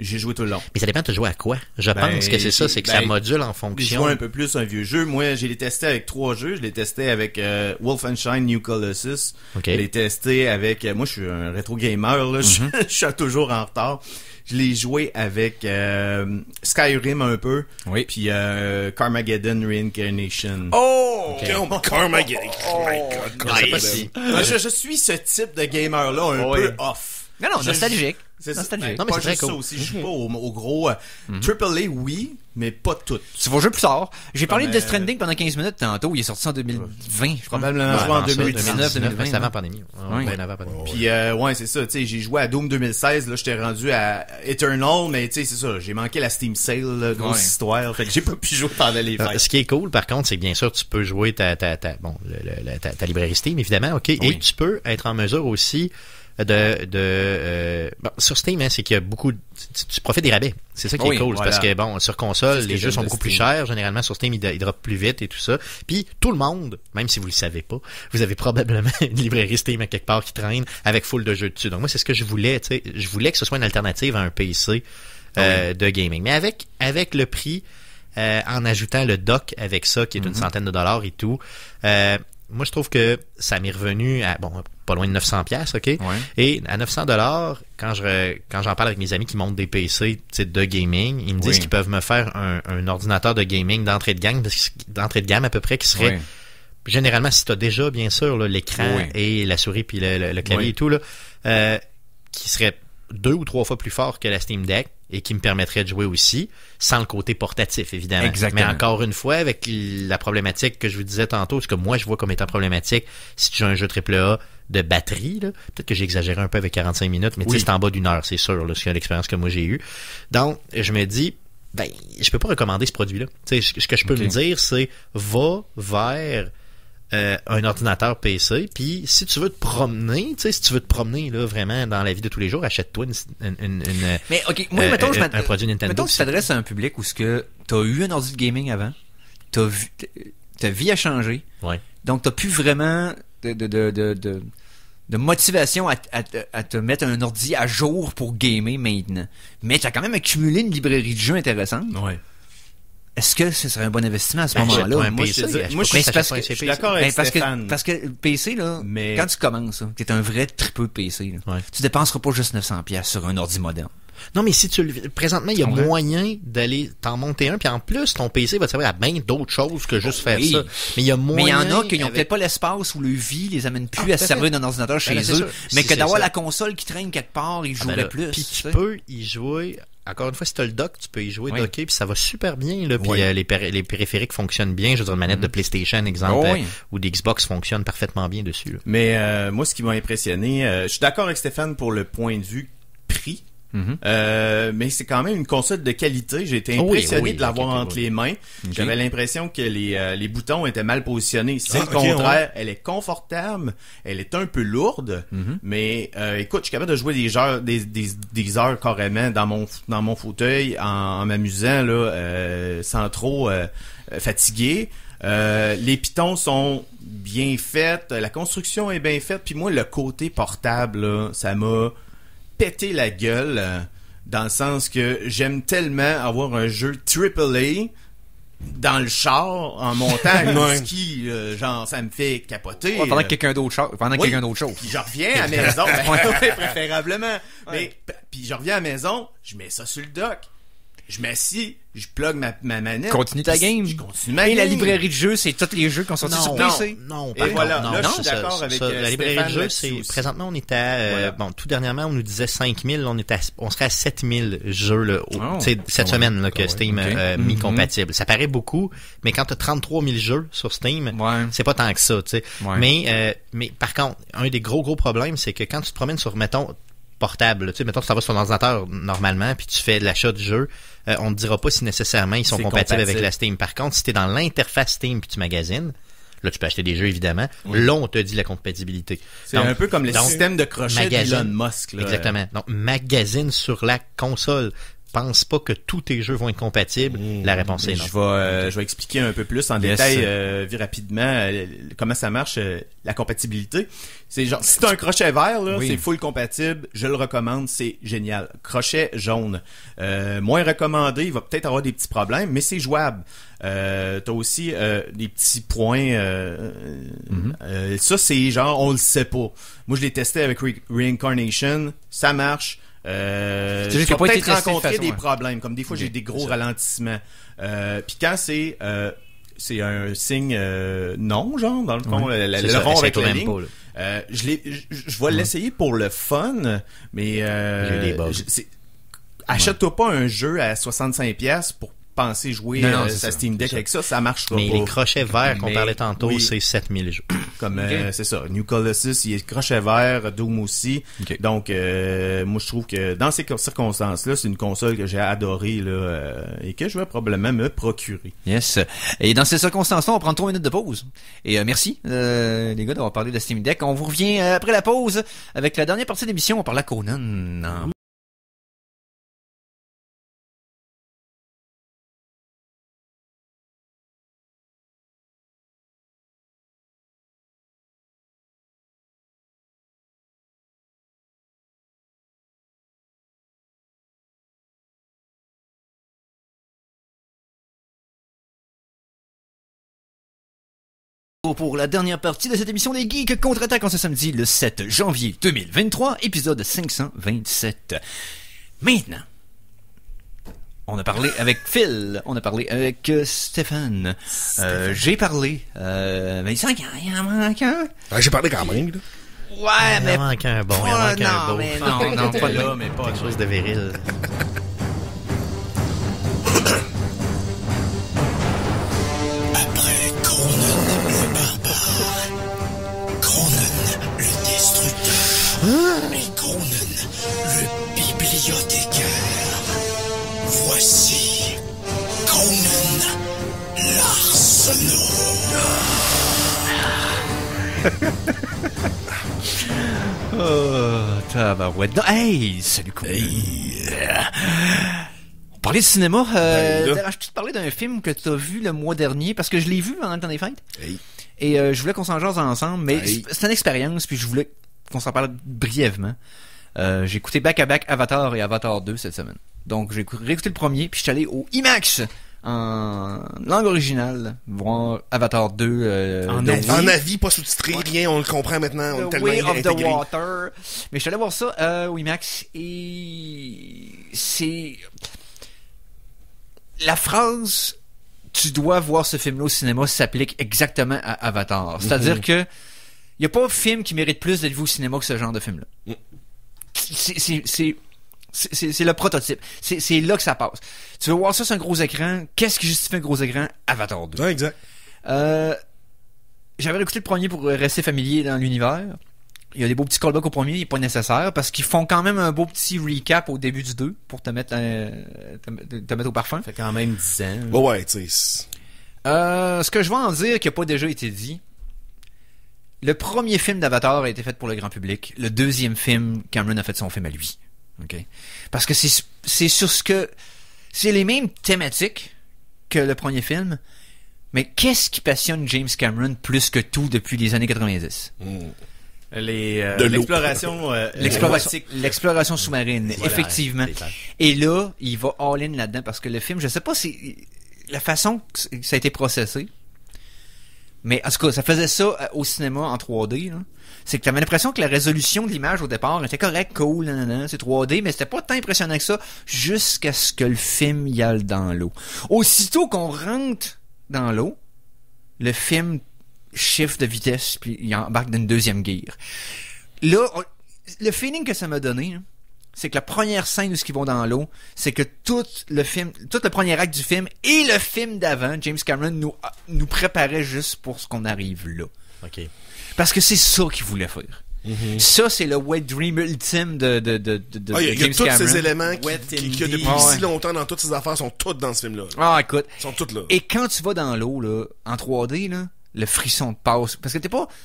J'ai joué tout le long. Mais ça dépend, tu joué à quoi? Je Ben, pense que c'est ça, c'est que ben, ça module en J'ai fonction. joué un peu plus un vieux jeu. Moi, j'ai les testé avec trois jeux. Je l'ai testé avec euh, Wolfenstein New Colossus. Ok. Je l'ai testé avec... euh, moi, je suis un rétro gamer. Là. Je- Mm-hmm. Je suis toujours en retard. Je l'ai joué avec euh, Skyrim un peu. Oui. Puis euh, Carmageddon Reincarnation. Oh! Carmageddon. Oh my God, Je sais pas si. Moi, je, je suis ce type de gamer-là un Oui. peu off. Non, non, Je- nostalgique. C'est ça. Nostalgique. Non, mais pas c'est très juste ça cool. aussi. Je suis pas au, au gros euh, triple A, oui, mais pas tout. Tu vas jouer plus tard. J'ai parlé de Comme, Death Stranding pendant quinze minutes tantôt. Il est sorti en deux mille vingt, je crois. Probablement Ouais, joué en avant ça, deux mille dix-neuf. deux mille vingt, C'est avant ouais. la pandémie. Ouais, Oui. bien avant la pandémie. Puis euh, ouais, c'est ça, tu sais, j'ai joué à Doom deux mille seize, là j'étais rendu à Eternal, mais tu sais, c'est ça, j'ai manqué la Steam Sale, là, grosse Ouais. histoire, fait que j'ai pas pu jouer pendant les Euh, fêtes. Ce qui est cool, par contre, c'est que bien sûr, tu peux jouer ta, ta, ta, bon, le- le- la- ta, ta librairie Steam, évidemment, ok, et Oui. tu peux être en mesure aussi de, de euh, bon, sur Steam, hein, c'est qu'il y a beaucoup, de- tu, tu profites des rabais. C'est ça qui Oui, est cool, c'est voilà. parce que bon, sur console, C'est ce que les jeux j'aime sont de beaucoup plus Steam. chers. Généralement, sur Steam, ils, ils droppent plus vite et tout ça. Puis tout le monde, même si vous le savez pas, vous avez probablement une librairie Steam à quelque part qui traîne avec full de jeux dessus. Donc moi, c'est ce que je voulais, tu sais, je voulais que ce soit une alternative à un P C euh, de gaming, mais avec avec le prix. Euh, en ajoutant le dock avec ça, qui est une centaine de dollars et tout. Euh, moi, je trouve que ça m'est revenu à, bon, pas loin de neuf cents piastres, ok? Ouais. Et à neuf cents dollars, quand je, re- quand j'en parle avec mes amis qui montent des P C, tu sais, de gaming, ils me disent Oui. qu'ils peuvent me faire un, un ordinateur de gaming d'entrée de gamme, d'entrée de gamme à peu près, qui serait, Ouais. généralement, si t'as déjà, bien sûr, là, l'écran Oui. et la souris puis le, le- le clavier Oui. et tout, là, euh, qui serait deux ou trois fois plus fort que la Steam Deck et qui me permettrait de jouer aussi, sans le côté portatif, évidemment. Exactement. Mais encore une fois, avec la problématique que je vous disais tantôt, ce que moi je vois comme étant problématique, si tu as un jeu triple A de batterie, là, peut-être que j'ai exagéré un peu avec quarante-cinq minutes, mais tu sais, Oui. c'est en bas d'une heure, c'est sûr, là, c'est l'expérience que moi j'ai eue. Donc, je me dis, ben, je peux pas recommander ce produit-là. Tu sais, ce ce que je peux Ok. me dire, c'est, va vers euh, un ordinateur P C, puis si tu veux te promener, tu sais, si tu veux te promener là vraiment dans la vie de tous les jours, achète-toi une, une, une, une- Mais, ok, moi, Euh, mettons, je un- m'att- un produit Nintendo, Mettons que tu c'est- t'adresses à un public où ce que t'as eu un ordi de gaming avant, t'as vu, ta vie a changé, Ouais. donc t'as plus vraiment de, de, de, de, de, de motivation à, à, à te mettre un ordi à jour pour gamer maintenant. Mais t'as quand même accumulé une librairie de jeux intéressante. Ouais. Est-ce que ce serait un bon investissement à ce Ben, moment-là? achète-toi un moi, P C, je te dis- achète-toi moi, je pas- suis- achète parce pas un que- C Je P suis C. d'accord avec Ben, parce que Stéphane. parce que le P C là, Mais- quand tu commences, là, t'es un vrai tripeux P C. Là. Ouais. Tu dépenseras pas juste neuf cents pièces sur un ordi moderne. Non, mais si tu le, présentement, il y a Tu comprends? moyen d'aller t'en monter un, puis en plus, ton P C va te servir à bien d'autres choses que juste faire oui. ça. Mais il y a moyen. Mais il y en a qui n'ont avec- peut-être pas l'espace où le vie les amène plus Ah, à tout à se servir fait. d'un ordinateur chez Ben là, c'est eux, sûr. mais Si que c'est d'avoir ça. la console qui traîne quelque part, ils Ah, ben joueraient là, plus. Puis tu tu sais. peux y jouer. Encore une fois, si tu as le dock, tu peux y jouer Oui. docké, puis ça va super bien. Là, puis Oui. euh, les, péri- les périphériques fonctionnent bien. Je veux dire, une manette de PlayStation, exemple, Oh, euh, oui. ou d'Xbox fonctionne parfaitement bien dessus. Là. Mais euh, moi, ce qui m'a impressionné, euh, je suis d'accord avec Stéphane pour le point de vue prix. Mhm. Euh, mais c'est quand même une console de qualité. J'ai été Oh oui, impressionné oui, de l'avoir ok, entre oui. les mains. Ok. J'avais l'impression que les, euh, les boutons étaient mal positionnés. C'est Ah, le ok, contraire. Elle est confortable. Elle est un peu lourde. Mhm. Mais euh, écoute, je suis capable de jouer des heures, des, des, des heures carrément dans mon dans mon fauteuil en, en m'amusant là, euh, sans trop euh, fatiguer. Euh, les pitons sont bien faits, la construction est bien faite, puis moi le côté portable, là, ça m'a pété la gueule euh, dans le sens que j'aime tellement avoir un jeu triple A dans le char en montant à Ouais. ski, euh, genre ça me fait capoter. Ouais, pendant euh, que quelqu'un d'autre chose, pendant que oui. quelqu'un d'autre chose. puis je reviens à la maison, ben, ouais, préférablement. Mais p- puis je reviens à la maison, je mets ça sur le dock. Je m'assis, je plug ma, ma manette. Continue ta puis game. Je continue ma Et la game. librairie de jeux, c'est tous les jeux qui sont sortis sur P C. non, Et par voilà, contre, non, là, je non, suis ça, d'accord ça, avec, ça, euh, la librairie de Stéphane jeux, là-dessus c'est aussi. présentement on est à euh, Voilà. bon tout dernièrement on nous disait cinq mille, on est à, on serait à sept mille jeux là, au- Oh, tu sais, cette ouais, semaine là, que ouais, Steam ok. a Mhm. mis compatible. Ça paraît beaucoup, mais quand tu as trente-trois mille jeux sur Steam, Ouais. c'est pas tant que ça, tu sais. Ouais. Mais euh, mais par contre, un des gros gros problèmes, c'est que quand tu te promènes sur mettons portable, tu sais, mettons que tu t'en vas sur ton ordinateur normalement, puis tu fais l'achat du jeu, euh, on ne te dira pas si nécessairement ils sont C'est compatibles, compatible. avec la Steam. Par contre, si tu es dans l'interface Steam puis tu magasines, là tu peux acheter des jeux évidemment, là on te dit la compatibilité. C'est Donc, un peu comme le donc, système de crochet magazine. d'Elon Musk. Là. Exactement. Donc, magazine sur la console. pense pas que tous tes jeux vont être compatibles. Mmh. La réponse est non. Je vais, euh, je vais expliquer un peu plus en yes. détail, euh, rapidement, euh, comment ça marche, euh, la compatibilité. C'est genre, si t'as un crochet vert, là, oui. c'est full compatible, je le recommande, c'est génial. Crochet jaune, euh, moins recommandé, il va peut-être avoir des petits problèmes, mais c'est jouable. Euh, t'as aussi euh, des petits points, euh, mm-hmm. euh, ça c'est genre, on le sait pas. Moi je l'ai testé avec Re- Reincarnation, ça marche. Euh, je vais peut-être rencontrer façon, des ouais. problèmes, comme des fois okay, j'ai des gros ralentissements. Euh, puis quand c'est euh, c'est un signe euh, non, genre dans le fond, ouais, le, le, le rond avec la ligne. Pas, euh, je l'ai, je, je vais ouais. l'essayer pour le fun, mais euh, je, c'est, achète-toi ouais. pas un jeu à soixante-cinq dollars pour penser jouer non, non, euh, sa Steam Deck avec ça, ça marchera mais pas. Mais les crochets verts qu'on mais, parlait tantôt, oui. c'est sept mille jeux. Comme okay. euh, c'est ça, New Colossus, il est crochet vert, Doom aussi. Okay. Donc euh, moi je trouve que dans ces circonstances-là, c'est une console que j'ai adorée là euh, et que je vais probablement me procurer. Yes. Et dans ces circonstances-là, on prend trois minutes de pause. Et euh, merci euh, les gars d'avoir parlé de Steam Deck. On vous revient euh, après la pause avec la dernière partie de l'émission. On parle à Conan. Non. Pour la dernière partie de cette émission des Geeks contre-attaque en ce samedi le sept janvier deux mille vingt-trois, épisode cinq cent vingt-sept. Maintenant, on a parlé avec Phil, on a parlé avec euh, Stéphane, euh, j'ai parlé, euh, mais il semble qu'il y en manque un. Ouais, j'ai parlé quand même, là. Ouais, il mais... Il en manque un bon, il en manque non, un beau. Mais non, non, pas là, mais pas quelque chose de viril. Après Conan le barbare, Conan le destructeur et Conan le bibliothécaire, voici Conan l'Arsenault. Oh, tabarouette. Non, hey, salut Conan. Hey. On parlait de cinéma. Euh, ben, je te parlais d'un film que tu as vu le mois dernier, parce que je l'ai vu pendant le temps des fêtes. Hey. Et euh, je voulais qu'on s'en jase ensemble, mais hey. c'est une expérience, puis je voulais qu'on s'en parle brièvement. Euh, j'ai écouté back-à-back Avatar et Avatar deux cette semaine. Donc j'ai réécouté le premier, puis je suis allé au IMAX en langue originale voir Avatar deux euh, en, avis. en avis, pas sous-titré, ouais. rien, on le comprend maintenant, on est tellement Way of intégré. The Water. Mais je suis allé voir ça euh, au IMAX et c'est la phrase tu dois voir ce film-là au cinéma s'applique exactement à Avatar. C'est-à-dire mm-hmm. que il y a pas de film qui mérite plus d'être vu au cinéma que ce genre de film-là. Mm. C'est c'est c'est C'est, c'est le prototype. C'est, c'est là que ça passe. Tu veux voir ça sur un gros écran. Qu'est-ce qui justifie un gros écran? Avatar deux. Ouais, exact. Euh, j'avais écouté le premier pour rester familier dans l'univers. Il y a des beaux petits callbacks au premier, il n'est pas nécessaire parce qu'ils font quand même un beau petit recap au début du deux pour te mettre, euh, te, te mettre au parfum. Ça fait quand même dix ans. Bon, ouais, tu sais. Euh, ce que je vais en dire qui n'a pas déjà été dit. Le premier film d'Avatar a été fait pour le grand public. Le deuxième film, Cameron a fait son film à lui. Okay. Parce que c'est c'est sur ce que c'est les mêmes thématiques que le premier film, mais qu'est-ce qui passionne James Cameron plus que tout depuis les années quatre-vingt-dix? Mm. Les euh, l'exploration euh, l'exploration l'exploration sous-marine, voilà, effectivement. Et là, il va all-in là-dedans parce que le film, je sais pas si la façon que ça a été processé, mais en tout cas, ça faisait ça au cinéma en trois D, là. C'est que t'avais l'impression que la résolution de l'image au départ était correcte, cool, nanana, c'est trois D, mais c'était pas tant impressionnant que ça jusqu'à ce que le film y aille dans l'eau. Aussitôt qu'on rentre dans l'eau, le film shift de vitesse puis il embarque dans une deuxième gear. Là, on, le feeling que ça m'a donné, hein, c'est que la première scène où ils vont dans l'eau, c'est que tout le film, tout le premier acte du film et le film d'avant, James Cameron nous nous préparait juste pour ce qu'on arrive là. OK. Parce que c'est ça qu'il voulait faire. Mm-hmm. Ça, c'est le wet dream ultime de, de, de, de, ah, y a, de James tous Cameron. Ces éléments qui, qui, qui depuis ah, ouais. si longtemps dans toutes ces affaires sont toutes dans ce film-là. Ah, écoute. Ils sont toutes là. Et quand tu vas dans l'eau, là, en trois D, là, le frisson te passe. Parce que t'es pas,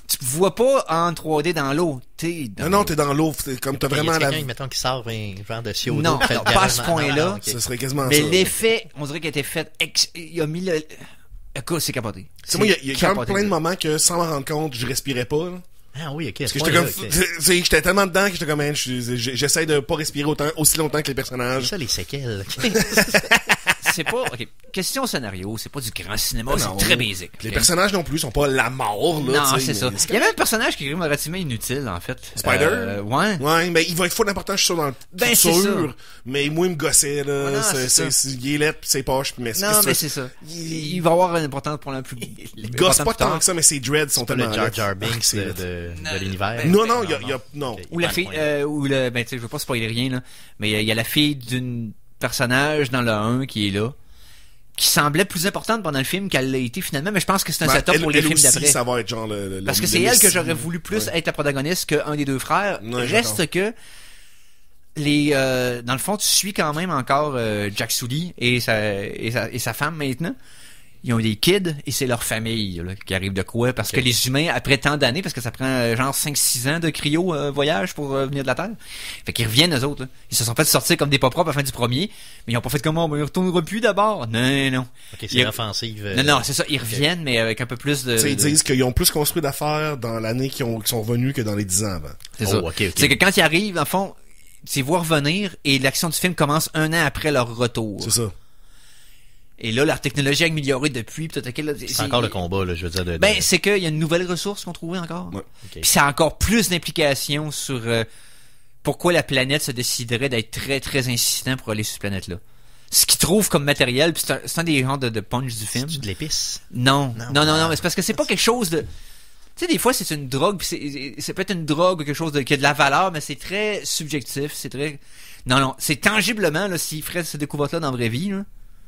tu vois pas en trois D dans l'eau. T'es dans Non, non, t'es dans l'eau. C'est comme t'as Okay, vraiment y a la... quelqu'un, mettons, qui sort un genre de sio Non, d'eau, fait non, le pas à garage ce dans- point-là. non, non, ok. Ce serait quasiment Mais ça. l'effet, on dirait qu'il a été fait... Ex... Il a mis le... Écoute, c'est capoté. Tu sais, moi, il y a, il y a quand même capoté, plein de là. moments que, sans m'en rendre compte, je respirais pas, là. Ah oui, ok. Parce que j'étais comme, tu sais, j'étais tellement dedans que j'étais comme, man, je- je- j'essaie de pas respirer autant, aussi longtemps que les C'est personnages. ça, les séquelles. C'est pas... OK, question scénario, c'est pas du grand cinéma, Non. c'est très basique. Les ok? personnages non plus sont pas la mort, là. Non, tu sais, c'est ça. mais Il y avait un personnage qui est relativement inutile, en fait. Spider? Euh, ouais. Ouais, mais il va être fou d'important, je suis sûr, dans le Ben, c'est futur. ça. Mais moi, il me gossait, là. Ouais, non, c'est, c'est c'est, ça. c'est, il est laid, pis c'est poche, pis mais Non, qu'est-ce que mais tu c'est veux? ça. Il- Il va avoir une importance pour la plus... Il gosse pas tant que ça, mais ses dreads sont C'est pas le tellement Jar laids. Jar Ah, Binks c'est de, laid. de, de l'univers. Non, non, il y a, il y a, non. Ok. Ou la Ah, fille, ouais. euh, ou le, ben tu sais, je veux pas spoiler rien là, mais il y a la fille d'une personnage dans le un qui est là, qui semblait plus importante pendant le film qu'elle l'a été finalement, mais je pense que c'est un Ben, setup elle, pour les elle films aussi, d'après. ça va être genre le, le- Parce le- que c'est le elle que messie. j'aurais voulu plus Ouais. être la protagoniste qu'un des deux frères. Ouais, Reste d'accord. que les, euh, dans le fond, tu suis quand même encore euh, Jack Sully et sa, et sa et sa femme maintenant. Ils ont des kids et c'est leur famille là, qui arrive de quoi parce que les humains après tant d'années parce que ça prend euh, genre cinq six ans de cryo euh, voyage pour euh, venir de la Terre. Fait qu'ils reviennent eux autres. Là. Ils se sont fait sortir comme des pas propres à la fin du premier, mais ils ont pas fait comment on ne retournera plus d'abord. Non non. Ok, c'est Il- offensive. euh, Non non, c'est ça, ils reviennent mais avec un peu plus de, Tu sais, ils de- disent qu'ils ont plus construit d'affaires dans l'année qu'ils ont, qu'ils sont revenus que dans les dix ans avant. C'est Oh, ça. ok, ok. C'est que quand ils arrivent en fond, c'est voir venir et l'action du film commence un an après leur retour. C'est ça. Et là, la technologie a amélioré depuis. Peut-être que là, C'est encore le combat, là, je veux dire. De, de- Ben, c'est qu'il y a une nouvelle ressource qu'on trouvait encore. Ouais. Ok. Puis ça a encore plus d'implications sur euh, pourquoi la planète se déciderait d'être très, très insistant pour aller sur cette planète-là. Ce qu'ils trouvent comme matériel, puis c'est un, c'est un des genres de, de punch du film. C'est de l'épice. Non, Non. non, non, non, mais c'est parce que c'est pas quelque chose de... Tu sais, des fois, c'est une drogue, puis c'est, c'est peut-être une drogue ou quelque chose de, qui a de la valeur, mais c'est très subjectif, c'est très... Non, non, c'est tangiblement, là, s'ils feraient cette découverte-là dans la vraie vie, là,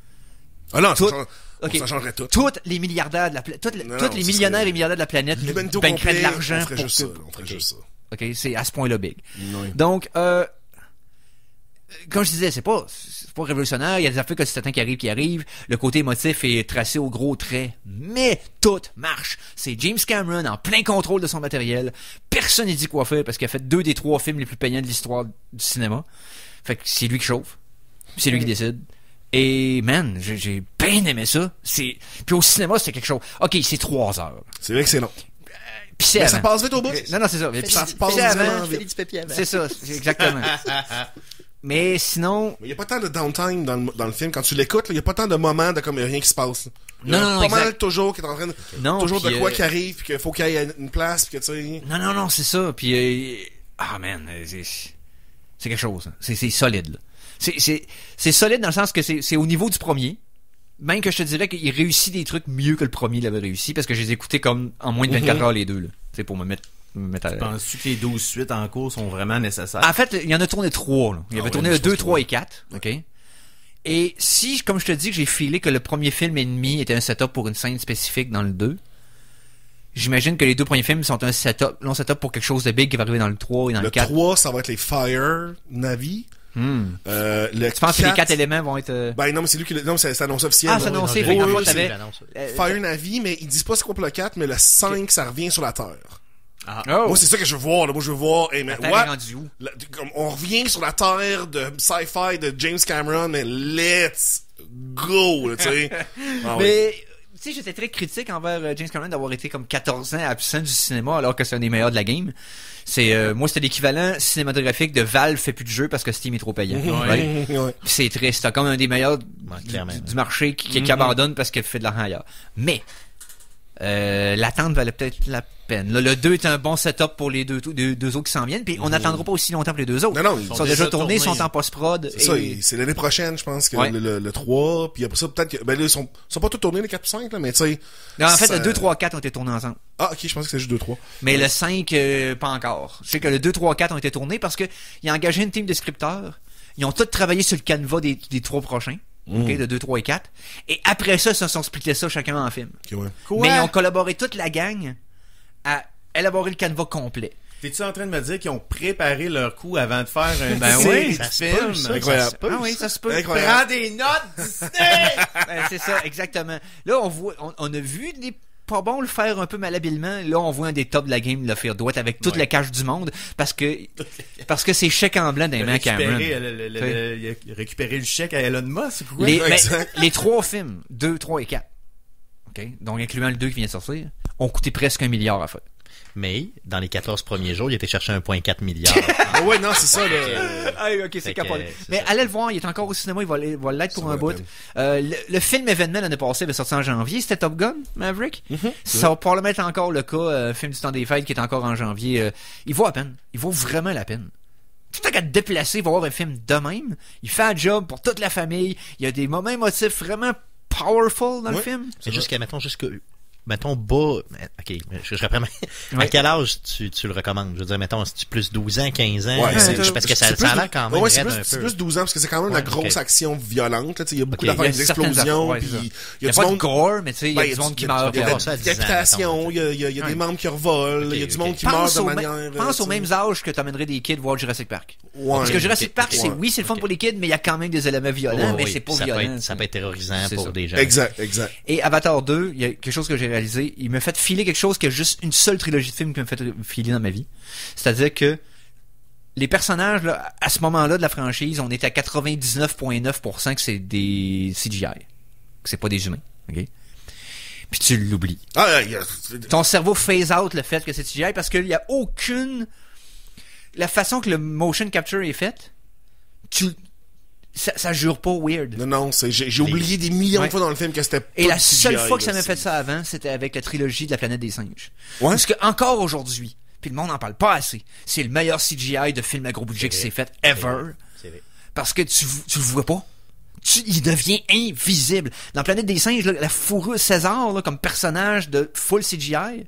Ah non, ça, Tout- change- ok. ça changerait tout. toutes les milliardaires de la planète, toutes, les- Non, toutes non, les ça millionnaires serait- et milliardaires de la planète L'humanité au bankeraient de complet, l'argent on ferait pour juste que... ça. On ferait Ok. juste ça. OK, c'est à ce point-là big. Oui. Donc, euh, comme je disais, c'est pas, c'est pas révolutionnaire. Il y a des affaires que c'est certain qui arrivent, qui arrivent. Le côté émotif est tracé au gros trait. Mais tout marche. C'est James Cameron en plein contrôle de son matériel. Personne n'est dit quoi faire parce qu'il a fait deux des trois films les plus payants de l'histoire du cinéma. Fait que c'est lui qui chauffe. Puis c'est lui qui décide. Et man, j'ai, j'ai bien aimé ça. C'est, puis au cinéma, c'était quelque chose. OK, c'est trois heures. C'est vrai que c'est long. Puis c'est Mais avant. ça passe vite au bout. Non, non, c'est ça. Mais puis Ça c'est- passe c'est avant. vraiment vite. Félix Pépi avant. C'est ça, c'est exactement. Mais sinon, Il y a pas tant de downtime dans le, dans le film. Quand tu l'écoutes, il y a pas tant de moments de comme y a rien qui se passe. Il y a Non, non, non, pas exact. mal toujours qui est en train de, Non, toujours de puis, quoi euh, qui arrive, puis qu'il faut qu'il y ait une place, puis que tu sais. non, non, non, c'est ça. Puis, euh, ah man, euh, c'est, c'est quelque chose. hein. C'est, c'est solide. Là. C'est, c'est, c'est solide dans le sens que c'est, c'est au niveau du premier. Même que je te dirais qu'il réussit des trucs mieux que le premier l'avait réussi parce que je les ai écoutés comme en moins de vingt-quatre Mhm. heures les deux. Là. C'est pour me mettre, me mettre à... Penses-tu que les douze suites en cours sont vraiment nécessaires? En fait, il y en a tourné trois. Là. Il y avait Ah ouais, tourné je le deux, pense que trois oui. et quatre. OK? Et si, comme je te dis, que j'ai filé que le premier film et demi était un setup pour une scène spécifique dans le deux, j'imagine que les deux premiers films sont un setup, long setup pour quelque chose de big qui va arriver dans le trois et dans le, Le quatre. trois, ça va être les Fire Navy. Hmm. Euh, le Tu penses que les quatre- quatre éléments vont être... euh, Ben non, mais c'est lui qui l'a. Non, mais c'est c'est annonce officiel. Ah, là. c'est annoncé. Oui, Fait qu'en oui, fait, oui, t'avais- c'est- l'annonce. euh, Fire Navy, mais ils disent pas c'est quoi pour le quatre, mais le cinq, ça revient sur la Terre. Oh! Moi, c'est ça que je veux voir, là. Moi, je veux voir, hey, mais La Terre what? est rendue où? La- comme, on revient sur la Terre de sci-fi de James Cameron, mais let's go, là, tu sais. Ah oui. Mais, tu sais, j'étais très critique envers euh, James Cameron d'avoir été comme quatorze ans absent du cinéma alors que c'est un des meilleurs de la game. C'est, euh, moi, c'était l'équivalent cinématographique de Valve fait plus de jeux parce que Steam est trop payant. Right? Ouais. Puis c'est triste. T'as comme un des meilleurs du, clairement. du- du marché qui, qui, qui abandonne parce qu'elle fait de l'argent ailleurs. Mais, euh, l'attente valait peut-être la peine. Là, le deux est un bon setup pour les deux, deux, deux autres qui s'en viennent. Puis on n'attendra pas aussi longtemps pour les deux autres. Non, non, ils ils sont, sont déjà, déjà tournés, tournés. sont en post-prod. C'est ça, et- et c'est l'année prochaine, je pense, que Ouais. le, le, le trois, puis après ça, peut-être que, ben là, ils sont, ils sont pas tous tournés, les quatre et cinq, là, mais tu sais. Non, en fait, ça- le deux, trois, quatre ont été tournés ensemble. Ah, ok, je pensais que c'était juste deux, trois. Mais le cinq, euh, pas encore. Je sais que le deux, trois, quatre ont été tournés parce que il a engagé une team de scripteurs. Ils ont tous travaillé sur le canevas des, des trois prochains. Mm. OK, de deux, trois et quatre. Et après ça, ils se sont splittés ça chacun en film. Ok, ouais. Quoi? Mais ils ont collaboré toute la gang à élaborer le canevas complet. T'es-tu en train de me dire qu'ils ont préparé leur coup avant de faire un Ben série oui, de ça se film? peut, ça. Incroyable. Ah oui, ça se peut. Incroyable. Prends des notes, Disney! Ben, c'est ça, exactement. Là, on voit, on, on a vu des pas bon le faire un peu malhabilement. Là, on voit un des tops de la game le faire droite avec toute Ouais. la cash du monde parce que parce que c'est chèque en blanc des mains à Cameron. Récupérer, le, le, le, le, il a récupéré le chèque à Elon Musk ou quoi? Les, ben, Exact. les trois films, deux, trois et quatre, ok, donc incluant le deux qui vient de sortir, ont coûté presque un milliard à faire. Mais, dans les quatorze premiers jours, il était cherché un virgule quatre milliard. Ah ouais, non, c'est ça, là. Ah, ok, c'est Fait que, capoté. c'est Mais ça. allez le voir, il est encore au cinéma, il va, il va l'être pour Ça un va bout. être Euh, le, le film événement l'année passée avait sorti en janvier, c'était Top Gun, Maverick. Mm-hmm. Ça va probablement être encore le cas, euh, film du temps des fêtes qui est encore en janvier. Euh, il vaut la peine. Il vaut vraiment la peine. Tout à qu'à te déplacer, il va voir un film de même. Il fait un job pour toute la famille. Il y a des moments émotifs vraiment powerful dans le Ouais. film. C'est jusqu'à, mettons, jusqu'à, mettons, bas, ok, je, je reprends, ma- Ouais. à quel âge tu, tu le recommandes? Je veux dire, mettons, si tu plus douze ans, quinze ans, Ouais, euh, c'est- parce que ça, c'est ça a plus l'air quand même ouais, c'est raide plus, un c'est peu. plus douze ans parce que c'est quand même Ouais, de la grosse ok. action violente, là, tu sais, il y a beaucoup Ok. d'affaires, Il y a des certaines explosions, affaires, ouais, puis c'est ça. il Il y y a du pas de monde gore, mais tu sais, il y Ben, a du monde qui il y a- meurt. il y a puis de ça à la dix ans, décapitation, mettons. il y a, il y a, il y a Ouais. des membres qui revolent, il y a Ok, du ok. monde qui meurt Pense, de au, manière... même- pense euh, aux mêmes âges que t'amènerais des kids voir Jurassic Park. Ouais. Parce que Jurassic ok, Park, ok. c'est oui, c'est le fun Ok. pour les kids, mais il y a quand même des éléments violents, Ouais, mais oui, c'est pas ça violent. Peut être, ça peut être terrorisant C'est pour ça. des gens. Exact, exact. Et Avatar deux, il y a quelque chose que j'ai réalisé. Il m'a fait filer quelque chose qui a juste une seule trilogie de films qui m'a fait filer dans ma vie. C'est-à-dire que les personnages, là, à ce moment-là de la franchise, on est à quatre-vingt-dix-neuf virgule neuf pour cent que c'est des C G I. Que c'est pas des humains. OK? Puis tu l'oublies. Ah, il y a... Ton cerveau phase out le fait que c'est C G I parce qu'il y a aucune... La façon que le motion capture est fait, tu... Ça, ça jure pas weird. Non, non, c'est, j'ai, j'ai oublié des millions Ouais. de fois dans le film que c'était Et tout la C G I, seule fois que ça là, m'a c'est- fait ça avant, c'était avec la trilogie de la planète des singes. Ouais. Parce que encore aujourd'hui, puis le monde n'en parle pas assez, c'est le meilleur C G I de film à gros budget qui s'est fait ever. C'est vrai. Parce que tu, tu le vois pas. Tu, il devient invisible. Dans Planète des singes, là, la fourrure César, là, comme personnage de full C G I,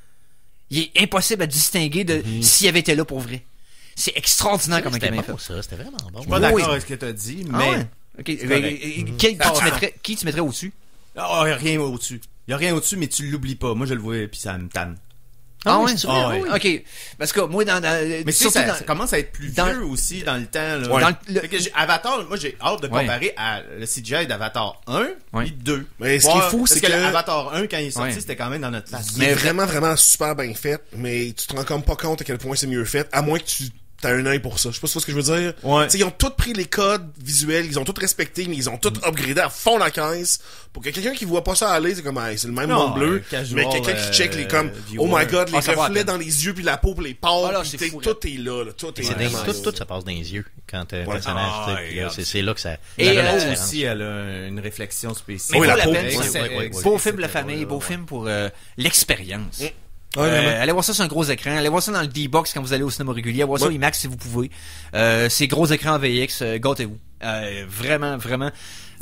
il est impossible à distinguer de s'il avait été là pour vrai. C'est extraordinaire comme il C'était est bien bon, fait. ça, c'était vraiment bon. Je suis pas Oui, d'accord oui. avec ce que t'as dit, Ah mais... ouais? Ok. correct. Euh, qui, qui Ah, tu ah. mettrais, qui tu mettrais au-dessus? Ah, y a rien au-dessus. Y a rien au-dessus, mais tu l'oublies pas. Moi, je le vois, puis ça me tanne. Ah, ouais? c'est Ah vrai, ouais. Ok. Parce que moi, dans, dans Mais tu sais, surtout ça, dans- ça commence à être plus dans- vieux aussi dans le temps. Là. Ouais. Dans le- Fait que j'ai- Avatar, moi, j'ai hâte de Ouais. comparer à le C G I d'Avatar un Ouais. et deux. Mais ce qui est Voir- fou, parce c'est que, que- Avatar un, quand il est sorti, Ouais. c'était quand même dans notre face. Il est Mais vraiment, vraiment super bien fait, mais tu te rends comme pas compte à quel point c'est mieux fait, à moins que tu t'as un œil pour ça. Je sais pas si tu vois ce que je veux dire. Ouais. Tu sais, ils ont tous pris les codes visuels, ils ont tous respecté, mais ils ont tous upgradé à fond la caisse. Pour que quelqu'un qui voit pas ça aller, c'est comme, hey, c'est le même Non, monde bleu. un casual, Mais quelqu'un qui check les euh, comme, viewer. oh my god, les Ah, ça va à reflets peine. dans les yeux puis la peau puis les pores, Ah, là, puis c'est t'es- fou, tout est là, là. Tout est C'est vraiment dingue. là. tout, tout se passe dans les yeux quand euh, un Ouais. personnage, Ah, tu sais, ouais, puis là, regarde. c'est, c'est là que ça. Et, ça fait euh, la Elle différence. aussi, elle a une réflexion spéciale. Mais Oui, vaut la la peau, peine. ouais, c'est- ouais, ouais, beau ouais, film de la c'est famille, drôle, beau ouais. film pour euh, l'expérience. Ouais, Euh, vraiment. allez voir ça sur un gros écran. Allez voir ça dans le D-Box quand vous allez au cinéma régulier. Allez voir ça au Ouais. IMAX si vous pouvez. Euh, c'est gros écran en V X. Euh, gâtez-vous. Euh, vraiment, vraiment.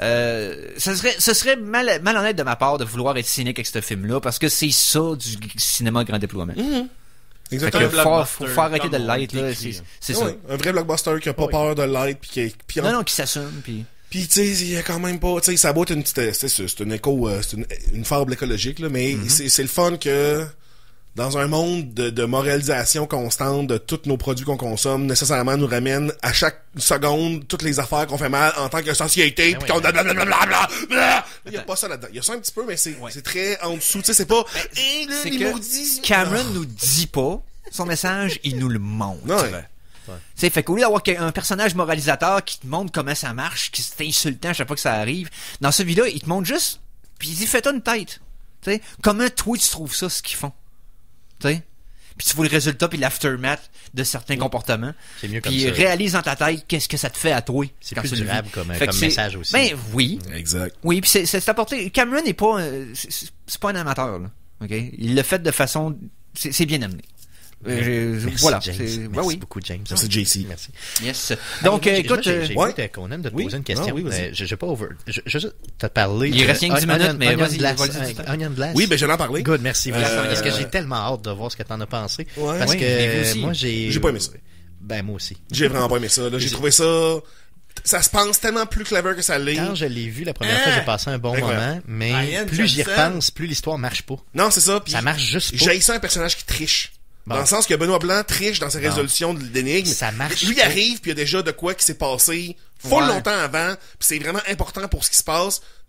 Euh, ce serait, ce serait mal, malhonnête de ma part de vouloir être cynique avec ce film-là parce que c'est ça du grand grand déploiement. Fait que Exactement. un faut, blockbuster, faut, faut arrêter de comme on l'être, là. décrit, C'est, là. c'est Ouais, ça. un vrai blockbuster qui a pas Ouais. peur de l'être puis qui est, puis en- Non, non, qui s'assume, puis... Puis tu sais, il y a quand même pas, tu sais, ça doit être une petite, euh, c'est ça, c'est une écho, euh, c'est une, une fable écologique là, mais Mm-hmm. c'est, c'est le fun que dans un monde de, de moralisation constante de tous nos produits qu'on consomme, nécessairement nous ramène à chaque seconde toutes les affaires qu'on fait mal en tant que société, Ben puis oui. qu'on a blablabla. Il y a pas ça là-dedans. Il y a ça un petit peu, mais c'est, c'est très en dessous. Tu sais, c'est pas. Eh, là, C'est les que maudits- Cameron nous dit pas son message, il nous le montre. Ouais. Tu sais, fait qu'au lieu d'avoir un personnage moralisateur qui te montre comment ça marche, qui c'est insultant à chaque fois que ça arrive, dans ce vidéo, il te montre juste, puis il dit fais-toi une tête. Tu sais, comment toi tu trouves ça ce qu'ils font. Tu sais, puis tu vois le résultat puis l'aftermath de certains comportements. C'est mieux comme Puis ça. réalise dans ta tête qu'est-ce que ça te fait à toi. C'est quand plus tu le vis. durable comme, Fait que comme c'est- message aussi. Ben oui, Exact. oui, puis c'est c'est apporté. Cameron n'est pas, euh, c'est- c'est c'est pas un amateur là. Ok, il l'a fait de façon, c'est c'est bien amené. Euh, je- Merci, voilà. James. c'est- Merci ouais, oui. beaucoup, James. Merci, J C. Merci. Yes. Ah, Donc, moi, euh, j'ai- écoute, moi, j'ai, euh, j'ai ouais. vu ta- Conan de te Oui. poser une question. Ah, oui, vas-y. Euh, je, j'ai pas over, je, je, je te parler. Il reste rien que dix minutes, mais Onion vas-y, Blast, vas-y, dis-toi. euh, Onion Blast. Oui, ben j'en ai parlé. Good, merci. Euh, Parce que j'ai tellement hâte de voir ce que t'en as pensé. Ouais. Parce Oui, que mais vous aussi. moi, j'ai. J'ai pas aimé ça. Ben, moi aussi. J'ai vraiment pas aimé ça. Là. J'ai trouvé ça. Ça se pense tellement plus clever que ça l'est. Quand je l'ai vu la première fois, j'ai passé un bon Incroyable. moment, mais Ryan plus j'y Johnson. repense, plus l'histoire marche pas. Non, c'est ça. Puis Ça marche juste pas. j'ai ça un personnage qui triche. Bon. Dans le sens que Benoît Blanc triche dans ses Bon. résolutions de l'énigme. Ça marche Lui il pas. arrive, puis il y a déjà de quoi qui s'est passé full Ouais. longtemps avant, puis c'est vraiment important pour ce qui se passe.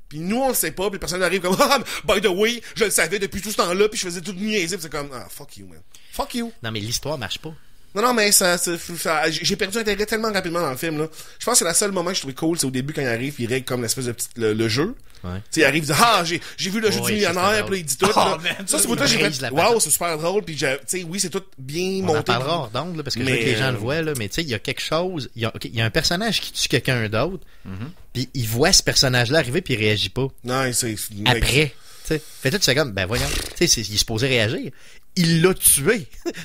Puis nous, on le sait pas, puis le personnage arrive comme, ah, by the way, je le savais depuis tout ce temps-là, puis je faisais tout niaiser, puis c'est comme, ah, fuck you, man. Fuck you. Non, mais l'histoire marche pas. Non, non, mais ça, ça, ça j'ai perdu intérêt tellement rapidement dans le film, là. Je pense que c'est le seul moment que je trouvais cool, c'est au début quand il arrive, il règle comme l'espèce de petit, le, le jeu. Ouais. Tu sais, il arrive, il dit, ah, j'ai, j'ai vu le jeu Oui, du millionnaire, puis là, il dit tout, Oh, là. man, Ça, c'est ça, pour toi, il j'ai brise fait, la wow, patate. c'est super drôle, puis tu sais, oui, c'est tout bien On monté. en parlera hors d'onde, là, parce que je Mais, veux que les gens euh, le voient, là, mais tu sais, il y a quelque chose, il y a, okay, il y a un personnage qui tue quelqu'un d'autre, puis il voit ce personnage-là arriver, puis il réagit pas. Non, c'est, Après. Tu sais. Fait que toi, tu fais comme, ben voyons, tu sais, il est supposé réagir. Il l'a tué.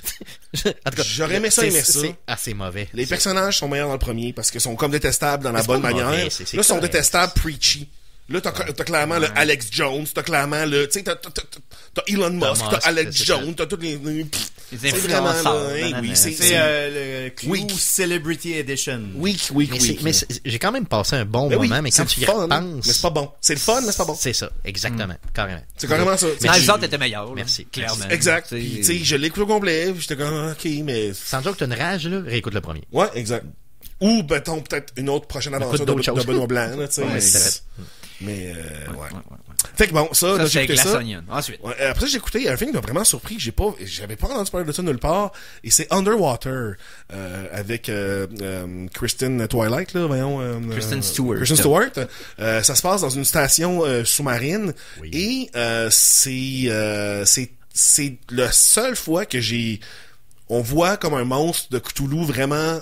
En tout cas, J'aurais aimé ça, c'est- aimer ça. C'est assez mauvais. Les personnages sont meilleurs dans le premier parce qu'ils sont comme détestables dans la C'est bonne pas manière. mauvais, c'est- c'est Là, ils sont correct. détestables preachy. Là, t'as, t'as clairement le Alex Jones, t'as clairement le, tu sais, t'as, t'as, t'as, t'as Elon Musk, t'as Musk, Alex c'est Jones, ça. t'as tous les, les pff, Les c'est vraiment, influenceurs, là, hey, nanana. oui, c'est, C'est euh, le Clue Weak. Celebrity Edition. weak, weak, Mais, weak. c'est- mais c'est- j'ai quand même passé un bon Ben oui, moment, mais quand c'est tu le y fun, repenses. mais c'est pas bon. C'est le fun, mais c'est pas bon. C'est ça, exactement, carrément. C'est carrément ça. Mais Ah, C'est- les autres étaient meilleurs. là. Merci. Clairement. Exact. Tu sais, Puis, tu sais, je l'ai écouté au complet, puis j'étais comme, ok, mais, Sans dire que t'as une rage, là, réécoute le premier. ouais, exact. Ou, mettons, peut-être une autre prochaine aventure de, d'autres de choses. Benoît Blanc, là, tu sais. Ouais, mais, tout à fait. mais, euh, ouais. ouais, ouais, ouais. Fait que bon, ça, Ça, là, j'ai c'est écouté Glass ça. Onion. Ensuite. Ouais, euh, après, j'ai écouté un film qui m'a vraiment surpris, que j'ai pas, j'avais pas entendu parler de ça nulle part, et c'est Underwater, euh, avec, euh, euh, Kristen Twilight, là, voyons, euh, Kristen euh, Stewart. Kristen Stewart. Euh, ça se passe dans une station, euh, sous-marine, Oui. et, euh, c'est, euh, c'est, c'est la seule fois que j'ai, on voit comme un monstre de Cthulhu vraiment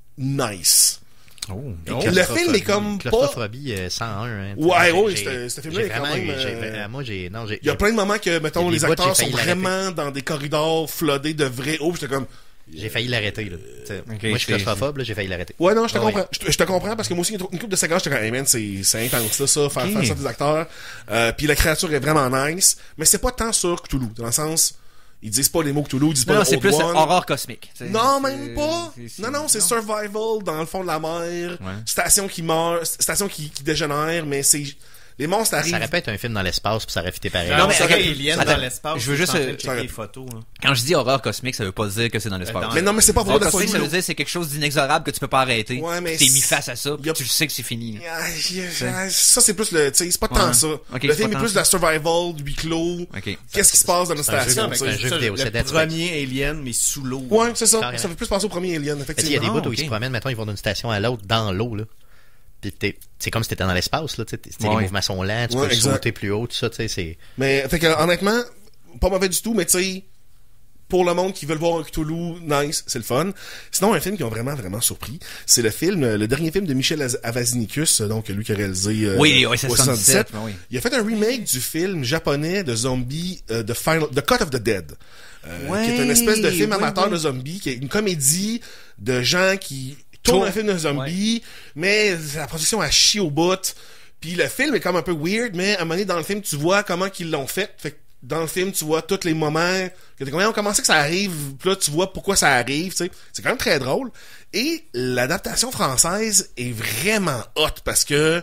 nice. Oh, Le film est comme pas... Claustrophobie euh, cent un. Hein, Ouais, J'ai- ouais, j'ai- ce ce film-là j'ai est quand vraiment même... eu- j'ai- euh, euh, Moi, j'ai... Non, j'ai... Il y a plein de moments que, mettons, Il y les a des bouts, acteurs j'ai sont failli l'arrêter. vraiment dans des corridors flottés de vrais... Oh, j'étais comme... J'ai failli l'arrêter, là. T'sais, ok, moi, je suis c'est- claustrophobe, là, j'ai failli l'arrêter. Ouais, non, je te Ouais. comprends. Je te, je te comprends parce que moi aussi, une couple de séquences, j'étais comme, hey man, c'est, c'est intense, là, ça, faire, Ok. faire ça des acteurs. Euh, puis la créature est vraiment nice, mais c'est pas tant sur Cthulhu, dans le sens, ils disent pas les mots Cthulhu, ils disent Non, pas non, le c'est Old plus One. horreur cosmique. C'est- Non, c'est- même pas. c'est- c'est- Non, non, c'est survival dans le fond de la mer. Ouais. Station qui meurt, station qui, qui dégénère, mais c'est, les monstres arrivent. Ça aurait pu être un film dans l'espace, puis ça aurait fité pareil. Non, Non, mais mais ça ok, aurait Alien attends, dans l'espace. je veux juste, suis en train de euh, checker ça- les photos. Là. Quand je dis horreur cosmique, ça veut pas dire que c'est dans l'espace. dans- Mais non, mais c'est pas pour Horreur la cosmique, ça folie. veut dire que c'est quelque chose d'inexorable que tu peux pas arrêter. Ouais, mais tu t'es mis c'est- face à ça, puis y a- tu le sais que c'est fini. Ah, y- Ça, c'est plus le, tu sais, c'est pas tant Ouais. ça. Ok, le c'est film pas est tant plus ça. de la survival, du huis clos. Ok. Qu'est-ce qui se passe dans notre C'est un jeu- station, c'est tu sais. un jeu vidéo, le c'est Dead Space. premier Alien, mais sous l'eau. Ouais, c'est ça. Carrément. Ça fait plus penser au premier Alien, Mais tu sais, il y a des effectivement. bouts où ok. ils se promènent, mettons, ils vont d'une station à l'autre dans l'eau, là. Puis t'es- c'est comme si t'étais dans l'espace, là, tu sais. t'es- t'sais, Ouais. Les mouvements sont lents, tu Ouais, peux exact. sauter plus haut, tout ça, tu sais, c'est... Mais, fait que, honnêtement, pas mauvais du tout, mais tu sais, pour le monde qui veut le voir un Cthulhu, nice, c'est le fun. Sinon, un film qui m'a vraiment, vraiment surpris, c'est le film, le dernier film de Michel Az- Avazinicus, donc lui qui a réalisé euh, Oui, oui, c'est au soixante-dix-sept, soixante-dix-sept. oui. Il a fait un remake du film japonais de zombies, euh, The Final, The Cut of the Dead. Euh, Ouais, qui est une espèce de film oui, amateur oui. de zombies, qui est une comédie de gens qui tournent Tourne. un film de zombies, mais la production a chié au bout. Puis le film est comme un peu weird, mais à un moment donné, dans le film, tu vois comment qu'ils l'ont fait. Fait que dans le film, tu vois tous les moments que t'es comme, on commençait que ça arrive, puis là, tu vois pourquoi ça arrive, tu sais. C'est quand même très drôle. Et l'adaptation française est vraiment hot parce que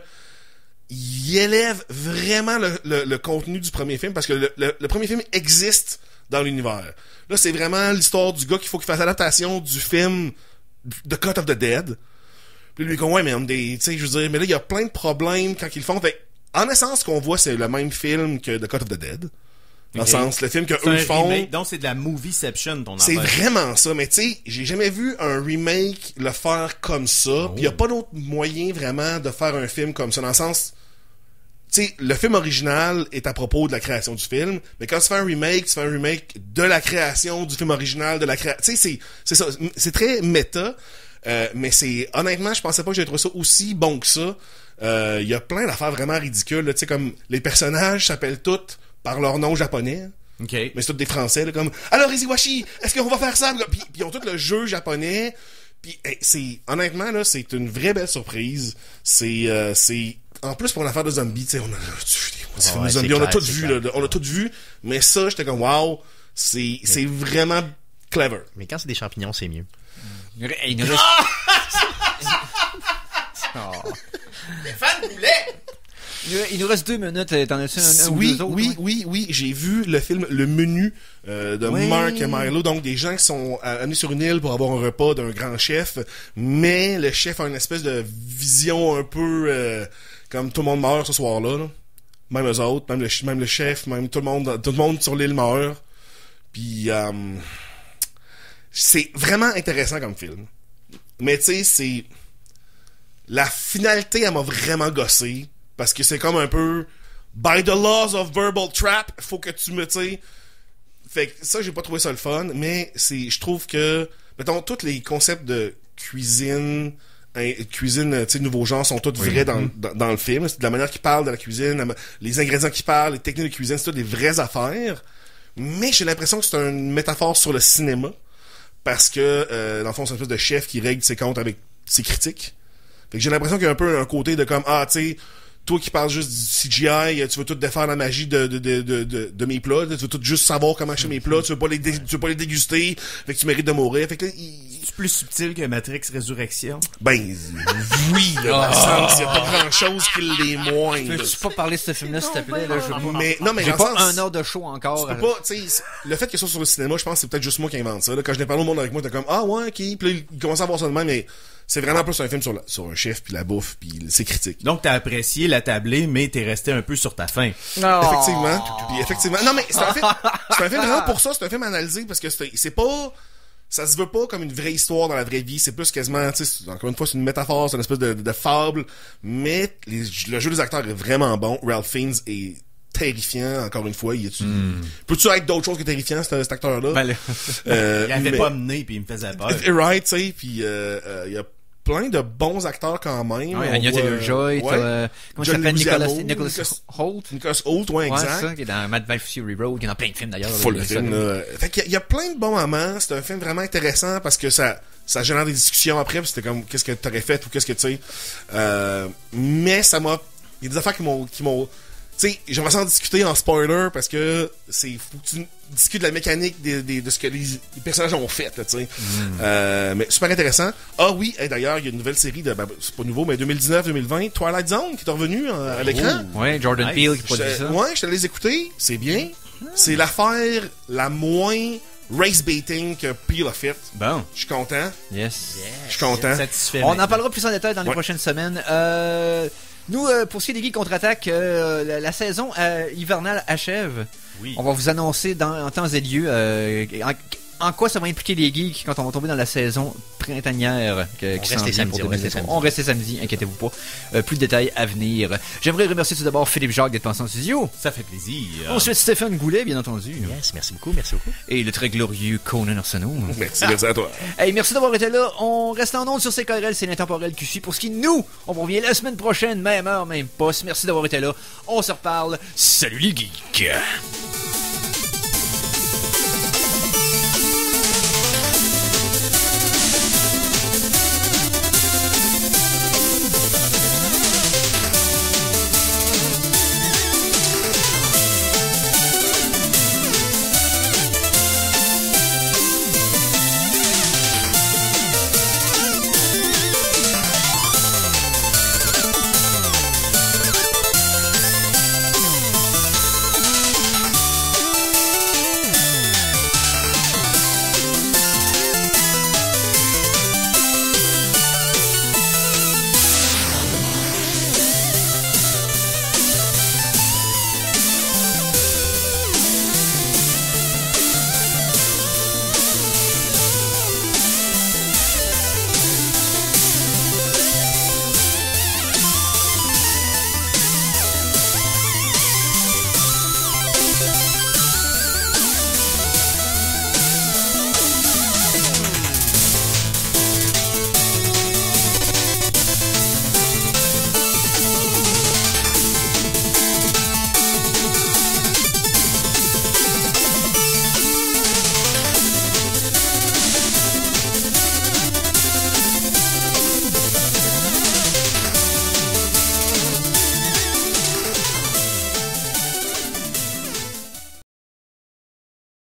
il élève vraiment le, le, le contenu du premier film parce que le, le, le premier film existe dans l'univers. Là, c'est vraiment l'histoire du gars qu'il faut qu'il fasse l'adaptation du film The Cut of the Dead. Puis lui, il dit, ouais, mais on des, tu sais, je veux dire, mais là, il y a plein de problèmes quand ils le font. Fait, en essence, ce qu'on voit, c'est le même film que The Cut of the Dead. Dans Ok. le sens, le film que C'est eux un font. remake, donc c'est de la movieception, ton C'est affaire. vraiment ça, mais tu sais, j'ai jamais vu un remake le faire comme ça. Puis y a pas d'autre moyen vraiment de faire un film comme ça. Dans le sens, tu sais, le film original est à propos de la création du film, mais quand tu fais un remake, tu fais un remake de la création du film original, de la création. Tu sais, c'est c'est ça, c'est très méta. Euh, mais c'est honnêtement, je pensais pas que j'allais trouver ça aussi bon que ça. Il euh, y a plein d'affaires vraiment ridicules. Tu sais, comme les personnages s'appellent tous par leur nom japonais. OK. Mais c'est tous des Français, là, comme « Alors, Iziwashi, est-ce qu'on va faire ça? » Puis puis ils ont tout le jeu japonais. Puis hey, c'est honnêtement, là, c'est une vraie belle surprise. C'est... Euh, c'est en plus, pour l'affaire de zombies, tu sais, on a, on a, des films de ouais, zombies, c'est on a clair, tout c'est vu, clair. là, on a tout vu. Mais ça, j'étais comme « Wow! » C'est c'est vraiment clever. Mais quand c'est des champignons, c'est mieux. Il nous reste- il nous reste- Oh. Il nous- Il nous reste deux minutes. T'en as-tu un, un ou Oui, deux autres? oui, ouais? oui, oui, j'ai vu le film Le Menu euh, de Oui. Mark et Milo, donc des gens qui sont euh, amenés sur une île pour avoir un repas d'un grand chef, mais le chef a une espèce de vision un peu euh, comme tout le monde meurt ce soir-là. Là. même eux autres, même le, même le chef, même tout le monde, tout le monde sur l'île meurt. Puis, euh, c'est vraiment intéressant comme film. Mais tu sais, c'est... La finalité, elle m'a vraiment gossé. Parce que c'est comme un peu... By the laws of verbal trap, faut que tu me... tu sais... Fait que ça, j'ai pas trouvé ça le fun. Mais c'est, je trouve que... Mettons, tous les concepts de cuisine... Hein, cuisine, tu sais, nouveaux genres sont tous vrais oui. dans, dans, dans le film. C'est de la manière qu'ils parlent de la cuisine, la, les ingrédients qu'ils parlent, les techniques de cuisine, c'est toutes des vraies affaires. Mais j'ai l'impression que c'est une métaphore sur le cinéma. Parce que, euh, dans le fond, c'est une espèce de chef qui règle ses comptes avec ses critiques. Fait que j'ai l'impression qu'il y a un peu un côté de comme, ah, tu sais, toi qui parles juste du C G I, tu veux tout défaire la magie de, de, de, de, de, de mes plats, tu veux tout juste savoir comment je fais mes plats, tu veux pas les, dé, tu veux pas les déguster, fait que tu mérites de mourir. Fait que là, il... C'est plus subtil que Matrix Résurrection? Ben, oui, là, dans le sens, il y a pas grand chose qui l'est moins. Peux-tu pas parler de ce film-là, s'il te plaît, là? Je veux mais, non, mais j'ai pas sens, un heure de show encore. Tu peux pas, tu sais, le fait que ça soit sur le cinéma, je pense que c'est peut-être juste moi qui invente ça, là. Quand je n'ai parlé au monde avec moi, t'es comme, ah ouais, ok, puis là, il commence à voir ça de même, mais c'est vraiment plus un film sur, la, sur un chef, puis la bouffe, puis ses critiques. Donc, t'as apprécié la tablée, mais t'es resté un peu sur ta faim. Oh. Effectivement. Puis, effectivement. Non, mais c'est un film, c'est un film vraiment pour ça, c'est un film analysé, parce que c'est, c'est pas, ça se veut pas comme une vraie histoire dans la vraie vie, c'est plus quasiment, tu sais, encore une fois, c'est une métaphore, c'est une espèce de, de, de fable, mais les, le jeu des acteurs est vraiment bon. Ralph Fiennes est terrifiant, encore une fois. Il est, mm. Peux-tu être d'autres choses que terrifiant, cet, cet acteur-là? Ben, euh, il avait mais, pas mené, puis il me faisait peur. Right, tu sais, puis euh, euh, il y a plein de bons acteurs quand même. Ouais, Anya Taylor-Joy, ouais. euh, comment ça s'appelle, Nicolas, Nicolas Hoult? Nicolas Hoult, ouais, exact. Ouais, ça, qui est dans Mad Max Fury Road, qui est dans plein de films d'ailleurs. Full de films, là. Fait qu'il y a, il y a plein de bons moments. C'est un film vraiment intéressant parce que ça, ça génère des discussions après, puis c'était comme, qu'est-ce que t'aurais fait ou qu'est-ce que tu sais. Euh, mais ça m'a, il y a des affaires qui m'ont, qui m'ont, tu sais, j'aimerais ça en discuter en spoiler parce que c'est, faut que tu discutes de la mécanique de, de, de ce que les, les personnages ont fait, tu sais. Mm. Euh, mais super intéressant. Ah oui, et d'ailleurs, il y a une nouvelle série de, ben, c'est pas nouveau, mais deux mille dix-neuf deux mille vingt, Twilight Zone qui est revenu à, à l'écran. Oh, ouais, Jordan nice. Peele qui produit ça. Ouais, je t'allais les écouter, c'est bien. Mm. C'est l'affaire la moins race baiting que Peele a fait. Bon. Je suis content. Yes. Je suis content. Satisfait. On en parlera plus en détail dans les ouais. prochaines semaines. Euh, nous, euh, pour ce qui est des Geeks contre-attaque, euh, la, la saison euh, hivernale achève. Oui. On va vous annoncer dans, en temps et lieu euh, en, en quoi ça va impliquer les geeks quand on va tomber dans la saison printanière que, on, qui reste samedi, on, reste samedi. on reste samedi, inquiétez-vous pas. Euh, plus de détails à venir. J'aimerais remercier tout d'abord Philippe Jacques d'être passé en studio. Ça fait plaisir. Ensuite Stéphane Goulet, bien entendu. Yes, merci beaucoup, merci beaucoup. Et le très glorieux Conan Arsenault. Merci, merci à toi. Hey, merci d'avoir été là. On reste en onde sur C K R L, c'est l'intemporel Q C. Pour ce qui est de nous, on revient la semaine prochaine, même heure, même poste. Merci d'avoir été là. On se reparle. Salut les geeks.